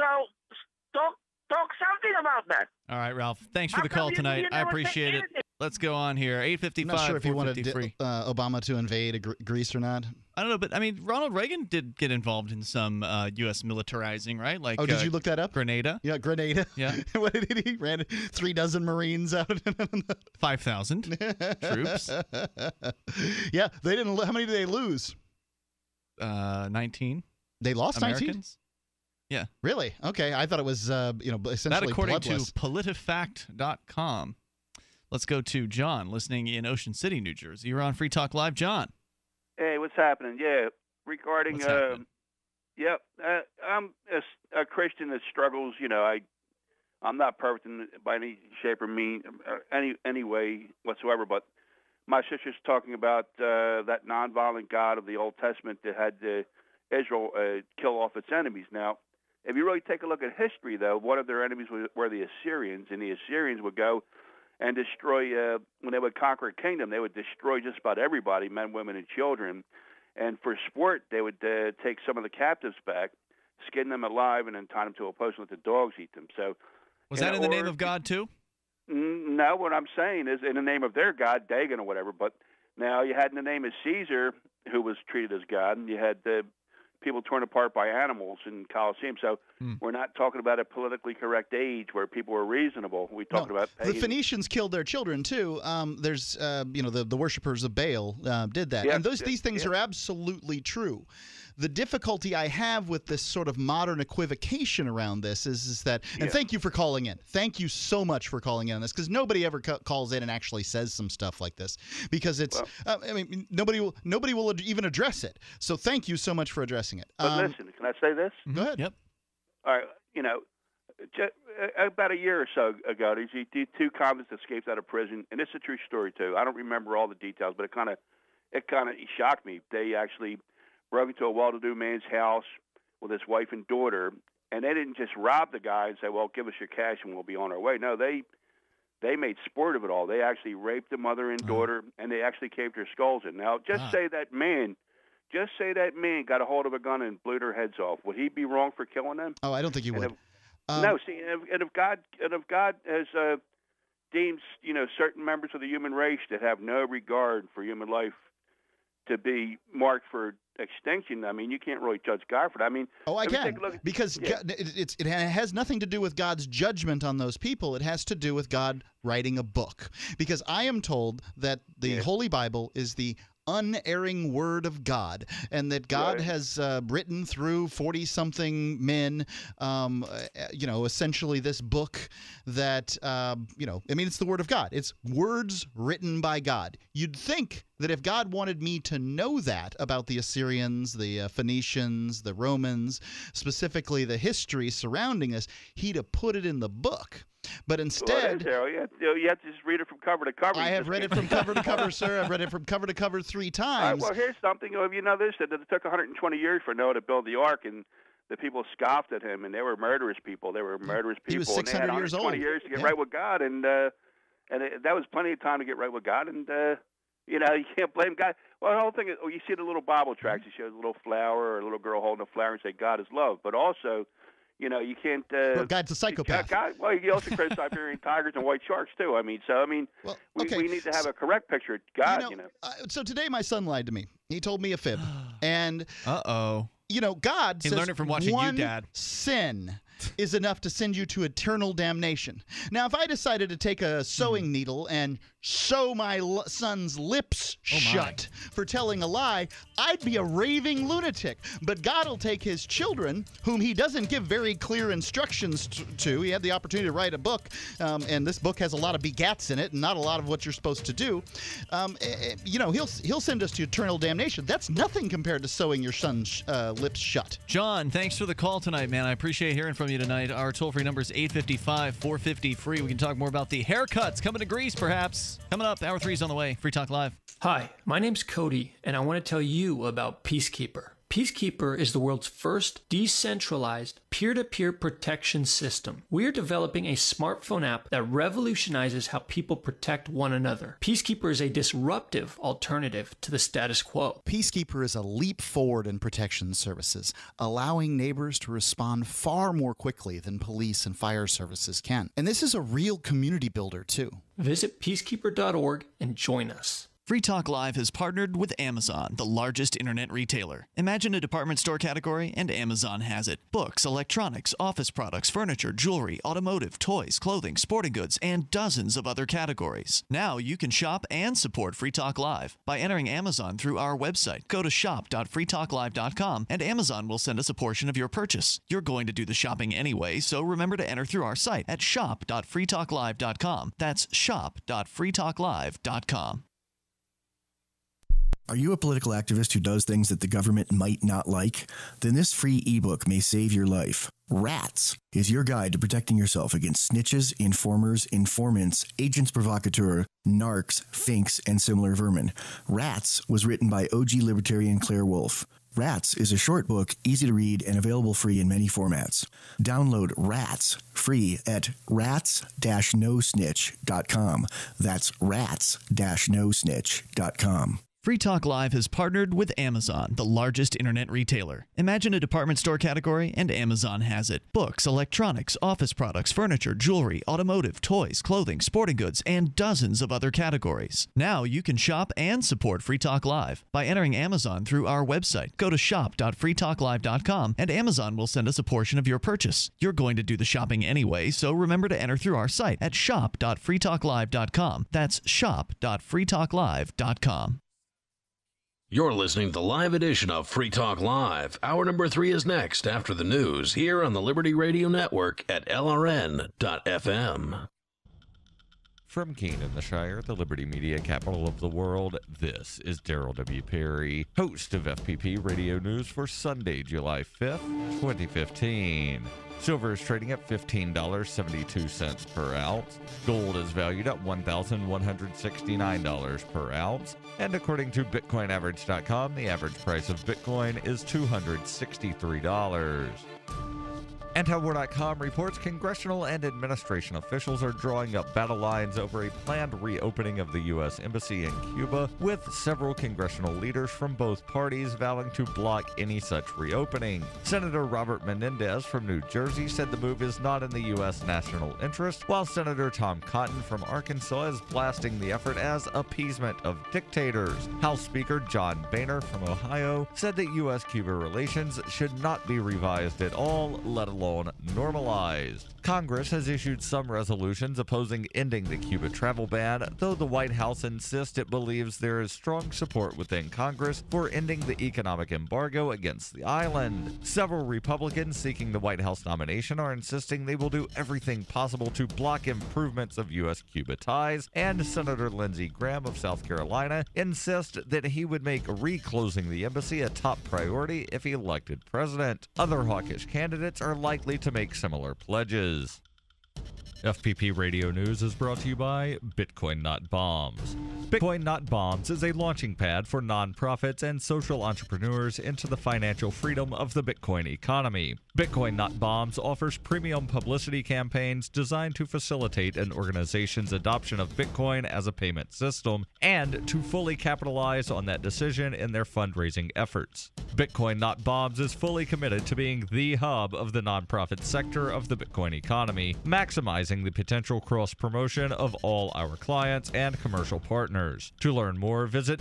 talk something about that. All right, Ralph. Thanks for the call tonight. I appreciate it. Let's go on here. 855. I'm not sure if you wanted Obama to invade Greece or not. I don't know, but I mean, Ronald Reagan did get involved in some U.S. militarizing, right? Like, did you look that up? Grenada. Yeah, Grenada. Yeah. What did he ran 36 Marines out? 5,000 troops. Yeah, they didn't. How many did they lose? 19. They lost Americans. 19? Yeah. Really? Okay. I thought it was essentially that according bloodless. to PolitiFact.com. Let's go to John, listening in Ocean City, New Jersey. You're on Free Talk Live, John. Hey, what's happening? Yeah, regarding What's happening? I'm a Christian that struggles. I'm not perfect by any shape or mean, any way whatsoever. But my sister's talking about that nonviolent God of the Old Testament that had Israel kill off its enemies. Now, if you really take a look at history, though, one of their enemies were the Assyrians, and the Assyrians would go and destroy, when they would conquer a kingdom, they would destroy just about everybody, men, women, and children. And for sport, they would take some of the captives back, skin them alive, and then tie them to a post and let the dogs eat them. So, was that in the name of God, too? No, what I'm saying is in the name of their God, Dagon or whatever. But now you had in the name of Caesar, who was treated as God, and you had people torn apart by animals in Colosseum. So we're not talking about a politically correct age where people were reasonable. We're talking about the Phoenicians killed their children too. There's the worshippers of Baal did that, and these things are absolutely true. The difficulty I have with this sort of modern equivocation around this is that, and thank you for calling in. Thank you so much for calling in on this, because nobody ever calls in and actually says some stuff like this, because it's nobody will even address it. So thank you so much for addressing it. But listen, can I say this? Go ahead. Yep. All right. About a year or so ago, these two convicts escaped out of prison, and it's a true story too. I don't remember all the details, but it kind of shocked me. They actually broke into a well-to-do man's house with his wife and daughter, and they didn't just rob the guy and say, well, give us your cash and we'll be on our way. No, they made sport of it all. They actually raped the mother and daughter, and they actually caved their skulls in. Now, say that man got a hold of a gun and blew their heads off. Would he be wrong for killing them? Oh, I don't think he would. No, see, and if God has deems certain members of the human race that have no regard for human life to be marked for extinction, I mean, you can't really judge God for that. I mean, I can, because it has nothing to do with God's judgment on those people. It has to do with God writing a book. Because I am told that the Holy Bible is the unerring word of God, and that God has written through 40-something men, essentially this book that, it's the word of God. It's words written by God. You'd think that if God wanted me to know that about the Assyrians, the Phoenicians, the Romans, specifically the history surrounding us, he'd have put it in the book. But instead, you have to just read it from cover to cover. I have read it from cover to cover, sir. I've read it from cover to cover 3 times. Well, here's something. You know this, that it took 120 years for Noah to build the ark, and the people scoffed at him, and they were murderous people. He was 600 years old. 20 years to get right with God, and that was plenty of time to get right with God, and you can't blame God. Well, the whole thing is, you see the little Bible tracts. It shows a little flower or a little girl holding a flower and say God is love, but also, you can't. God's a psychopath. You also criticize Siberian tigers and white sharks too. We need to have a correct picture of God. So today, my son lied to me. He told me a fib, and God he says learned it from watching one you, Dad. sin is enough to send you to eternal damnation. Now, if I decided to take a sewing needle and sew my son's lips shut for telling a lie, I'd be a raving lunatic. But God will take his children, whom he doesn't give very clear instructions to. He had the opportunity to write a book, and this book has a lot of begats in it and not a lot of what you're supposed to do. He'll send us to eternal damnation. That's nothing compared to sewing your son's lips shut. John, thanks for the call tonight, man. I appreciate hearing from you tonight. Our toll-free number is 855-450-FREE. We can talk more about the haircuts coming to Greece, perhaps. Coming up, Hour 3 is on the way. Free Talk Live. Hi, my name's Cody, and I want to tell you about Peacekeeper. Peacekeeper is the world's first decentralized peer-to-peer protection system. We are developing a smartphone app that revolutionizes how people protect one another. Peacekeeper is a disruptive alternative to the status quo. Peacekeeper is a leap forward in protection services, allowing neighbors to respond far more quickly than police and fire services can. And this is a real community builder, too. Visit peacekeeper.org and join us. Free Talk Live has partnered with Amazon, the largest internet retailer. Imagine a department store category, and Amazon has it. Books, electronics, office products, furniture, jewelry, automotive, toys, clothing, sporting goods, and dozens of other categories. Now you can shop and support Free Talk Live by entering Amazon through our website. Go to shop.freetalklive.com, and Amazon will send us a portion of your purchase. You're going to do the shopping anyway, so remember to enter through our site at shop.freetalklive.com. That's shop.freetalklive.com. Are you a political activist who does things that the government might not like? Then this free ebook may save your life. Rats is your guide to protecting yourself against snitches, informers, informants, agents provocateur, narcs, finks, and similar vermin. Rats was written by OG libertarian Claire Wolfe. Rats is a short book, easy to read, and available free in many formats. Download Rats free at rats-nosnitch.com. That's rats-nosnitch.com. Free Talk Live has partnered with Amazon, the largest internet retailer. Imagine a department store category, and Amazon has it. Books, electronics, office products, furniture, jewelry, automotive, toys, clothing, sporting goods, and dozens of other categories. Now you can shop and support Free Talk Live by entering Amazon through our website. Go to shop.freetalklive.com, and Amazon will send us a portion of your purchase. You're going to do the shopping anyway, so remember to enter through our site at shop.freetalklive.com. That's shop.freetalklive.com. You're listening to the live edition of Free Talk Live. Hour number 3 is next after the news here on the Liberty Radio Network at LRN.FM. From Keene in the Shire, the Liberty Media capital of the world, this is Daryl W. Perry, host of FPP Radio News for Sunday, July 5th, 2015. Silver is trading at $15.72 per ounce. Gold is valued at $1,169 per ounce. And according to BitcoinAverage.com, the average price of Bitcoin is $263. Antiwar.com reports congressional and administration officials are drawing up battle lines over a planned reopening of the U.S. Embassy in Cuba, with several congressional leaders from both parties vowing to block any such reopening. Senator Robert Menendez from New Jersey said the move is not in the U.S. national interest, while Senator Tom Cotton from Arkansas is blasting the effort as appeasement of dictators. House Speaker John Boehner from Ohio said that U.S.-Cuba relations should not be revised at all, let alone normalized. Congress has issued some resolutions opposing ending the Cuba travel ban, though the White House insists it believes there is strong support within Congress for ending the economic embargo against the island. Several Republicans seeking the White House nomination are insisting they will do everything possible to block improvements of U.S.-Cuba ties, and Senator Lindsey Graham of South Carolina insists that he would make reclosing the embassy a top priority if elected president. Other hawkish candidates are likely to make similar pledges. FPP Radio News is brought to you by Bitcoin Not Bombs. Bitcoin Not Bombs is a launching pad for nonprofits and social entrepreneurs into the financial freedom of the Bitcoin economy. Bitcoin Not Bombs offers premium publicity campaigns designed to facilitate an organization's adoption of Bitcoin as a payment system and to fully capitalize on that decision in their fundraising efforts. Bitcoin Not Bombs is fully committed to being the hub of the nonprofit sector of the Bitcoin economy, maximizing the potential cross-promotion of all our clients and commercial partners. To learn more, visit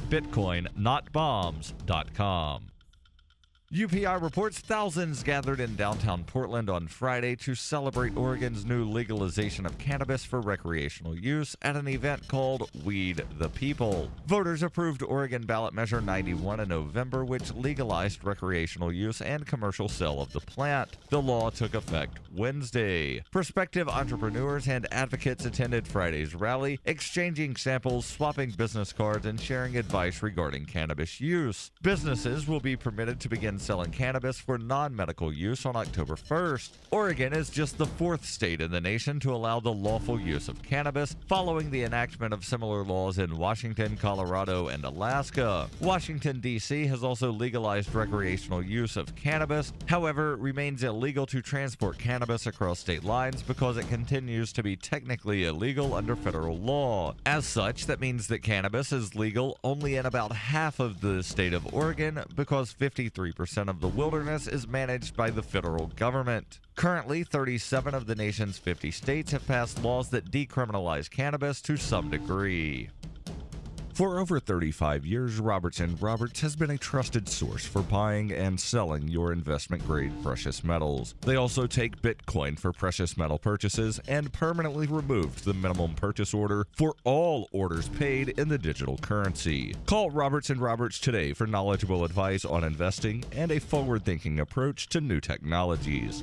bitcoinnotbombs.com. UPI reports thousands gathered in downtown Portland on Friday to celebrate Oregon's new legalization of cannabis for recreational use at an event called Weed the People. Voters approved Oregon Ballot Measure 91 in November, which legalized recreational use and commercial sale of the plant. The law took effect Wednesday. Prospective entrepreneurs and advocates attended Friday's rally, exchanging samples, swapping business cards, and sharing advice regarding cannabis use. Businesses will be permitted to begin selling cannabis for non-medical use on October 1st. Oregon is just the fourth state in the nation to allow the lawful use of cannabis, following the enactment of similar laws in Washington, Colorado, and Alaska. Washington, D.C. has also legalized recreational use of cannabis, however, it remains illegal to transport cannabis across state lines because it continues to be technically illegal under federal law. As such, that means that cannabis is legal only in about half of the state of Oregon because 53% of the wilderness is managed by the federal government. Currently, 37 of the nation's 50 states have passed laws that decriminalize cannabis to some degree. For over 35 years, Roberts & Roberts has been a trusted source for buying and selling your investment-grade precious metals. They also take Bitcoin for precious metal purchases and permanently removed the minimum purchase order for all orders paid in the digital currency. Call Roberts & Roberts today for knowledgeable advice on investing and a forward-thinking approach to new technologies.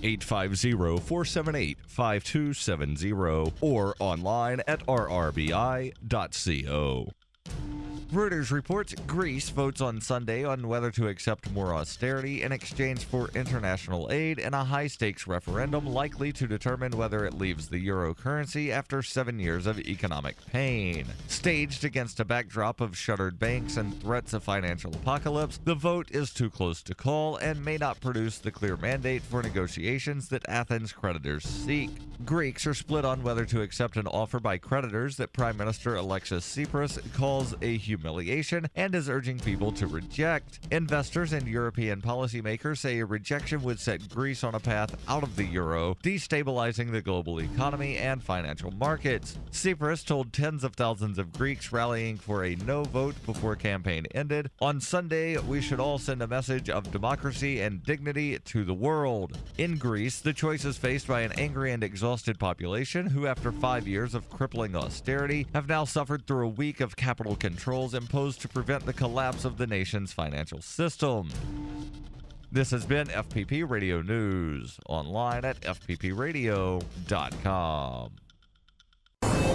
850-478-5270 or online at rrbi.co. Reuters reports Greece votes on Sunday on whether to accept more austerity in exchange for international aid in a high-stakes referendum likely to determine whether it leaves the euro currency after 7 years of economic pain. Staged against a backdrop of shuttered banks and threats of financial apocalypse, the vote is too close to call and may not produce the clear mandate for negotiations that Athens' creditors seek. Greeks are split on whether to accept an offer by creditors that Prime Minister Alexis Tsipras calls a humiliation and is urging people to reject. Investors and European policymakers say a rejection would set Greece on a path out of the euro, destabilizing the global economy and financial markets. Tsipras told tens of thousands of Greeks rallying for a no vote before campaign ended, "On Sunday, we should all send a message of democracy and dignity to the world." In Greece, the choice is faced by an angry and exhausted population who, after 5 years of crippling austerity, have now suffered through a week of capital controls imposed to prevent the collapse of the nation's financial system. This has been FPP Radio News, online at fppradio.com.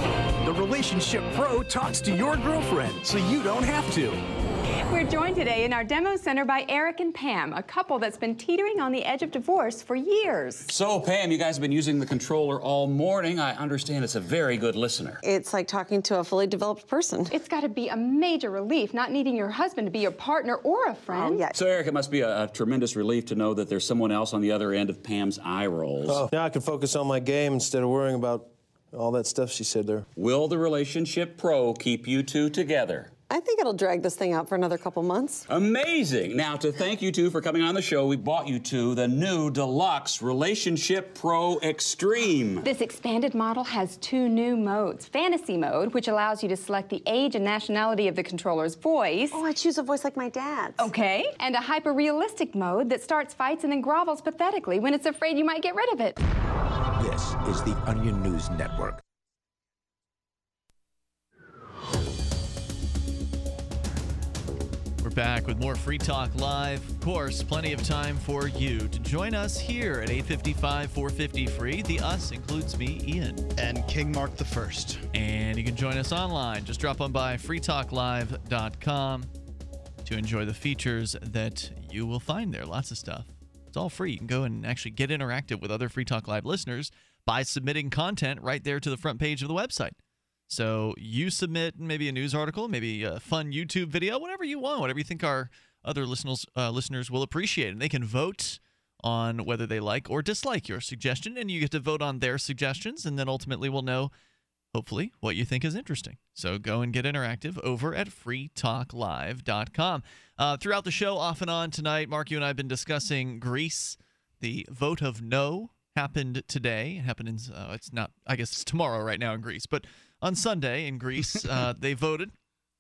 the relationship pro talks to your girlfriend so you don't have to. We're joined today in our demo center by Eric and Pam, a couple that's been teetering on the edge of divorce for years. So, Pam, you guys have been using the controller all morning. I understand it's a very good listener. It's like talking to a fully developed person. It's got to be a major relief not needing your husband to be your partner or a friend. Oh, yeah. So, Eric, it must be a tremendous relief to know that there's someone else on the other end of Pam's eye rolls. Oh, now I can focus on my game instead of worrying about all that stuff she said there. Will the relationship pro keep you two together? I think it'll drag this thing out for another couple months. Amazing. Now, to thank you two for coming on the show, we bought you two the new deluxe Relationship Pro Extreme. This expanded model has 2 new modes. Fantasy mode, which allows you to select the age and nationality of the controller's voice. Oh, I choose a voice like my dad's. Okay. And a hyper-realistic mode that starts fights and then grovels pathetically when it's afraid you might get rid of it. This is the Onion News Network. We're back with more Free Talk Live. Of course, plenty of time for you to join us here at 855 450 free. The us includes me, Ian. And King Mark the First. And you can join us online. Just drop on by freetalklive.com to enjoy the features that you will find there. Lots of stuff. It's all free. You can go and actually get interactive with other Free Talk Live listeners by submitting content right there to the front page of the website. So you submit maybe a news article, maybe a fun YouTube video, whatever you want, whatever you think our other listeners will appreciate. And they can vote on whether they like or dislike your suggestion, and you get to vote on their suggestions, and then ultimately we'll know, hopefully, what you think is interesting. So go and get interactive over at freetalklive.com. Throughout the show, off and on tonight, Mark, you and I have been discussing Greece. The vote of no happened today. It happened in, it's not, I guess it's tomorrow right now in Greece, but on Sunday in Greece, they voted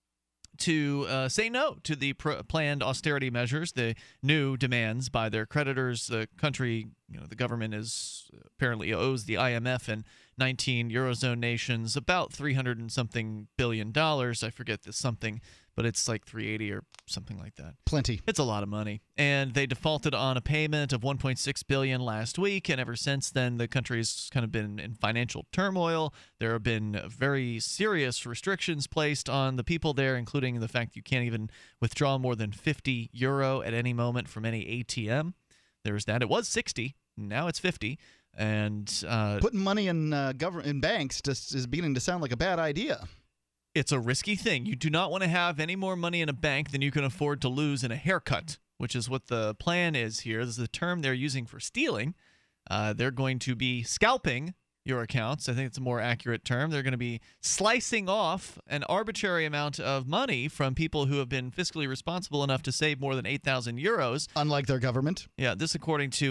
to say no to the planned austerity measures, the new demands by their creditors. The country, the government apparently owes the IMF and 19 Eurozone nations about $300 and something billion. I forget the something, but it's like 380 or something like that. Plenty. It's a lot of money. And they defaulted on a payment of $1.6 billion last week, and ever since then the country's kind of been in financial turmoil. There have been very serious restrictions placed on the people there, including the fact you can't even withdraw more than 50 euro at any moment from any ATM. There's that. It was 60, now it's 50. And putting money in in banks just is beginning to sound like a bad idea. It's a risky thing. You do not want to have any more money in a bank than you can afford to lose in a haircut, which is what the plan is here. This is the term they're using for stealing. They're going to be scalping your accounts. I think it's a more accurate term. They're going to be slicing off an arbitrary amount of money from people who have been fiscally responsible enough to save more than 8,000 euros. Unlike their government. Yeah, this according to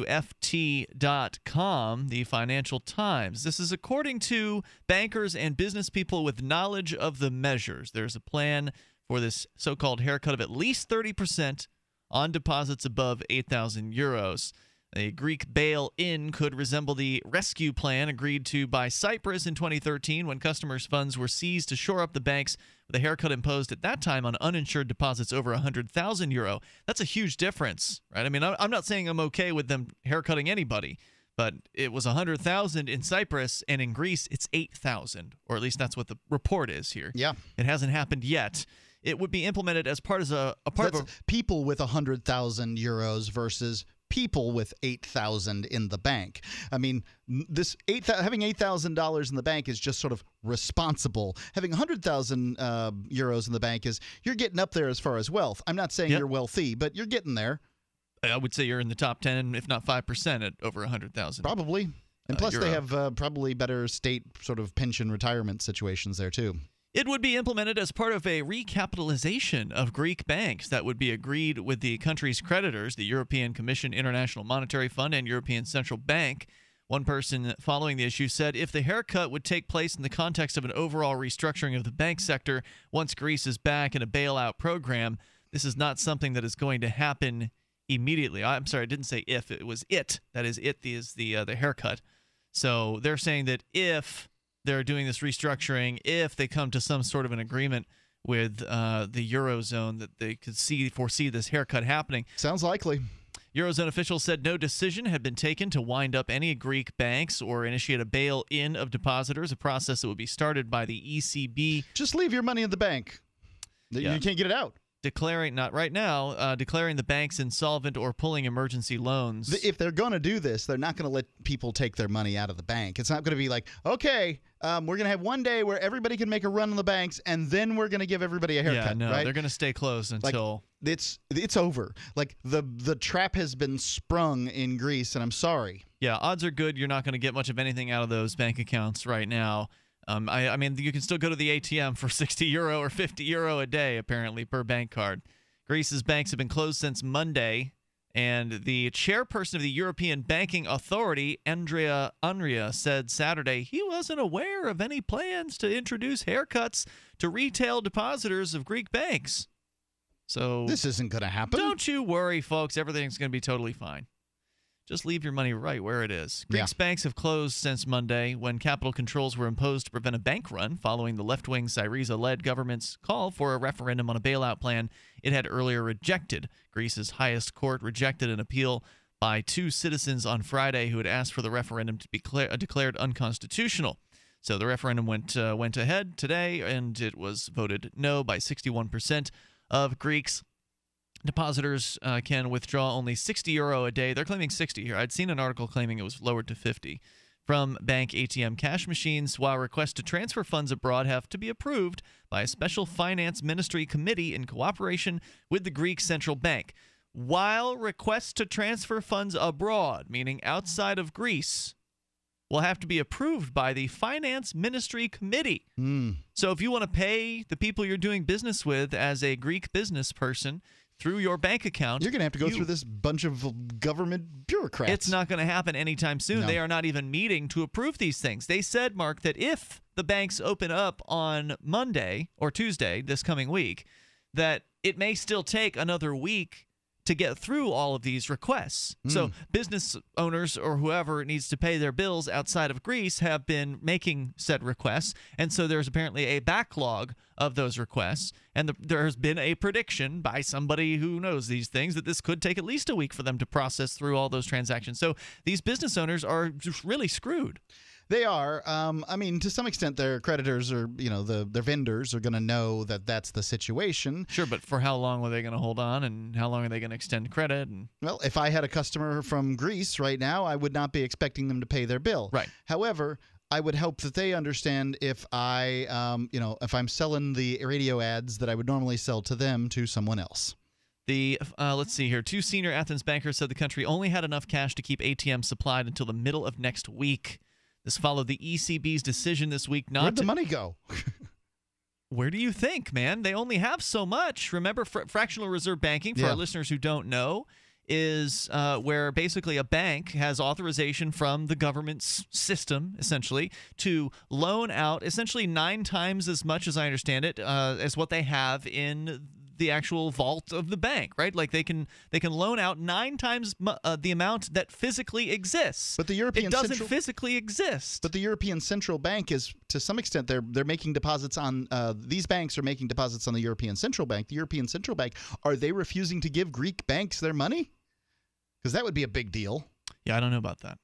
FT.com, the Financial Times. This is according to bankers and business people with knowledge of the measures. There's a plan for this so-called haircut of at least 30% on deposits above 8,000 euros. A Greek bail-in could resemble the rescue plan agreed to by Cyprus in 2013 when customers' funds were seized to shore up the banks with a haircut imposed at that time on uninsured deposits over 100,000 euro. That's a huge difference, right? I mean, I'm not saying I'm okay with them haircutting anybody, but it was 100,000 in Cyprus, and in Greece it's 8,000, or at least that's what the report is here. Yeah. It hasn't happened yet. It would be implemented as part of people with 100,000 euros versus people with 8,000 in the bank. I mean, having $8,000 in the bank is just sort of responsible. Having 100,000 euros in the bank is you're getting up there as far as wealth. I'm not saying you're wealthy, but you're getting there. I would say you're in the top 10, if not 5%, at over 100,000. Probably. And plus, they have probably better state sort of pension retirement situations there too. It would be implemented as part of a recapitalization of Greek banks that would be agreed with the country's creditors, the European Commission, International Monetary Fund, and European Central Bank. One person following the issue said if the haircut would take place in the context of an overall restructuring of the bank sector once Greece is back in a bailout program, this is not something that is going to happen immediately. I'm sorry, I didn't say if. It was it. That is it is the haircut. So they're saying that if they're doing this restructuring, if they come to some sort of an agreement with the Eurozone, that they could foresee this haircut happening. Sounds likely. Eurozone officials said no decision had been taken to wind up any Greek banks or initiate a bail-in of depositors, a process that would be started by the ECB. Just leave your money in the bank. Yeah. You can't get it out. Declaring, not right now, declaring the banks insolvent or pulling emergency loans. If they're going to do this, they're not going to let people take their money out of the bank. It's not going to be like, okay, we're going to have one day where everybody can make a run on the banks, and then we're going to give everybody a haircut. Yeah, no, right? they're going to stay closed until it's over. Like the trap has been sprung in Greece, and I'm sorry. Yeah, odds are good you're not going to get much of anything out of those bank accounts right now. I mean, you can still go to the ATM for €60 or €50 a day, apparently, per bank card. Greece's banks have been closed since Monday, and the chairperson of the European Banking Authority, Andrea Unria, said Saturday he wasn't aware of any plans to introduce haircuts to retail depositors of Greek banks. So this isn't going to happen. Don't you worry, folks. Everything's going to be totally fine. Just leave your money right where it is. Greece's banks have closed since Monday when capital controls were imposed to prevent a bank run following the left-wing Syriza-led government's call for a referendum on a bailout plan it had earlier rejected. Greece's highest court rejected an appeal by 2 citizens on Friday who had asked for the referendum to be declared unconstitutional. So the referendum went ahead today, and it was voted no by 61% of Greeks. Depositors can withdraw only €60 a day. They're claiming 60 here. I'd seen an article claiming it was lowered to 50 from bank ATM cash machines, while requests to transfer funds abroad have to be approved by a special finance ministry committee in cooperation with the Greek Central Bank. While requests to transfer funds abroad, meaning outside of Greece, will have to be approved by the Finance Ministry Committee. So if you want to pay the people you're doing business with as a Greek business person through your bank account, you're going to have to go through this bunch of government bureaucrats. It's not going to happen anytime soon. No. They are not even meeting to approve these things. They said, Mark, that if the banks open up on Monday or Tuesday this coming week, that it may still take another week to get through all of these requests. So business owners or whoever needs to pay their bills outside of Greece have been making said requests, and so there's apparently a backlog of those requests, and there has been a prediction by somebody who knows these things that this could take at least a week for them to process through all those transactions. So these business owners are just really screwed. They are. I mean, to some extent, their creditors or their vendors are going to know that that's the situation. Sure, but for how long are they going to hold on, and how long are they going to extend credit? And well, if I had a customer from Greece right now, I would not be expecting them to pay their bill. Right. However, I would hope that they understand if I, if I'm selling the radio ads that I would normally sell to them to someone else. Let's see here. 2 senior Athens bankers said the country only had enough cash to keep ATMs supplied until the middle of next week. This followed the ECB's decision this week not Where'd the money go? Where do you think, man? They only have so much. Remember, fractional reserve banking, for our listeners who don't know, is where basically a bank has authorization from the government's system, essentially, to loan out essentially 9 times as much, as I understand it, as what they have in the actual vault of the bank, right? Like they can loan out 9 times the amount that physically exists. But the European it doesn't physically exist. But the European Central Bank is, to some extent, they're making deposits on these banks are making deposits on the European Central Bank. The European Central Bank, are they refusing to give Greek banks their money? Because that would be a big deal. Yeah, I don't know about that.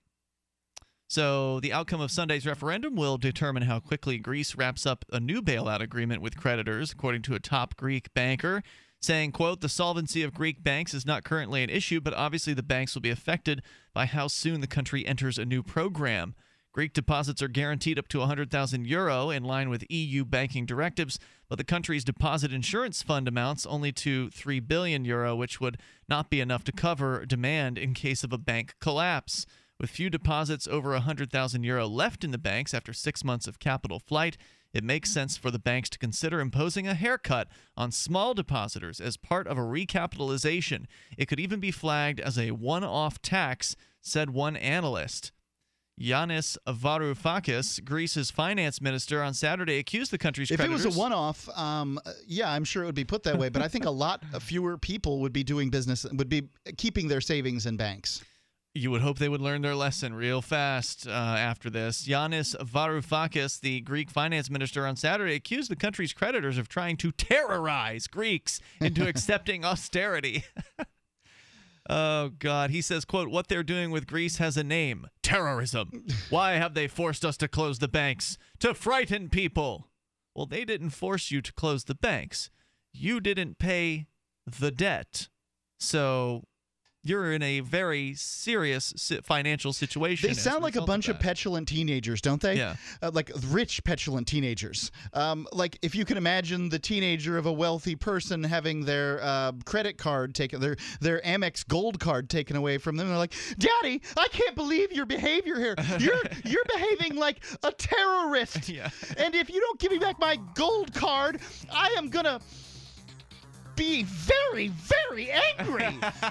So the outcome of Sunday's referendum will determine how quickly Greece wraps up a new bailout agreement with creditors, according to a top Greek banker, saying, quote, the solvency of Greek banks is not currently an issue, but obviously the banks will be affected by how soon the country enters a new program. Greek deposits are guaranteed up to €100,000 in line with EU banking directives, but the country's deposit insurance fund amounts only to €3 billion, which would not be enough to cover demand in case of a bank collapse. With few deposits over €100,000 left in the banks after 6 months of capital flight, it makes sense for the banks to consider imposing a haircut on small depositors as part of a recapitalization. It could even be flagged as a one-off tax, said one analyst. Yanis Varoufakis, Greece's finance minister, on Saturday accused the country's creditors. If it was a one-off, I'm sure it would be put that way, but I think a lot fewer people would be doing business, would be keeping their savings in banks. You would hope they would learn their lesson real fast after this. Yanis Varoufakis, the Greek finance minister, on Saturday accused the country's creditors of trying to terrorize Greeks into accepting austerity. Oh, God. He says, quote, what they're doing with Greece has a name. Terrorism. Why have they forced us to close the banks? To frighten people. Well, they didn't force you to close the banks. You didn't pay the debt. So you're in a very serious financial situation. They sound like a bunch of petulant teenagers, don't they? Yeah. Like rich, petulant teenagers. Like if you can imagine the teenager of a wealthy person having their credit card taken, their Amex Gold card taken away from them. They're like, Daddy, I can't believe your behavior here. You're behaving like a terrorist. Yeah. And if you don't give me back my gold card, I am going to be very, very angry.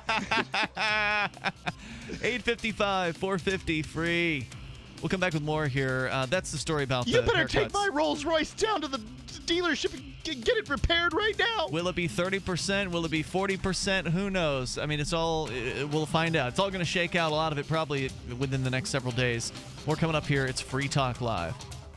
855 450 free. We'll come back with more here. That's the story about You the better haircuts. take my Rolls Royce down to the dealership and get it repaired right now. Will it be 30%? Will it be 40%? Who knows? I mean, we'll find out. It's all going to shake out, a lot of it probably within the next several days. More coming up here. It's Free Talk Live.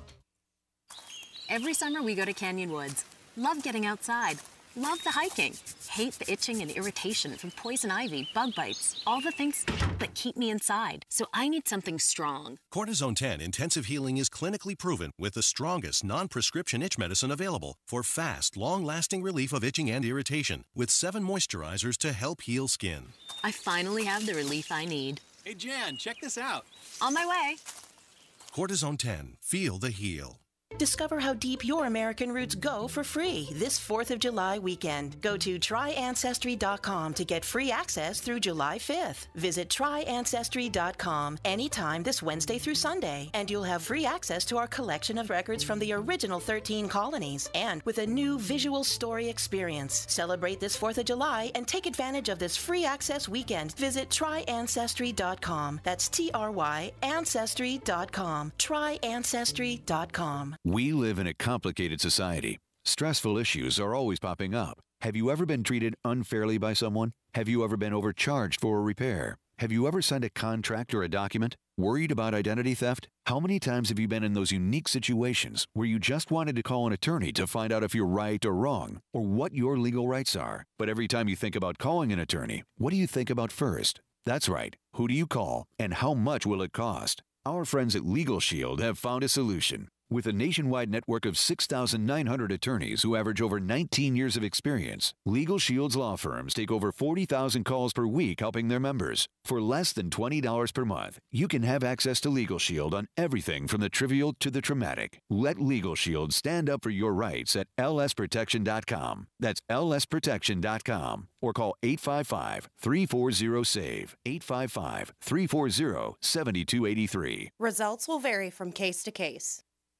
Every summer we go to Canyon Woods. Love getting outside. Love the hiking. Hate the itching and irritation from poison ivy, bug bites, all the things that keep me inside. So I need something strong. Cortisone 10 Intensive Healing is clinically proven with the strongest non-prescription itch medicine available for fast, long-lasting relief of itching and irritation with 7 moisturizers to help heal skin. I finally have the relief I need. Hey, Jan, check this out. On my way. Cortisone 10. Feel the heal. Discover how deep your American roots go for free this 4th of July weekend. Go to tryancestry.com to get free access through July 5th. Visit tryancestry.com anytime this Wednesday through Sunday, and you'll have free access to our collection of records from the original 13 colonies, and with a new visual story experience. Celebrate this 4th of July and take advantage of this free access weekend. Visit tryancestry.com. That's TRY ancestry.com. tryancestry.com. We live in a complicated society. Stressful issues are always popping up. Have you ever been treated unfairly by someone? Have you ever been overcharged for a repair? Have you ever signed a contract or a document? Worried about identity theft? How many times have you been in those unique situations where you just wanted to call an attorney to find out if you're right or wrong, or what your legal rights are? But every time you think about calling an attorney, what do you think about first? That's right. Who do you call, and how much will it cost? Our friends at Legal Shield have found a solution. With a nationwide network of 6,900 attorneys who average over 19 years of experience, Legal Shield's law firms take over 40,000 calls per week helping their members. For less than $20 per month, you can have access to Legal Shield on everything from the trivial to the traumatic. Let Legal Shield stand up for your rights at lsprotection.com. That's lsprotection.com. Or call 855-340-SAVE, 855-340-7283. Results will vary from case to case.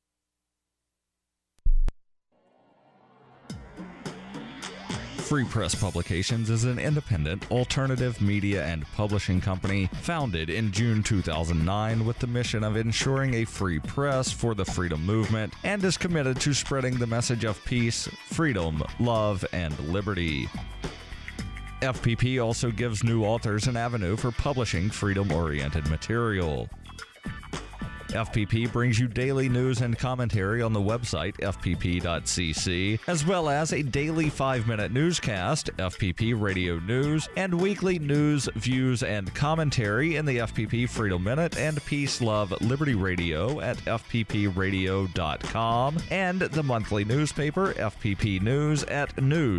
Free Press Publications is an independent, alternative media and publishing company founded in June 2009 with the mission of ensuring a free press for the freedom movement, and is committed to spreading the message of peace, freedom, love, and liberty. FPP also gives new authors an avenue for publishing freedom-oriented material. FPP brings you daily news and commentary on the website fpp.cc, as well as a daily 5-minute newscast, FPP Radio News, and weekly news, views, and commentary in the FPP Freedom Minute and Peace, Love, Liberty Radio at fppradio.com, and the monthly newspaper FPP News at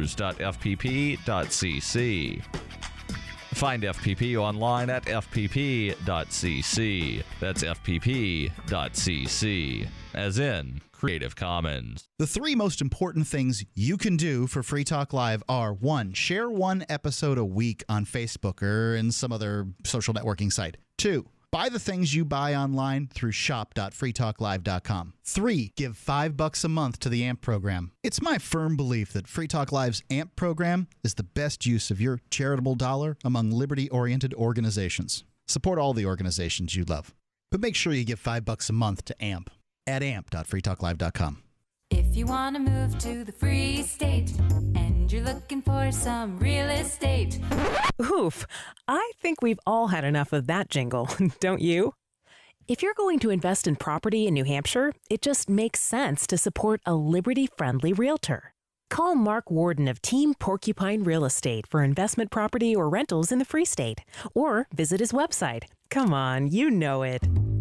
news.fpp.cc. Find FPP online at fpp.cc. That's fpp.cc, as in Creative Commons. The 3 most important things you can do for Free Talk Live are: 1, share 1 episode a week on Facebook or in some other social networking site. 2, buy the things you buy online through shop.freetalklive.com. 3, give $5 a month to the AMP program. It's my firm belief that Free Talk Live's AMP program is the best use of your charitable dollar among liberty-oriented organizations. Support all the organizations you love, but make sure you give $5 a month to AMP at amp.freetalklive.com. If you want to move to the free state and you're looking for some real estate. Oof, I think we've all had enough of that jingle, don't you? If you're going to invest in property in New Hampshire, it just makes sense to support a liberty-friendly realtor. Call Mark Warden of Team Porcupine Real Estate for investment property or rentals in the Free State. Or visit his website. Come on, you know it.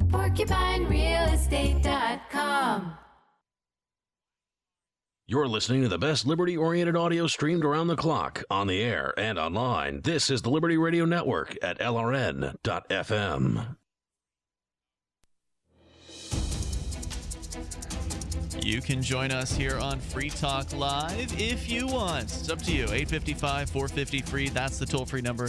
PorcupineRealEstate.com. You're listening to the best liberty-oriented audio streamed around the clock, on the air, and online. This is the Liberty Radio Network at LRN.FM. You can join us here on Free Talk Live if you want. It's up to you. 855-450-FREE. That's the toll-free number.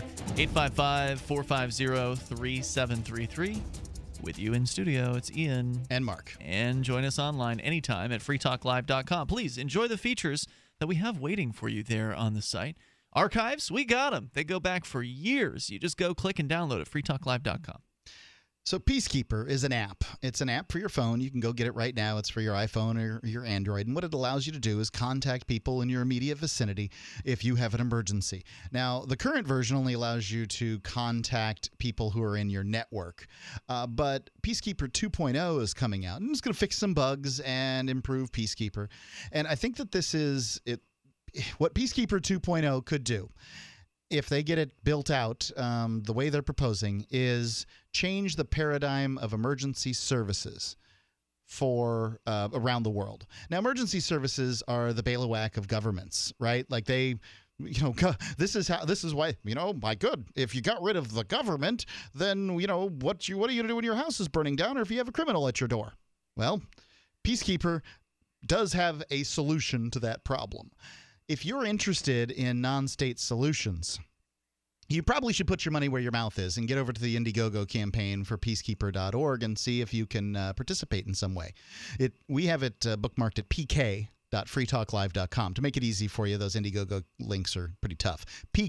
855-450-3733. With you in studio, it's Ian. And Mark. And join us online anytime at freetalklive.com. Please enjoy the features that we have waiting for you there on the site. Archives, we got them. They go back for years. You just go click and download at freetalklive.com. So Peacekeeper is an app. It's an app for your phone. You can go get it right now. It's for your iPhone or your Android. And what it allows you to do is contact people in your immediate vicinity if you have an emergency. Now, the current version only allows you to contact people who are in your network. But Peacekeeper 2.0 is coming out. And it's going to fix some bugs and improve Peacekeeper. And I think that this is what Peacekeeper 2.0 could do, if they get it built out the way they're proposing, is change the paradigm of emergency services for around the world. Now, emergency services are the bailiwick of governments, right? Like this is why, my good, if you got rid of the government, then, what are you going to do when your house is burning down or if you have a criminal at your door? Well, Peacekeeper does have a solution to that problem. If you're interested in non-state solutions, you probably should put your money where your mouth is and get over to the Indiegogo campaign for peacekeeper.org and see if you can participate in some way. We have it bookmarked at pk.freetalklive.com. To make it easy for you, those Indiegogo links are pretty tough.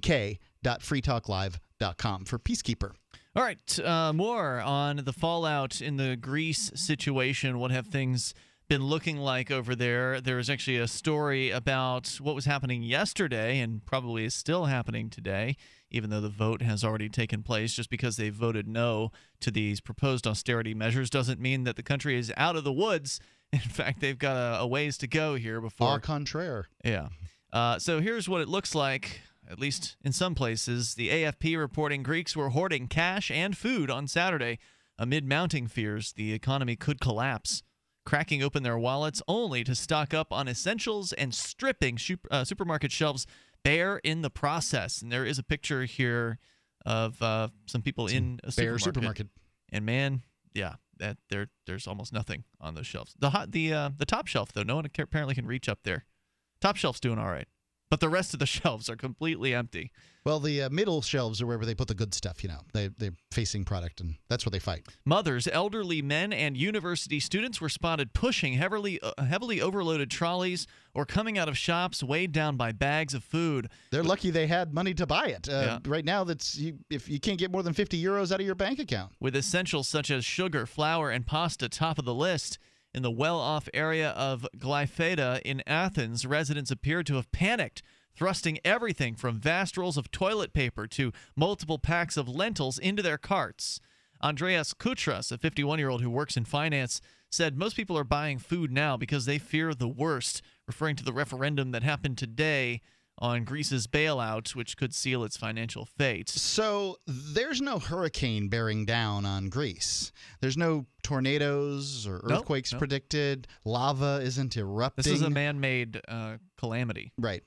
pk.freetalklive.com for Peacekeeper. All right, more on the fallout in the Greece situation. What have things been looking like over there? There was actually a story about what was happening yesterday and probably is still happening today, even though the vote has already taken place. Just because they voted no to these proposed austerity measures doesn't mean that the country is out of the woods. In fact, they've got a ways to go here before. Au contraire. Yeah. So here's what it looks like, at least in some places. The AFP reporting Greeks were hoarding cash and food on Saturday amid mounting fears the economy could collapse, cracking open their wallets only to stock up on essentials and stripping supermarket shelves bare in the process. And there is a picture here of some people in a supermarket. And man, yeah, there's almost nothing on those shelves. The top shelf, though, no one apparently can reach up there. Top shelf's doing all right, but the rest of the shelves are completely empty. Well, the middle shelves are wherever they put the good stuff, They're facing product, and that's where they fight. Mothers, elderly men, and university students were spotted pushing heavily overloaded trolleys or coming out of shops weighed down by bags of food. They're lucky they had money to buy it. Right now, if you can't get more than 50 euros out of your bank account. With essentials such as sugar, flour, and pasta top of the list. In the well-off area of Glyfada in Athens, residents appeared to have panicked, thrusting everything from vast rolls of toilet paper to multiple packs of lentils into their carts. Andreas Koutras, a 51-year-old who works in finance, said most people are buying food now because they fear the worst, referring to the referendum that happened today on Greece's bailout, which could seal its financial fate. So there's no hurricane bearing down on Greece. There's no tornadoes or earthquakes predicted. Lava isn't erupting. This is a man-made calamity. Right.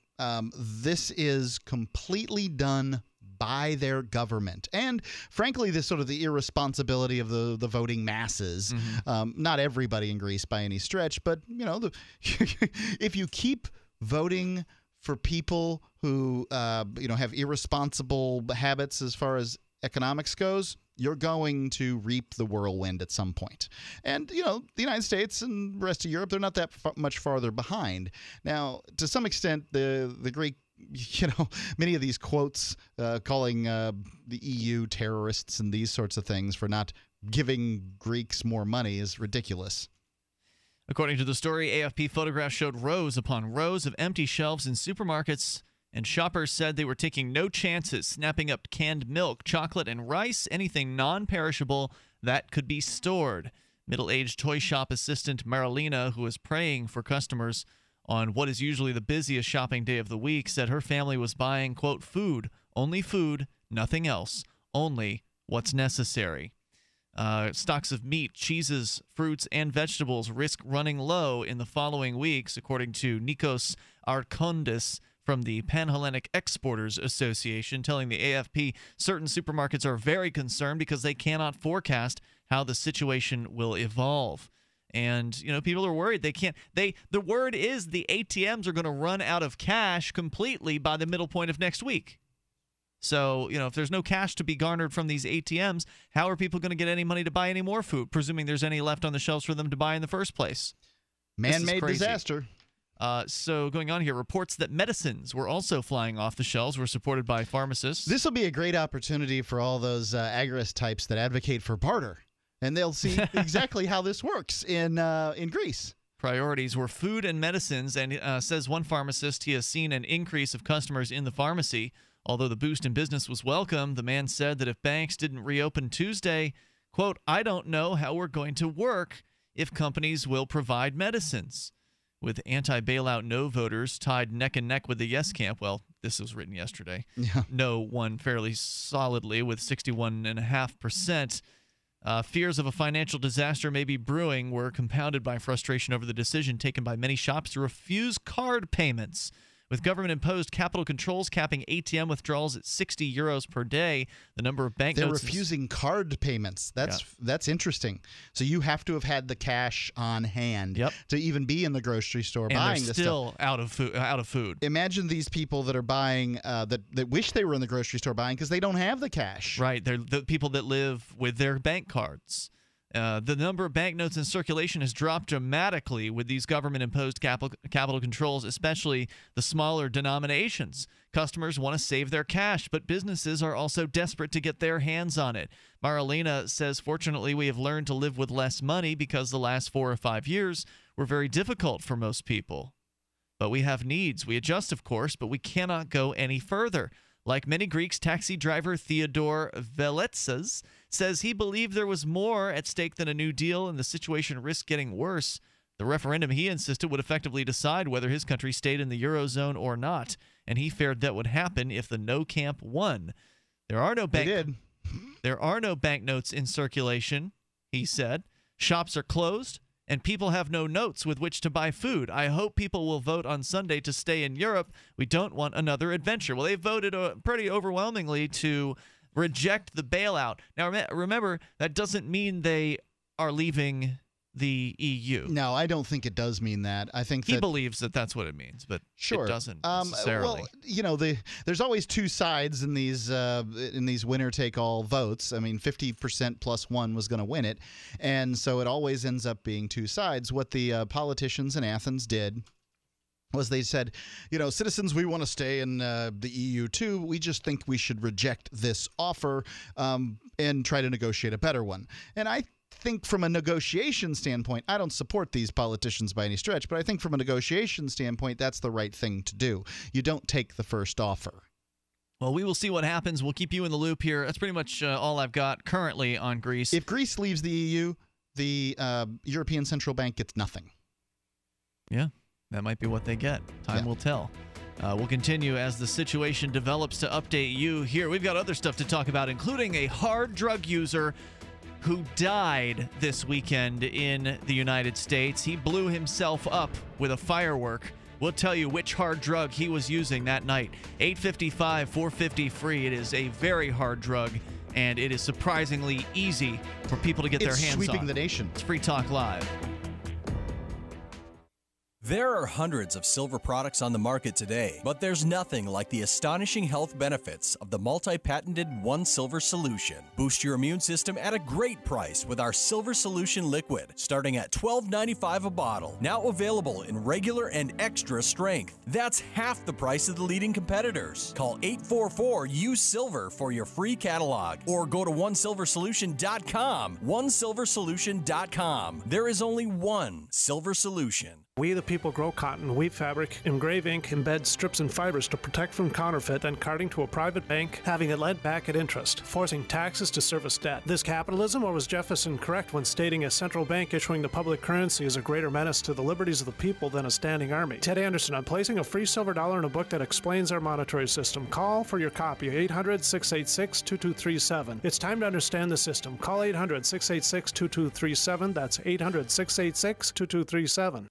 This is completely done by their government. And frankly, this sort of the irresponsibility of the voting masses. Not everybody in Greece by any stretch, but, if you keep voting for people who, have irresponsible habits as far as economics goes, you're going to reap the whirlwind at some point. And, the United States and the rest of Europe, they're not that much farther behind. Now, to some extent, the Greek, many of these quotes calling the EU terrorists and these sorts of things for not giving Greeks more money is ridiculous. According to the story, AFP photographs showed rows upon rows of empty shelves in supermarkets, and shoppers said they were taking no chances, snapping up canned milk, chocolate, and rice, anything non-perishable that could be stored. Middle-aged toy shop assistant Marilena, who was praying for customers, on what is usually the busiest shopping day of the week, said her family was buying, quote, food, nothing else, only what's necessary. Stocks of meat, cheeses, fruits, and vegetables risk running low in the following weeks, according to Nikos Arkondis from the Pan-Hellenic Exporters Association, telling the AFP certain supermarkets are very concerned because they cannot forecast how the situation will evolve. And, people are worried they can't. The word is the ATMs are going to run out of cash completely by the middle point of next week. So, if there's no cash to be garnered from these ATMs, how are people going to get any money to buy any more food, presuming there's any left on the shelves for them to buy in the first place? Man-made disaster. So going on here, reports that medicines were also flying off the shelves were supported by pharmacists. This will be a great opportunity for all those agorist types that advocate for barter. And they'll see exactly how this works in Greece. Priorities were food and medicines, and says one pharmacist he has seen an increase of customers in the pharmacy. Although the boost in business was welcome, the man said that if banks didn't reopen Tuesday, quote, I don't know how we're going to work if companies will provide medicines. With anti-bailout no voters tied neck and neck with the yes camp, well, this was written yesterday, no won fairly solidly with 61.5%. Fears of a financial disaster may be brewing were compounded by frustration over the decision taken by many shops to refuse card payments. With government-imposed capital controls capping ATM withdrawals at 60 euros per day, the number of banknotes... They're refusing card payments. That's interesting. So you have to have had the cash on hand to even be in the grocery store buying this stuff. And they're still out of food. Imagine these people that are buying, that wish they were in the grocery store buying because they don't have the cash. Right. They're the people that live with their bank cards. The number of banknotes in circulation has dropped dramatically with these government-imposed capital controls, especially the smaller denominations. Customers want to save their cash, but businesses are also desperate to get their hands on it. Marilena says, fortunately, we have learned to live with less money because the last 4 or 5 years were very difficult for most people. But we have needs. We adjust, of course, but we cannot go any further. Like many Greeks, taxi driver Theodore Veletsas says he believed there was more at stake than a new deal and the situation risked getting worse. The referendum, he insisted, would effectively decide whether his country stayed in the Eurozone or not, and he feared that would happen if the no camp won. There are no banknotes in circulation, he said. Shops are closed, and people have no notes with which to buy food. I hope people will vote on Sunday to stay in Europe. We don't want another adventure. Well, they voted pretty overwhelmingly to reject the bailout. Now, remember, that doesn't mean they are leaving the EU. No, I don't think it does mean that. I think he believes that that's what it means, but it doesn't necessarily. Well, there's always two sides in these winner-take-all votes. I mean, 50% plus one was going to win it, and so it always ends up being two sides. What the politicians in Athens did was they said, citizens, we want to stay in the EU too. We just think we should reject this offer and try to negotiate a better one. And I think from a negotiation standpoint, I don't support these politicians by any stretch, but I think from a negotiation standpoint, that's the right thing to do. You don't take the first offer. Well, we will see what happens. We'll keep you in the loop here. That's pretty much all I've got currently on Greece. If Greece leaves the EU, the European Central Bank gets nothing. Yeah. That might be what they get. Time will tell. We'll continue as the situation develops to update you here. We've got other stuff to talk about, including a hard drug user who died this weekend in the United States. He blew himself up with a firework. We'll tell you which hard drug he was using that night. 855-450-FREE. It is a very hard drug, and it is surprisingly easy for people to get their hands on. It's sweeping the nation. It's Free Talk Live. There are hundreds of silver products on the market today, but there's nothing like the astonishing health benefits of the multi-patented One Silver Solution. Boost your immune system at a great price with our Silver Solution Liquid, starting at $12.95 a bottle. Now available in regular and extra strength. That's half the price of the leading competitors. Call 844-USILVER for your free catalog, or go to OneSilverSolution.com. OneSilverSolution.com. There is only one Silver Solution. We the people grow cotton, weave fabric, engrave ink, embed strips and fibers to protect from counterfeit, then carting to a private bank, having it lent back at interest, forcing taxes to service debt. This capitalism, or was Jefferson correct when stating a central bank issuing the public currency is a greater menace to the liberties of the people than a standing army? Ted Anderson, I'm placing a free silver dollar in a book that explains our monetary system. Call for your copy, 800-686-2237. It's time to understand the system. Call 800-686-2237. That's 800-686-2237.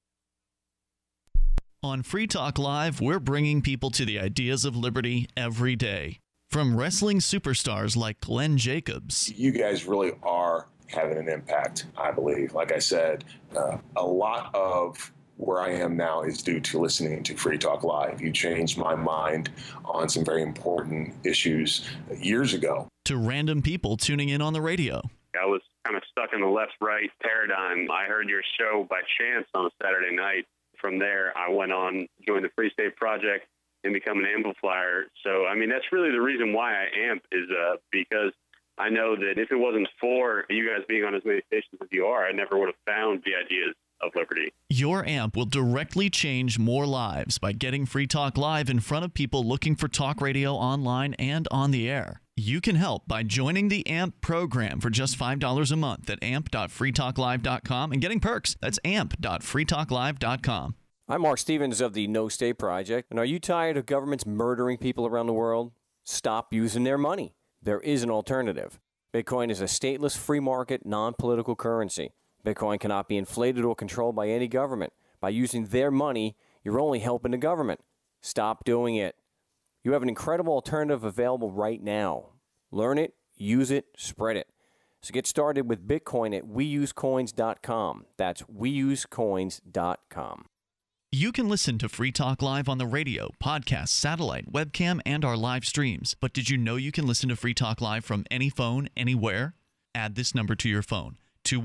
On Free Talk Live, we're bringing people to the ideas of liberty every day. From wrestling superstars like Glenn Jacobs. You guys really are having an impact, I believe. Like I said, a lot of where I am now is due to listening to Free Talk Live. You changed my mind on some very important issues years ago. To random people tuning in on the radio. I was kind of stuck in the left-right paradigm. I heard your show by chance on a Saturday night. From there, I went on, joined the Free State Project, and become an amplifier. So, I mean, that's really the reason why I amp is because I know that if it wasn't for you guys being on as many stations as you are, I never would have found the ideas of liberty. Your amp will directly change more lives by getting Free Talk Live in front of people looking for talk radio online and on the air. You can help by joining the AMP program for just $5 a month at amp.freetalklive.com and getting perks. That's amp.freetalklive.com. I'm Mark Stevens of the No State Project. And are you tired of governments murdering people around the world? Stop using their money. There is an alternative. Bitcoin is a stateless, free market, non-political currency. Bitcoin cannot be inflated or controlled by any government. By using their money, you're only helping the government. Stop doing it. You have an incredible alternative available right now. Learn it, use it, spread it. So get started with Bitcoin at weusecoins.com. That's weusecoins.com. You can listen to Free Talk Live on the radio, podcast, satellite, webcam, and our live streams. But did you know you can listen to Free Talk Live from any phone, anywhere? Add this number to your phone,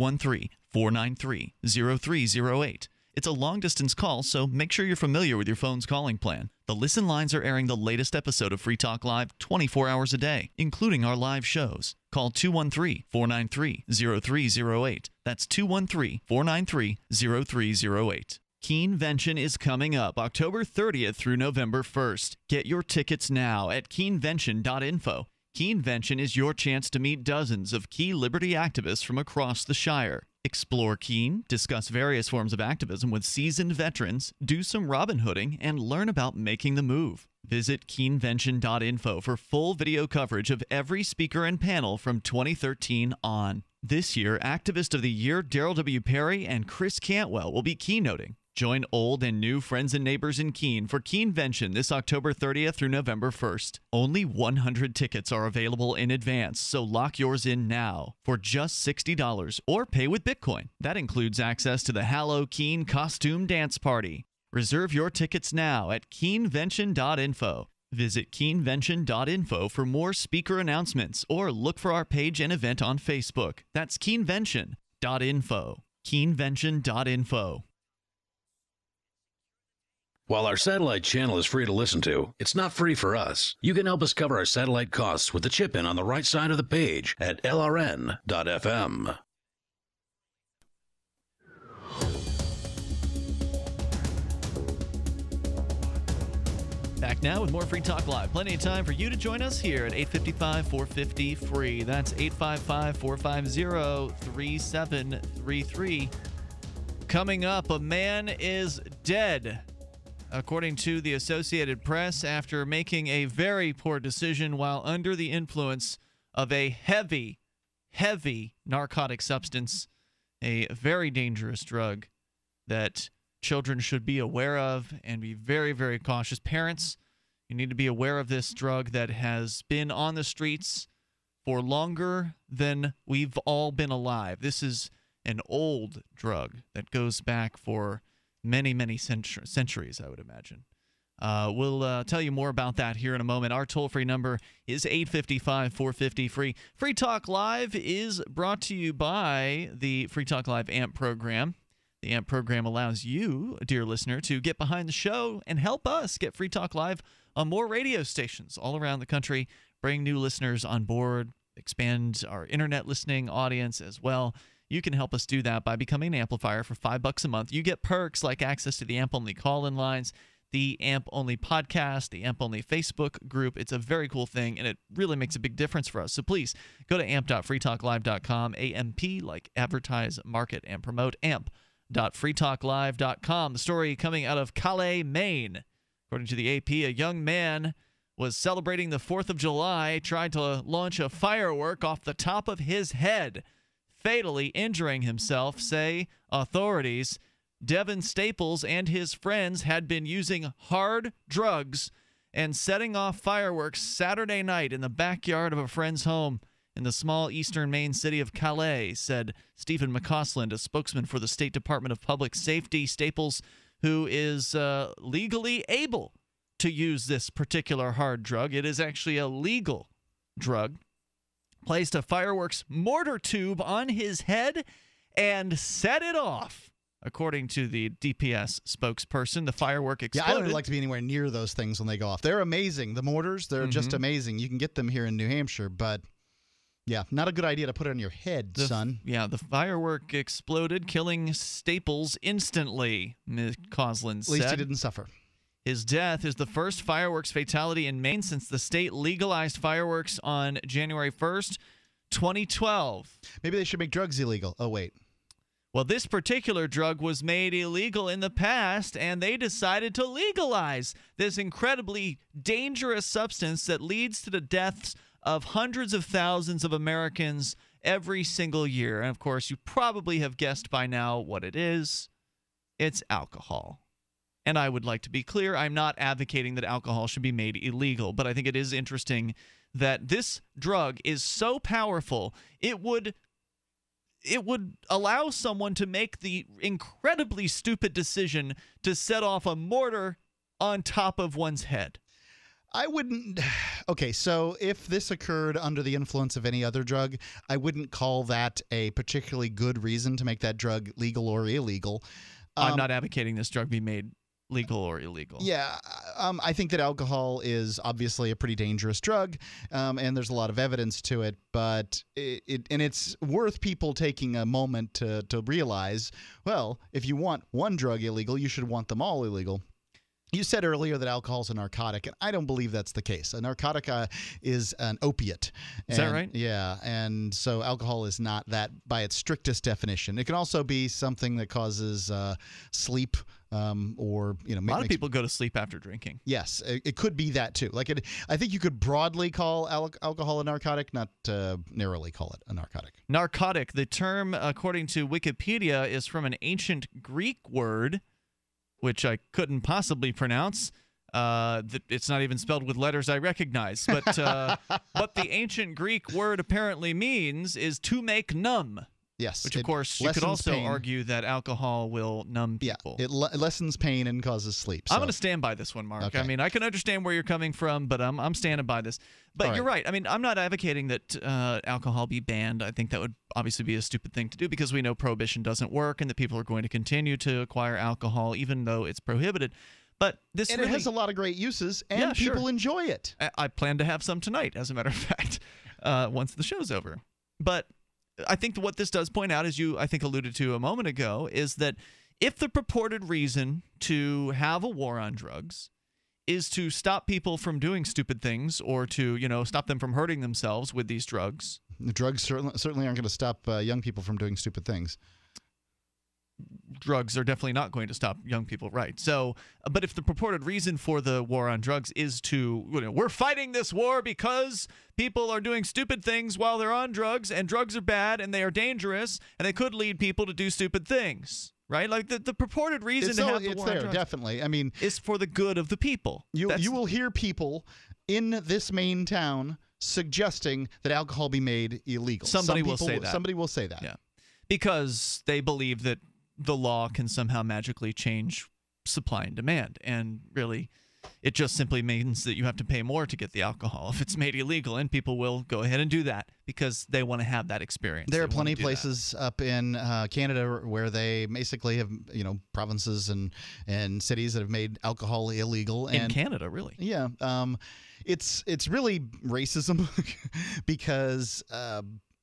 213-493-0308. It's a long-distance call, so make sure you're familiar with your phone's calling plan. The listen lines are airing the latest episode of Free Talk Live 24 hours a day, including our live shows. Call 213-493-0308. That's 213-493-0308. Keenvention is coming up October 30th through November 1st. Get your tickets now at keenvention.info. Keenvention is your chance to meet dozens of key liberty activists from across the Shire. Explore Keene, discuss various forms of activism with seasoned veterans, do some Robin Hooding, and learn about making the move. Visit keenvention.info for full video coverage of every speaker and panel from 2013 on. This year, Activist of the Year Daryl W. Perry and Chris Cantwell will be keynoting. Join old and new friends and neighbors in Keene for Keenvention this October 30th through November 1st. Only 100 tickets are available in advance, so lock yours in now for just $60 or pay with Bitcoin. That includes access to the Hallow Keene Costume Dance Party. Reserve your tickets now at keenvention.info. Visit keenvention.info for more speaker announcements or look for our page and event on Facebook. That's keenvention.info. keenvention.info. While our satellite channel is free to listen to, it's not free for us. You can help us cover our satellite costs with the chip-in on the right side of the page at lrn.fm. Back now with more Free Talk Live. Plenty of time for you to join us here at 855-450-FREE. That's 855-450-3733. Coming up, a man is dead, according to the Associated Press, after making a very poor decision while under the influence of a heavy narcotic substance, a very dangerous drug that children should be aware of and be very, very cautious. Parents, you need to be aware of this drug that has been on the streets for longer than we've all been alive. This is an old drug that goes back for many, many centuries, I would imagine. We'll tell you more about that here in a moment. Our toll-free number is 855-450-FREE. Free Talk Live is brought to you by the Free Talk Live AMP program. The AMP program allows you, dear listener, to get behind the show and help us get Free Talk Live on more radio stations all around the country, bring new listeners on board, expand our internet listening audience as well. You can help us do that by becoming an amplifier for $5 a month. You get perks like access to the AMP-only call-in lines, the AMP-only podcast, the AMP-only Facebook group. It's a very cool thing, and it really makes a big difference for us. So please go to amp.freetalklive.com, AMP, like advertise, market, and promote, amp.freetalklive.com. The story coming out of Calais, Maine. According to the AP, a young man was celebrating the 4th of July, tried to launch a firework off the top of his head, fatally injuring himself, say authorities. Devin Staples and his friends had been using hard drugs and setting off fireworks Saturday night in the backyard of a friend's home in the small eastern Maine city of Calais, said Stephen McCausland, a spokesman for the State Department of Public Safety. Staples, who is legally able to use this particular hard drug, it is actually a legal drug, placed a fireworks mortar tube on his head and set it off. According to the DPS spokesperson, the firework exploded. Yeah, I don't like to be anywhere near those things when they go off. They're amazing. The mortars, they're just amazing. You can get them here in New Hampshire, but yeah, not a good idea to put it on your head, son. Yeah, the firework exploded, killing Staples instantly, Ms. Causland said. At least he didn't suffer. His death is the first fireworks fatality in Maine since the state legalized fireworks on January 1st, 2012. Maybe they should make drugs illegal. Oh, wait. Well, this particular drug was made illegal in the past, and they decided to legalize this incredibly dangerous substance that leads to the deaths of hundreds of thousands of Americans every single year. And, of course, you probably have guessed by now what it is. It's alcohol. And I would like to be clear, I'm not advocating that alcohol should be made illegal, but I think it is interesting that this drug is so powerful, it would allow someone to make the incredibly stupid decision to set off a mortar on top of one's head. I wouldn't. Okay, so if this occurred under the influence of any other drug, I wouldn't call that a particularly good reason to make that drug legal or illegal. I'm not advocating this drug be made legal or illegal. Yeah, I think that alcohol is obviously a pretty dangerous drug, and there's a lot of evidence to it, but it's worth people taking a moment to realize, well, if you want one drug illegal, you should want them all illegal. You said earlier that alcohol is a narcotic, and I don't believe that's the case. A narcotic is an opiate. Is that right? Yeah, and so alcohol is not that by its strictest definition. It can also be something that causes sleep or a lot of people go to sleep after drinking. Yes, it could be that too. I think you could broadly call alcohol a narcotic, not narrowly call it a narcotic. Narcotic, the term, according to Wikipedia, is from an ancient Greek word, which I couldn't possibly pronounce. It's not even spelled with letters I recognize. But what the ancient Greek word apparently means is to make numb. Yes. Which, of course, you could also argue that alcohol will numb people. Yeah, it lessens pain and causes sleep. So. I'm going to stand by this one, Mark. Okay. I mean, I can understand where you're coming from, but I'm standing by this. But you're right. I mean, I'm not advocating that alcohol be banned. I think that would obviously be a stupid thing to do because we know prohibition doesn't work and that people are going to continue to acquire alcohol even though it's prohibited. But this it has a lot of great uses, and people enjoy it. I plan to have some tonight, as a matter of fact, once the show's over. But I think what this does point out, as you, I think, alluded to a moment ago, is that if the purported reason to have a war on drugs is to stop people from doing stupid things or to, stop them from hurting themselves with these drugs. The drugs certainly aren't going to stop young people from doing stupid things. Drugs are definitely not going to stop young people, right? So, but if the purported reason for the war on drugs is to, we're fighting this war because people are doing stupid things while they're on drugs, and drugs are bad and they are dangerous and they could lead people to do stupid things, right? Like the purported reason to have the war on drugs, definitely. I mean, is for the good of the people. You will hear people in this Maine town suggesting that alcohol be made illegal. Somebody will say that. Somebody will say that. Yeah, because they believe that the law can somehow magically change supply and demand. And really, it just simply means that you have to pay more to get the alcohol if it's made illegal. And people will go ahead and do that because they want to have that experience. There are plenty of places up in Canada where they basically have, provinces and cities that have made alcohol illegal. In Canada, really? Yeah. It's really racism because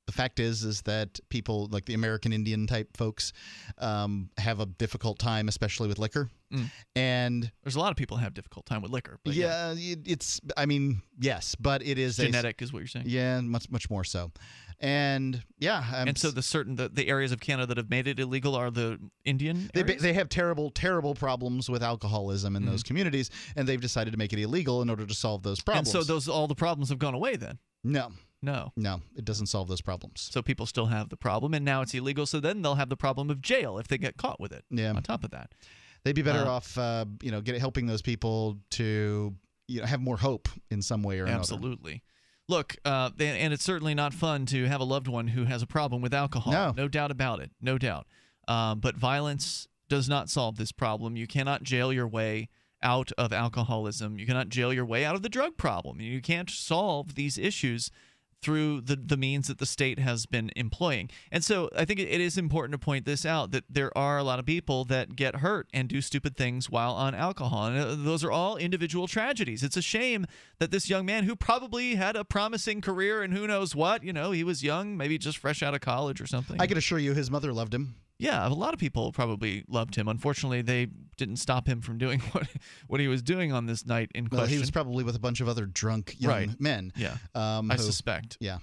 the fact is that people like the American Indian type folks have a difficult time, especially with liquor. And there's a lot of people who have a difficult time with liquor. But it's, I mean, yes, but it is genetic is what you're saying. Yeah, much more so. And and so the areas of Canada that have made it illegal are the Indian areas? They have terrible problems with alcoholism in those communities, and they've decided to make it illegal in order to solve those problems. And so all the problems have gone away then? No, it doesn't solve those problems. So people still have the problem, and now it's illegal. So then they'll have the problem of jail if they get caught with it. Yeah. On top of that, they'd be better off, helping those people to have more hope in some way or another. Absolutely. Look, and it's certainly not fun to have a loved one who has a problem with alcohol. No doubt about it. No doubt. But violence does not solve this problem. You cannot jail your way out of alcoholism. You cannot jail your way out of the drug problem. You can't solve these issues through the means that the state has been employing. And so I think it is important to point this out, that there are a lot of people that get hurt and do stupid things while on alcohol. And those are all individual tragedies. It's a shame that this young man, who probably had a promising career and who knows what, he was young, maybe just fresh out of college or something. I can assure you his mother loved him. Yeah, a lot of people probably loved him. Unfortunately, they didn't stop him from doing what he was doing on this night in question. Well, he was probably with a bunch of other drunk young men. Yeah, I suspect. Yeah,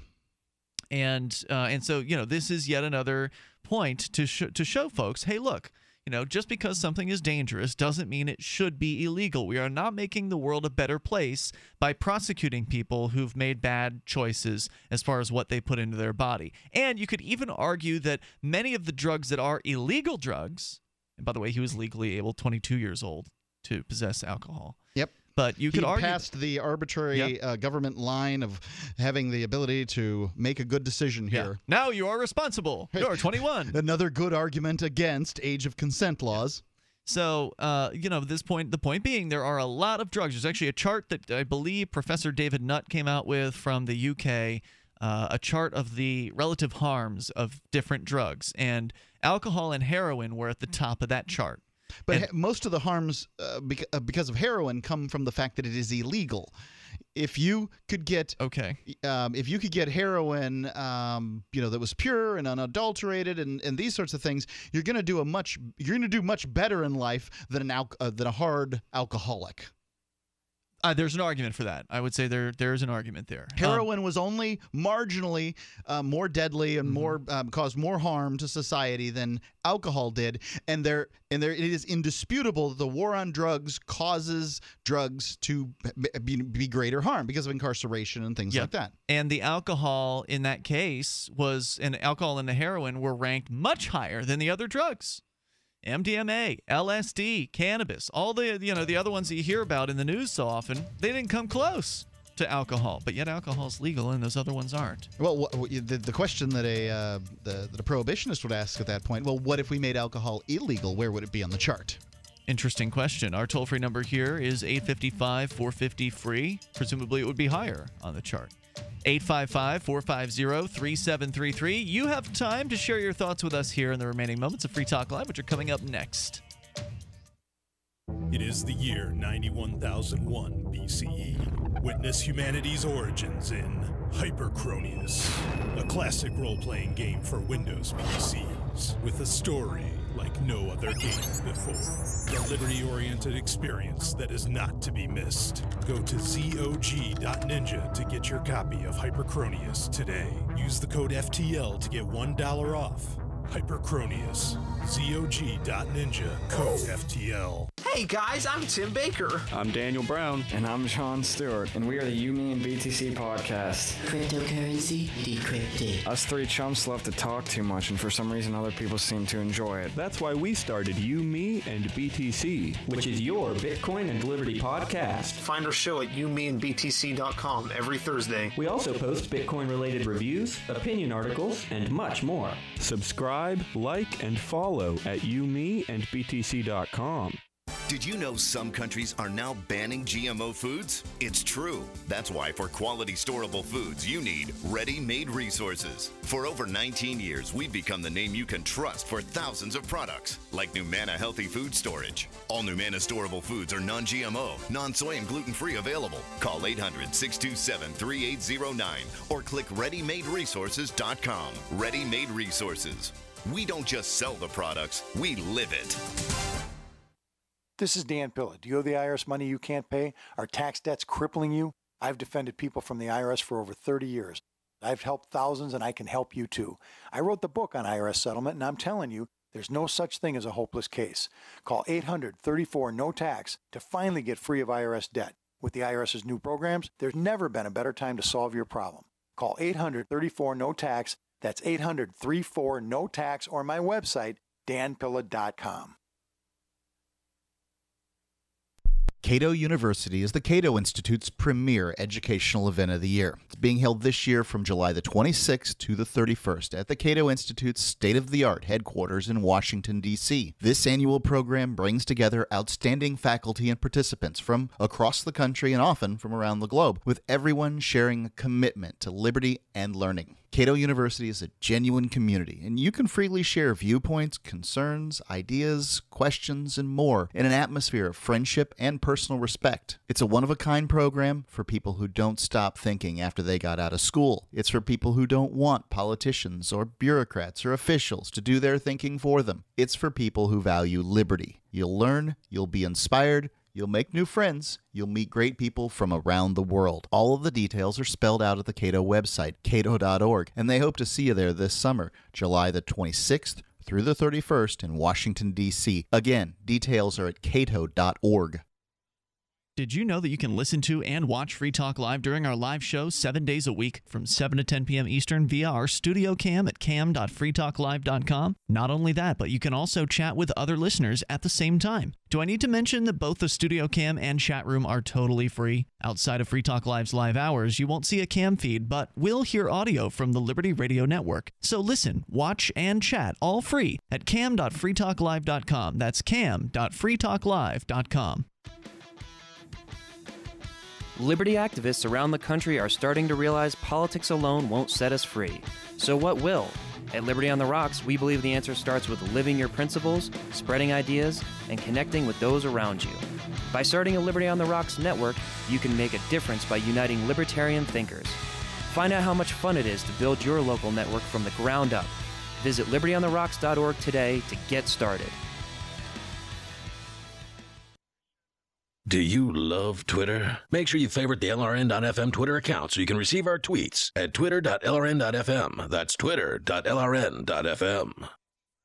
and so this is yet another point to show folks, hey, look, just because something is dangerous doesn't mean it should be illegal. We are not making the world a better place by prosecuting people who've made bad choices as far as what they put into their body. And you could even argue that many of the drugs that are illegal drugs, and by the way, he was legally able, 22 years old, to possess alcohol. Yep. But you could argue passed the arbitrary government line of having the ability to make a good decision here. Now you are responsible. You're 21. Another good argument against age of consent laws. So, the point being, there are a lot of drugs. There's actually a chart that I believe Professor David Nutt came out with from the UK, a chart of the relative harms of different drugs. And alcohol and heroin were at the top of that chart. But most of the harms because of heroin come from the fact that it is illegal. If you could get heroin, that was pure and unadulterated and these sorts of things, you're going to do much better in life than a hard alcoholic. There's an argument for that. I would say there is an argument there. Heroin was only marginally more deadly and more caused more harm to society than alcohol did, and it is indisputable that the war on drugs causes drugs to be greater harm because of incarceration and things like that. And the alcohol in that case alcohol and the heroin were ranked much higher than the other drugs. MDMA, LSD, cannabis, all the other ones that you hear about in the news so often, they didn't come close to alcohol, but yet alcohol is legal and those other ones aren't. Well, the question that a prohibitionist would ask at that point, well, what if we made alcohol illegal? Where would it be on the chart? Interesting question. Our toll-free number here is 855-450-FREE. Presumably it would be higher on the chart. 855-450-3733. You have time to share your thoughts with us here in the remaining moments of Free Talk Live, which are coming up next. It is the year 91,001 BCE. Witness humanity's origins in Hyperchronius, a classic role-playing game for Windows PCs with a story like no other game before. The liberty-oriented experience that is not to be missed. Go to zog.ninja to get your copy of Hyperchronius today. Use the code FTL to get $1 off. Hyperchronius. zog.ninja. Code FTL. Hey guys, I'm Tim Baker. I'm Daniel Brown. And I'm Sean Stewart. And we are the You, Me, and BTC podcast. Cryptocurrency decrypted. Us three chumps love to talk too much, and for some reason other people seem to enjoy it. That's why we started You, Me, and BTC, which is your Bitcoin and Liberty podcast. Find our show at youmeandbtc.com every Thursday. We also post Bitcoin-related reviews, opinion articles, and much more. Subscribe, like, and follow at youmeandbtc.com. Did you know some countries are now banning GMO foods? It's true. That's why for quality storable foods, you need ready-made resources. For over 19 years, we've become the name you can trust for thousands of products, like Numana Healthy Food Storage. All Numana storable foods are non-GMO, non-soy, and gluten-free available. Call 800-627-3809 or click ReadyMadeResources.com. Ready-Made Resources. We don't just sell the products, we live it. This is Dan Pilla. Do you owe the IRS money you can't pay? Are tax debts crippling you? I've defended people from the IRS for over 30 years. I've helped thousands, and I can help you too. I wrote the book on IRS settlement, and I'm telling you, there's no such thing as a hopeless case. Call 800-34-NO-TAX to finally get free of IRS debt. With the IRS's new programs, there's never been a better time to solve your problem. Call 800-34-NO-TAX. That's 800-34-NO-TAX, or my website, danpilla.com. Cato University is the Cato Institute's premier educational event of the year. It's being held this year from July the 26th to the 31st at the Cato Institute's state-of-the-art headquarters in Washington, D.C. This annual program brings together outstanding faculty and participants from across the country and often from around the globe, with everyone sharing a commitment to liberty and learning. Cato University is a genuine community, and you can freely share viewpoints, concerns, ideas, questions, and more in an atmosphere of friendship and personal respect. It's a one-of-a-kind program for people who don't stop thinking after they got out of school. It's for people who don't want politicians or bureaucrats or officials to do their thinking for them. It's for people who value liberty. You'll learn, you'll be inspired, you'll make new friends. You'll meet great people from around the world. All of the details are spelled out at the Cato website, cato.org, and they hope to see you there this summer, July the 26th through the 31st in Washington, D.C. Again, details are at cato.org. Did you know that you can listen to and watch Free Talk Live during our live show 7 days a week from 7 to 10 p.m. Eastern via our studio cam at cam.freetalklive.com? Not only that, but you can also chat with other listeners at the same time. Do I need to mention that both the studio cam and chat room are totally free? Outside of Free Talk Live's live hours, you won't see a cam feed, but will hear audio from the Liberty Radio Network. So listen, watch, and chat all free at cam.freetalklive.com. That's cam.freetalklive.com. Liberty activists around the country are starting to realize politics alone won't set us free. So what will? At Liberty on the Rocks, we believe the answer starts with living your principles, spreading ideas, and connecting with those around you. By starting a Liberty on the Rocks network, you can make a difference by uniting libertarian thinkers. Find out how much fun it is to build your local network from the ground up. Visit libertyontherocks.org today to get started. Do you love Twitter? Make sure you favorite the LRN.FM Twitter account so you can receive our tweets at twitter.lrn.fm. That's twitter.lrn.fm.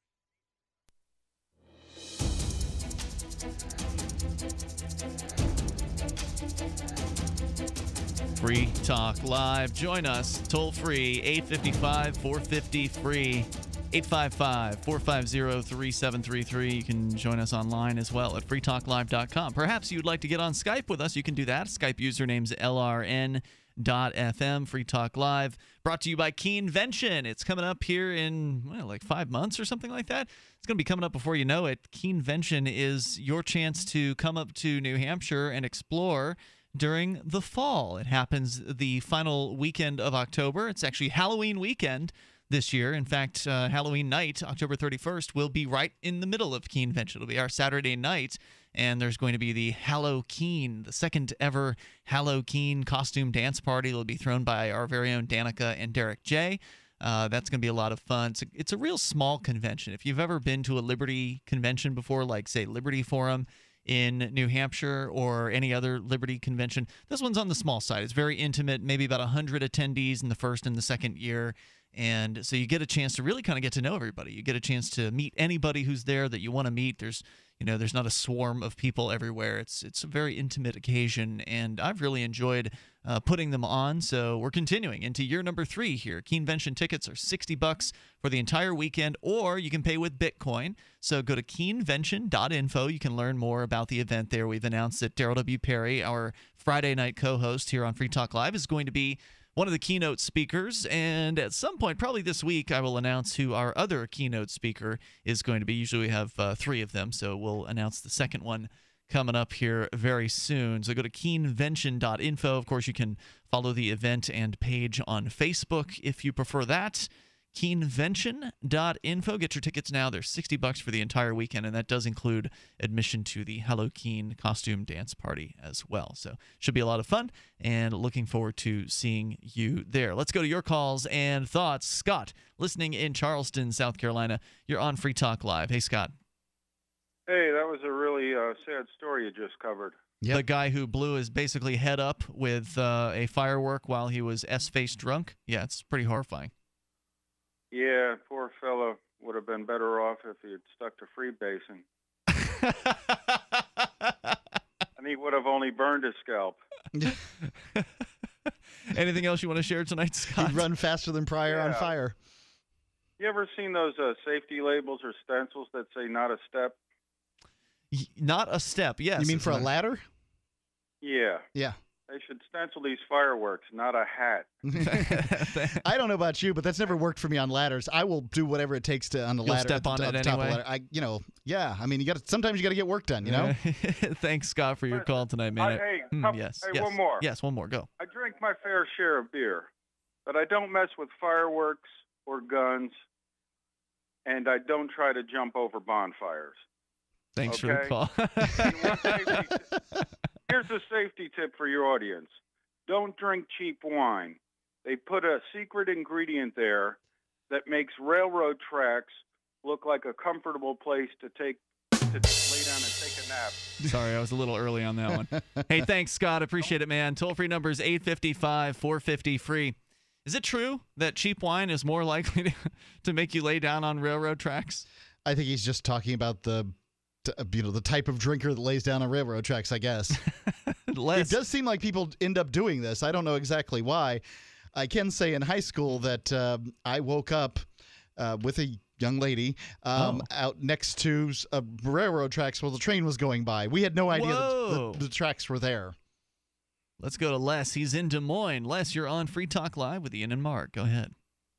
Free Talk Live. Join us toll free 855-450-FREE. 855-450-3733. You can join us online as well at freetalklive.com. Perhaps you'd like to get on Skype with us. You can do that. Skype username's LRN.FM. Free Talk Live. Brought to you by Keenvention. It's coming up here in, like 5 months or something like that. It's going to be coming up before you know it. Keenvention is your chance to come up to New Hampshire and explore during the fall. It happens the final weekend of October. It's actually Halloween weekend this year. In fact, Halloween night, October 31st, will be right in the middle of Keenvention. It'll be our Saturday night, and there's going to be the Halloween, the second ever Halloween costume dance party. It'll be thrown by our very own Danica and Derek J. That's going to be a lot of fun. It's a real small convention. If you've ever been to a Liberty convention before, like, say, Liberty Forum in New Hampshire or any other Liberty convention, this one's on the small side. It's very intimate, maybe about 100 attendees in the first and the second year. And so you get a chance to really kind of get to know everybody. You get a chance to meet anybody who's there that you want to meet. There's not a swarm of people everywhere. It's a very intimate occasion, and I've really enjoyed putting them on. So we're continuing into year number 3 here. Keenvention tickets are $60 for the entire weekend, or you can pay with Bitcoin. So go to keenvention.info. You can learn more about the event there. We've announced that Daryl W. Perry, our Friday night co-host here on Free Talk Live, is going to be one of the keynote speakers, and at some point, probably this week, I will announce who our other keynote speaker is going to be. Usually we have 3 of them, so we'll announce the second one coming up here very soon. So go to keenvention.info. Of course, you can follow the event and page on Facebook if you prefer that. Keenvention.info. Get your tickets now. They're $60 for the entire weekend, and that does include admission to the Hello Keen costume dance party as well. So should be a lot of fun, and looking forward to seeing you there. Let's go to your calls and thoughts. Scott, listening in Charleston, South Carolina. You're on Free Talk Live. Hey, Scott. Hey, that was a really sad story you just covered. Yep. The guy who blew his basically head up with a firework while he was S-face drunk. Yeah, it's pretty horrifying. Yeah, poor fellow would have been better off if he had stuck to freebasing. And he would have only burned his scalp. Anything else you want to share tonight, Scott? He'd run faster than Pryor on fire. You ever seen those safety labels or stencils that say not a step? Not a step, yes. You mean for a ladder? Yeah. Yeah. They should stencil these fireworks, not a hat. I don't know about you, but that's never worked for me on ladders. I will do whatever it takes to on the ladder. Step on it anyway. I mean, sometimes you got to get work done, you know. Thanks, Scott, for your call tonight, man. Yes. One more. Yes, one more. Go. I drink my fair share of beer, but I don't mess with fireworks or guns, and I don't try to jump over bonfires. Thanks for the call. Here's a safety tip for your audience. Don't drink cheap wine. They put a secret ingredient there that makes railroad tracks look like a comfortable place to lay down and take a nap. Sorry, I was a little early on that one. Hey, thanks, Scott. Appreciate it, man. Toll-free number is 855-450-FREE. Is it true that cheap wine is more likely to make you lay down on railroad tracks? I think he's just talking about the type of drinker that lays down on railroad tracks, I guess. It does seem like people end up doing this. I don't know exactly why. I can say in high school that I woke up with a young lady out next to railroad tracks while the train was going by. We had no idea that the tracks were there. Let's go to Les. He's in Des Moines. Les, you're on Free Talk Live with Ian and Mark. Go ahead.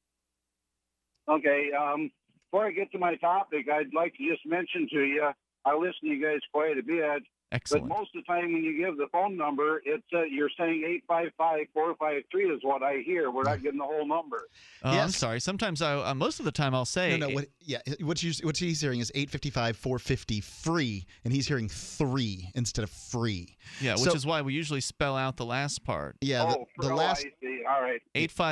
Okay. Before I get to my topic, I'd like to just mention to you, I listen to you guys quite a bit. Excellent. But most of the time when you give the phone number, it's you're saying 855-453 is what I hear. We're not getting the whole number. Oh, yes. I'm sorry. Sometimes most of the time I'll say what he's hearing is 855-450-FREE, and he's hearing 3 instead of free. Yeah, which is why we usually spell out the last part. Yeah, the last. I see. All right.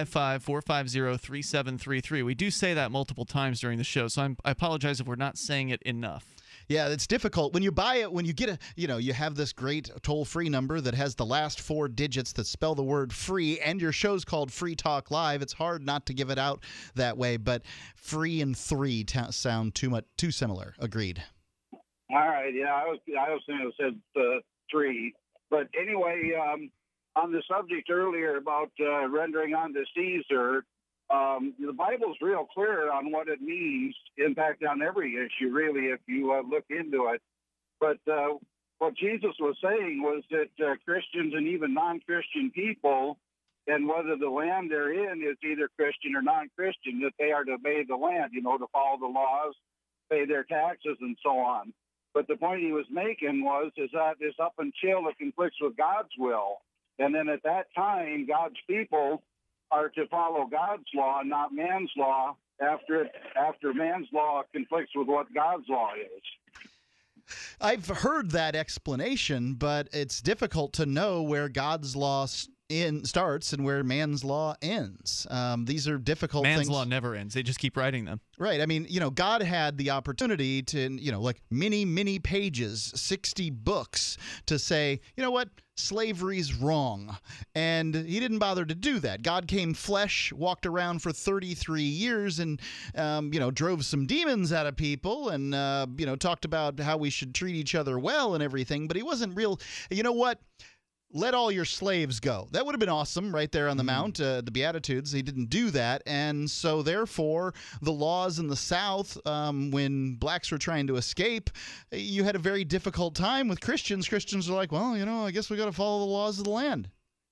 855-450-3733. We do say that multiple times during the show, so I apologize if we're not saying it enough. Yeah, it's difficult. When you buy it, when you get you have this great toll-free number that has the last 4 digits that spell the word free, and your show's called Free Talk Live. It's hard not to give it out that way, but free and 3 sound too similar. Agreed. All right. Yeah, I was going to say 3. But anyway, on the subject earlier about rendering unto Caesar, the Bible's real clear on what it means, in fact, on every issue, really, if you look into it. But what Jesus was saying was that Christians and even non-Christian people, and whether the land they're in is either Christian or non-Christian, that they are to obey the land, to follow the laws, pay their taxes, and so on. But the point he was making is that it's up until it conflicts with God's will. And then at that time, God's people are to follow God's law, not man's law, after man's law conflicts with what God's law is. I've heard that explanation, but it's difficult to know where God's law starts and where man's law ends. These are difficult things. Man's law never ends. They just keep writing them. Right. I mean, God had the opportunity to, like many pages, 60 books to say, you know what? Slavery's wrong. And he didn't bother to do that. God came flesh, walked around for 33 years and, drove some demons out of people and, talked about how we should treat each other well and everything. But he wasn't real. You know what? Let all your slaves go. That would have been awesome right there on the Mount, the Beatitudes. He didn't do that. And so, therefore, the laws in the South, when blacks were trying to escape, you had a very difficult time with Christians. Christians are like, well, I guess we got to follow the laws of the land.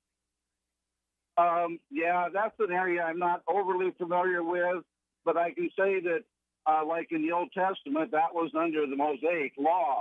Yeah, that's an area I'm not overly familiar with, but I can say that, like in the Old Testament, that was under the Mosaic law.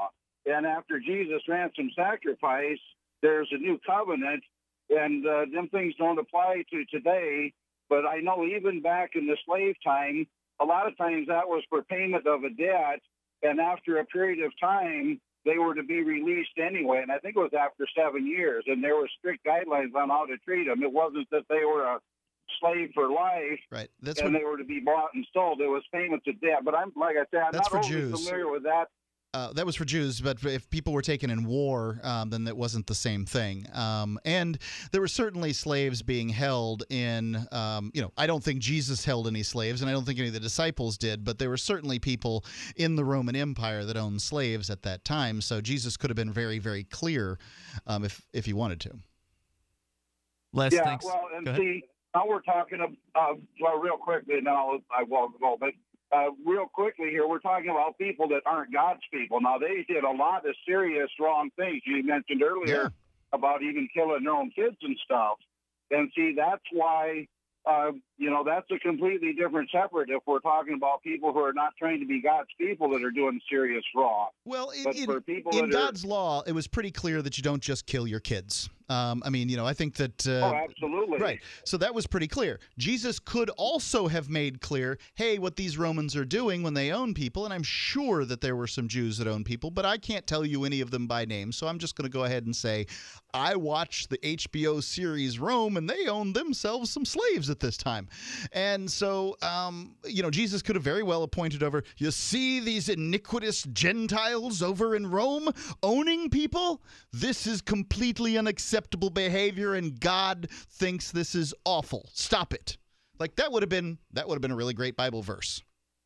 And after Jesus' ransom sacrifice, there's a new covenant, and them things don't apply to today. But I know even back in the slave time, a lot of times that was for payment of a debt, and after a period of time, they were to be released anyway. And I think it was after 7 years, and there were strict guidelines on how to treat them. It wasn't that they were a slave for life, right? They were to be bought and sold. It was payment to debt. But I'm like I said, I'm not overly familiar with that. That was for Jews, but if people were taken in war, then that wasn't the same thing. And there were certainly slaves being held in, I don't think Jesus held any slaves, and I don't think any of the disciples did, but there were certainly people in the Roman Empire that owned slaves at that time. So Jesus could have been very, very clear if he wanted to. Les, yeah, thanks. Well, and see, now we're talking about, real quickly, now I won't go, but real quickly here, we're talking about people that aren't God's people. Now, they did a lot of serious wrong things. You mentioned earlier about even killing their own kids and stuff. And see, that's why, that's a completely different separate if we're talking about people who are not trying to be God's people that are doing serious wrong. Well, in God's law, it was pretty clear that you don't just kill your kids. I think that... absolutely. Right. So that was pretty clear. Jesus could also have made clear, hey, what these Romans are doing when they own people, and I'm sure that there were some Jews that own people, but I can't tell you any of them by name, so I'm just going to go ahead and say, I watched the HBO series Rome, and they owned themselves some slaves at this time. And so, Jesus could have very well appointed over, you see these iniquitous Gentiles over in Rome owning people? This is completely unacceptable behavior, and God thinks this is awful. Stop it. Like that would have been a really great Bible verse.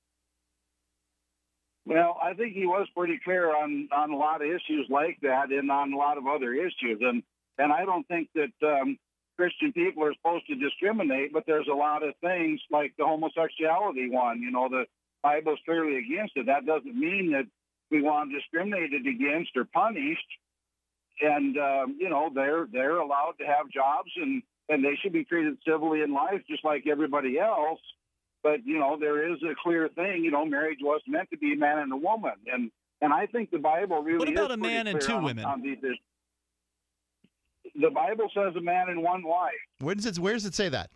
Well, I think he was pretty clear on a lot of issues like that and on a lot of other issues. And I don't think that Christian people are supposed to discriminate, but there's a lot of things like the homosexuality one. The Bible's clearly against it. That doesn't mean that we want discriminated against or punished. And, they're allowed to have jobs and they should be treated civilly in life just like everybody else. But, there is a clear thing, marriage was meant to be a man and a woman. And I think the Bible really What about is a man and two women? On these issues. The Bible says a man and one wife. Where does it say that?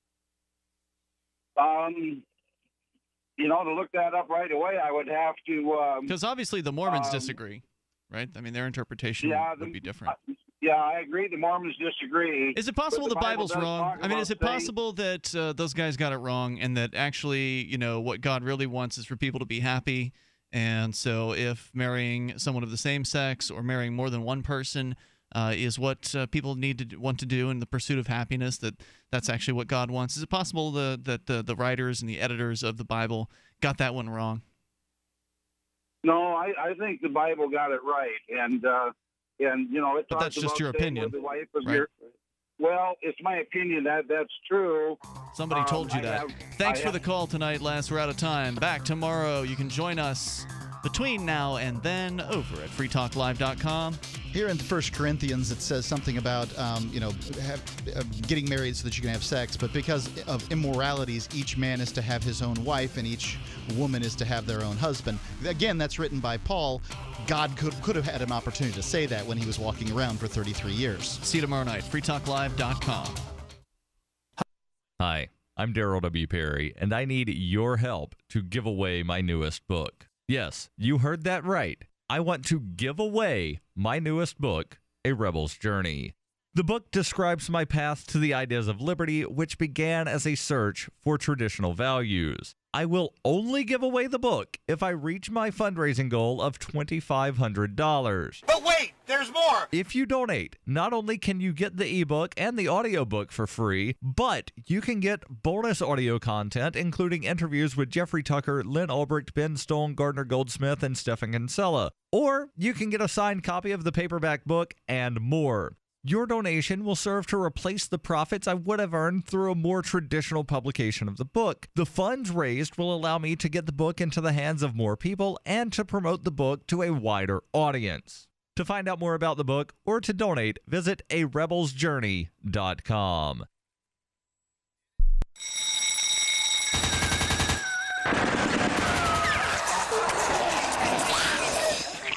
To look that up right away, I would have to... Because obviously the Mormons disagree, right? I mean, their interpretation would be different. I agree. The Mormons disagree. Is it possible the Bible's wrong? I mean, is it possible that those guys got it wrong and that actually, what God really wants is for people to be happy? And so if marrying someone of the same sex or marrying more than one person is what people want to do in the pursuit of happiness, that's actually what God wants? Is it possible that the writers and the editors of the Bible got that one wrong? No, I think the Bible got it right. And it but that's just your opinion, right? Well, it's my opinion that's true. Somebody told you that. Thanks for the call tonight, Les. We're out of time. Back tomorrow. You can join us between now and then over at freetalklive.com. Here in 1 Corinthians, it says something about, getting married so that you can have sex. But because of immoralities, each man is to have his own wife and each woman is to have their own husband. Again, that's written by Paul. God could have had an opportunity to say that when he was walking around for 33 years. See you tomorrow night, freetalklive.com. Hi, I'm Daryl W. Perry, and I need your help to give away my newest book. Yes, you heard that right. I want to give away my newest book, A Rebel's Journey. The book describes my path to the ideas of liberty, which began as a search for traditional values. I will only give away the book if I reach my fundraising goal of $2,500. But wait, there's more! If you donate, not only can you get the ebook and the audiobook for free, but you can get bonus audio content, including interviews with Jeffrey Tucker, Lynn Ulbricht, Ben Stone, Gardner Goldsmith, and Stephen Kinsella. Or you can get a signed copy of the paperback book and more. Your donation will serve to replace the profits I would have earned through a more traditional publication of the book. The funds raised will allow me to get the book into the hands of more people and to promote the book to a wider audience. To find out more about the book or to donate, visit arebelsjourney.com.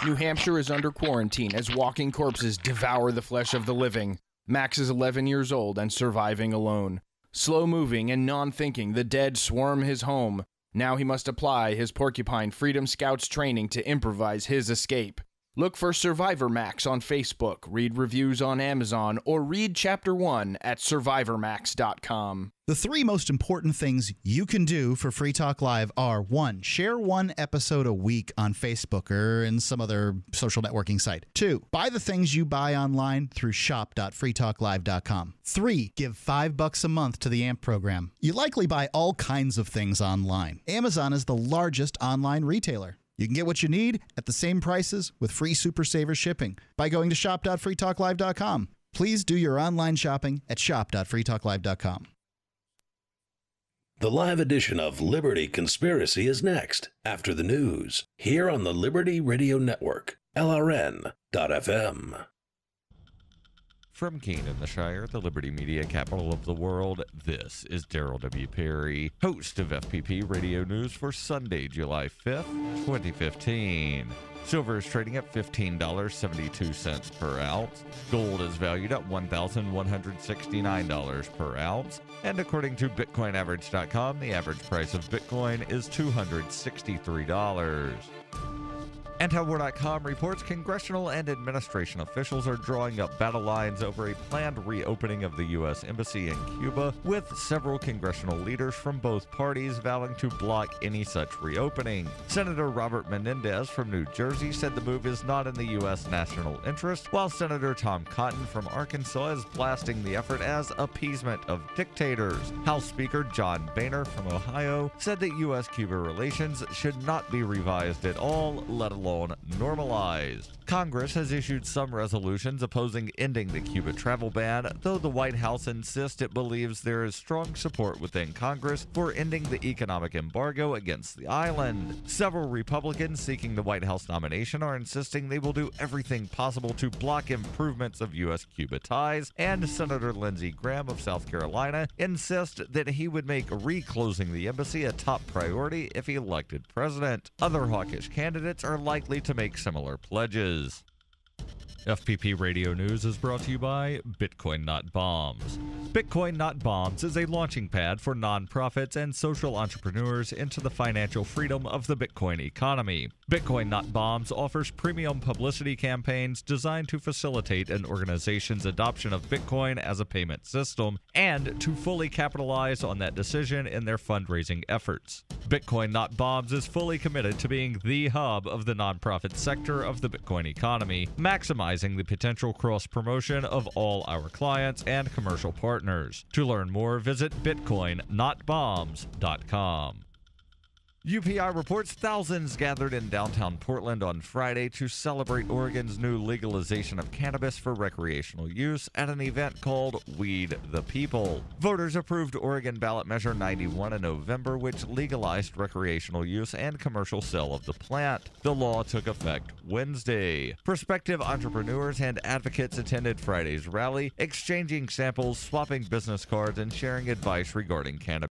New Hampshire is under quarantine as walking corpses devour the flesh of the living. Max is 11 years old and surviving alone. Slow-moving and non-thinking, the dead swarm his home. Now he must apply his Porcupine Freedom Scouts training to improvise his escape. Look for Survivor Max on Facebook, read reviews on Amazon, or read Chapter 1 at survivormax.com. The three most important things you can do for Free Talk Live are: 1, share one episode a week on Facebook or in some other social networking site. 2, buy the things you buy online through shop.freetalklive.com. 3, give $5 a month to the AMP program. You likely buy all kinds of things online. Amazon is the largest online retailer. You can get what you need at the same prices with free Super Saver shipping by going to shop.freetalklive.com. Please do your online shopping at shop.freetalklive.com. The live edition of Liberty Conspiracy is next, after the news, here on the Liberty Radio Network, LRN.FM. From Keene in the Shire, the Liberty Media capital of the world, this is Daryl W. Perry, host of FPP Radio News for Sunday, July 5th, 2015. Silver is trading at $15.72 per ounce. Gold is valued at $1,169 per ounce. And according to BitcoinAverage.com, the average price of Bitcoin is $263. Antiwar.com reports congressional and administration officials are drawing up battle lines over a planned reopening of the U.S. Embassy in Cuba, with several congressional leaders from both parties vowing to block any such reopening. Senator Robert Menendez from New Jersey said the move is not in the U.S. national interest, while Senator Tom Cotton from Arkansas is blasting the effort as appeasement of dictators. House Speaker John Boehner from Ohio said that U.S.-Cuba relations should not be revised at all, let alone normalized. Congress has issued some resolutions opposing ending the Cuba travel ban, though the White House insists it believes there is strong support within Congress for ending the economic embargo against the island. Several Republicans seeking the White House nomination are insisting they will do everything possible to block improvements of U.S.-Cuba ties, and Senator Lindsey Graham of South Carolina insists that he would make reclosing the embassy a top priority if elected president. Other hawkish candidates are likely to make similar pledges. FPP Radio News is brought to you by Bitcoin Not Bombs. Bitcoin Not Bombs is a launching pad for nonprofits and social entrepreneurs into the financial freedom of the Bitcoin economy. Bitcoin Not Bombs offers premium publicity campaigns designed to facilitate an organization's adoption of Bitcoin as a payment system and to fully capitalize on that decision in their fundraising efforts. Bitcoin Not Bombs is fully committed to being the hub of the nonprofit sector of the Bitcoin economy, maximizing the potential cross-promotion of all our clients and commercial partners. To learn more, visit bitcoinnotbombs.com. UPI reports thousands gathered in downtown Portland on Friday to celebrate Oregon's new legalization of cannabis for recreational use at an event called Weed the People. Voters approved Oregon Ballot Measure 91 in November, which legalized recreational use and commercial sale of the plant. The law took effect Wednesday. Prospective entrepreneurs and advocates attended Friday's rally, exchanging samples, swapping business cards, and sharing advice regarding cannabis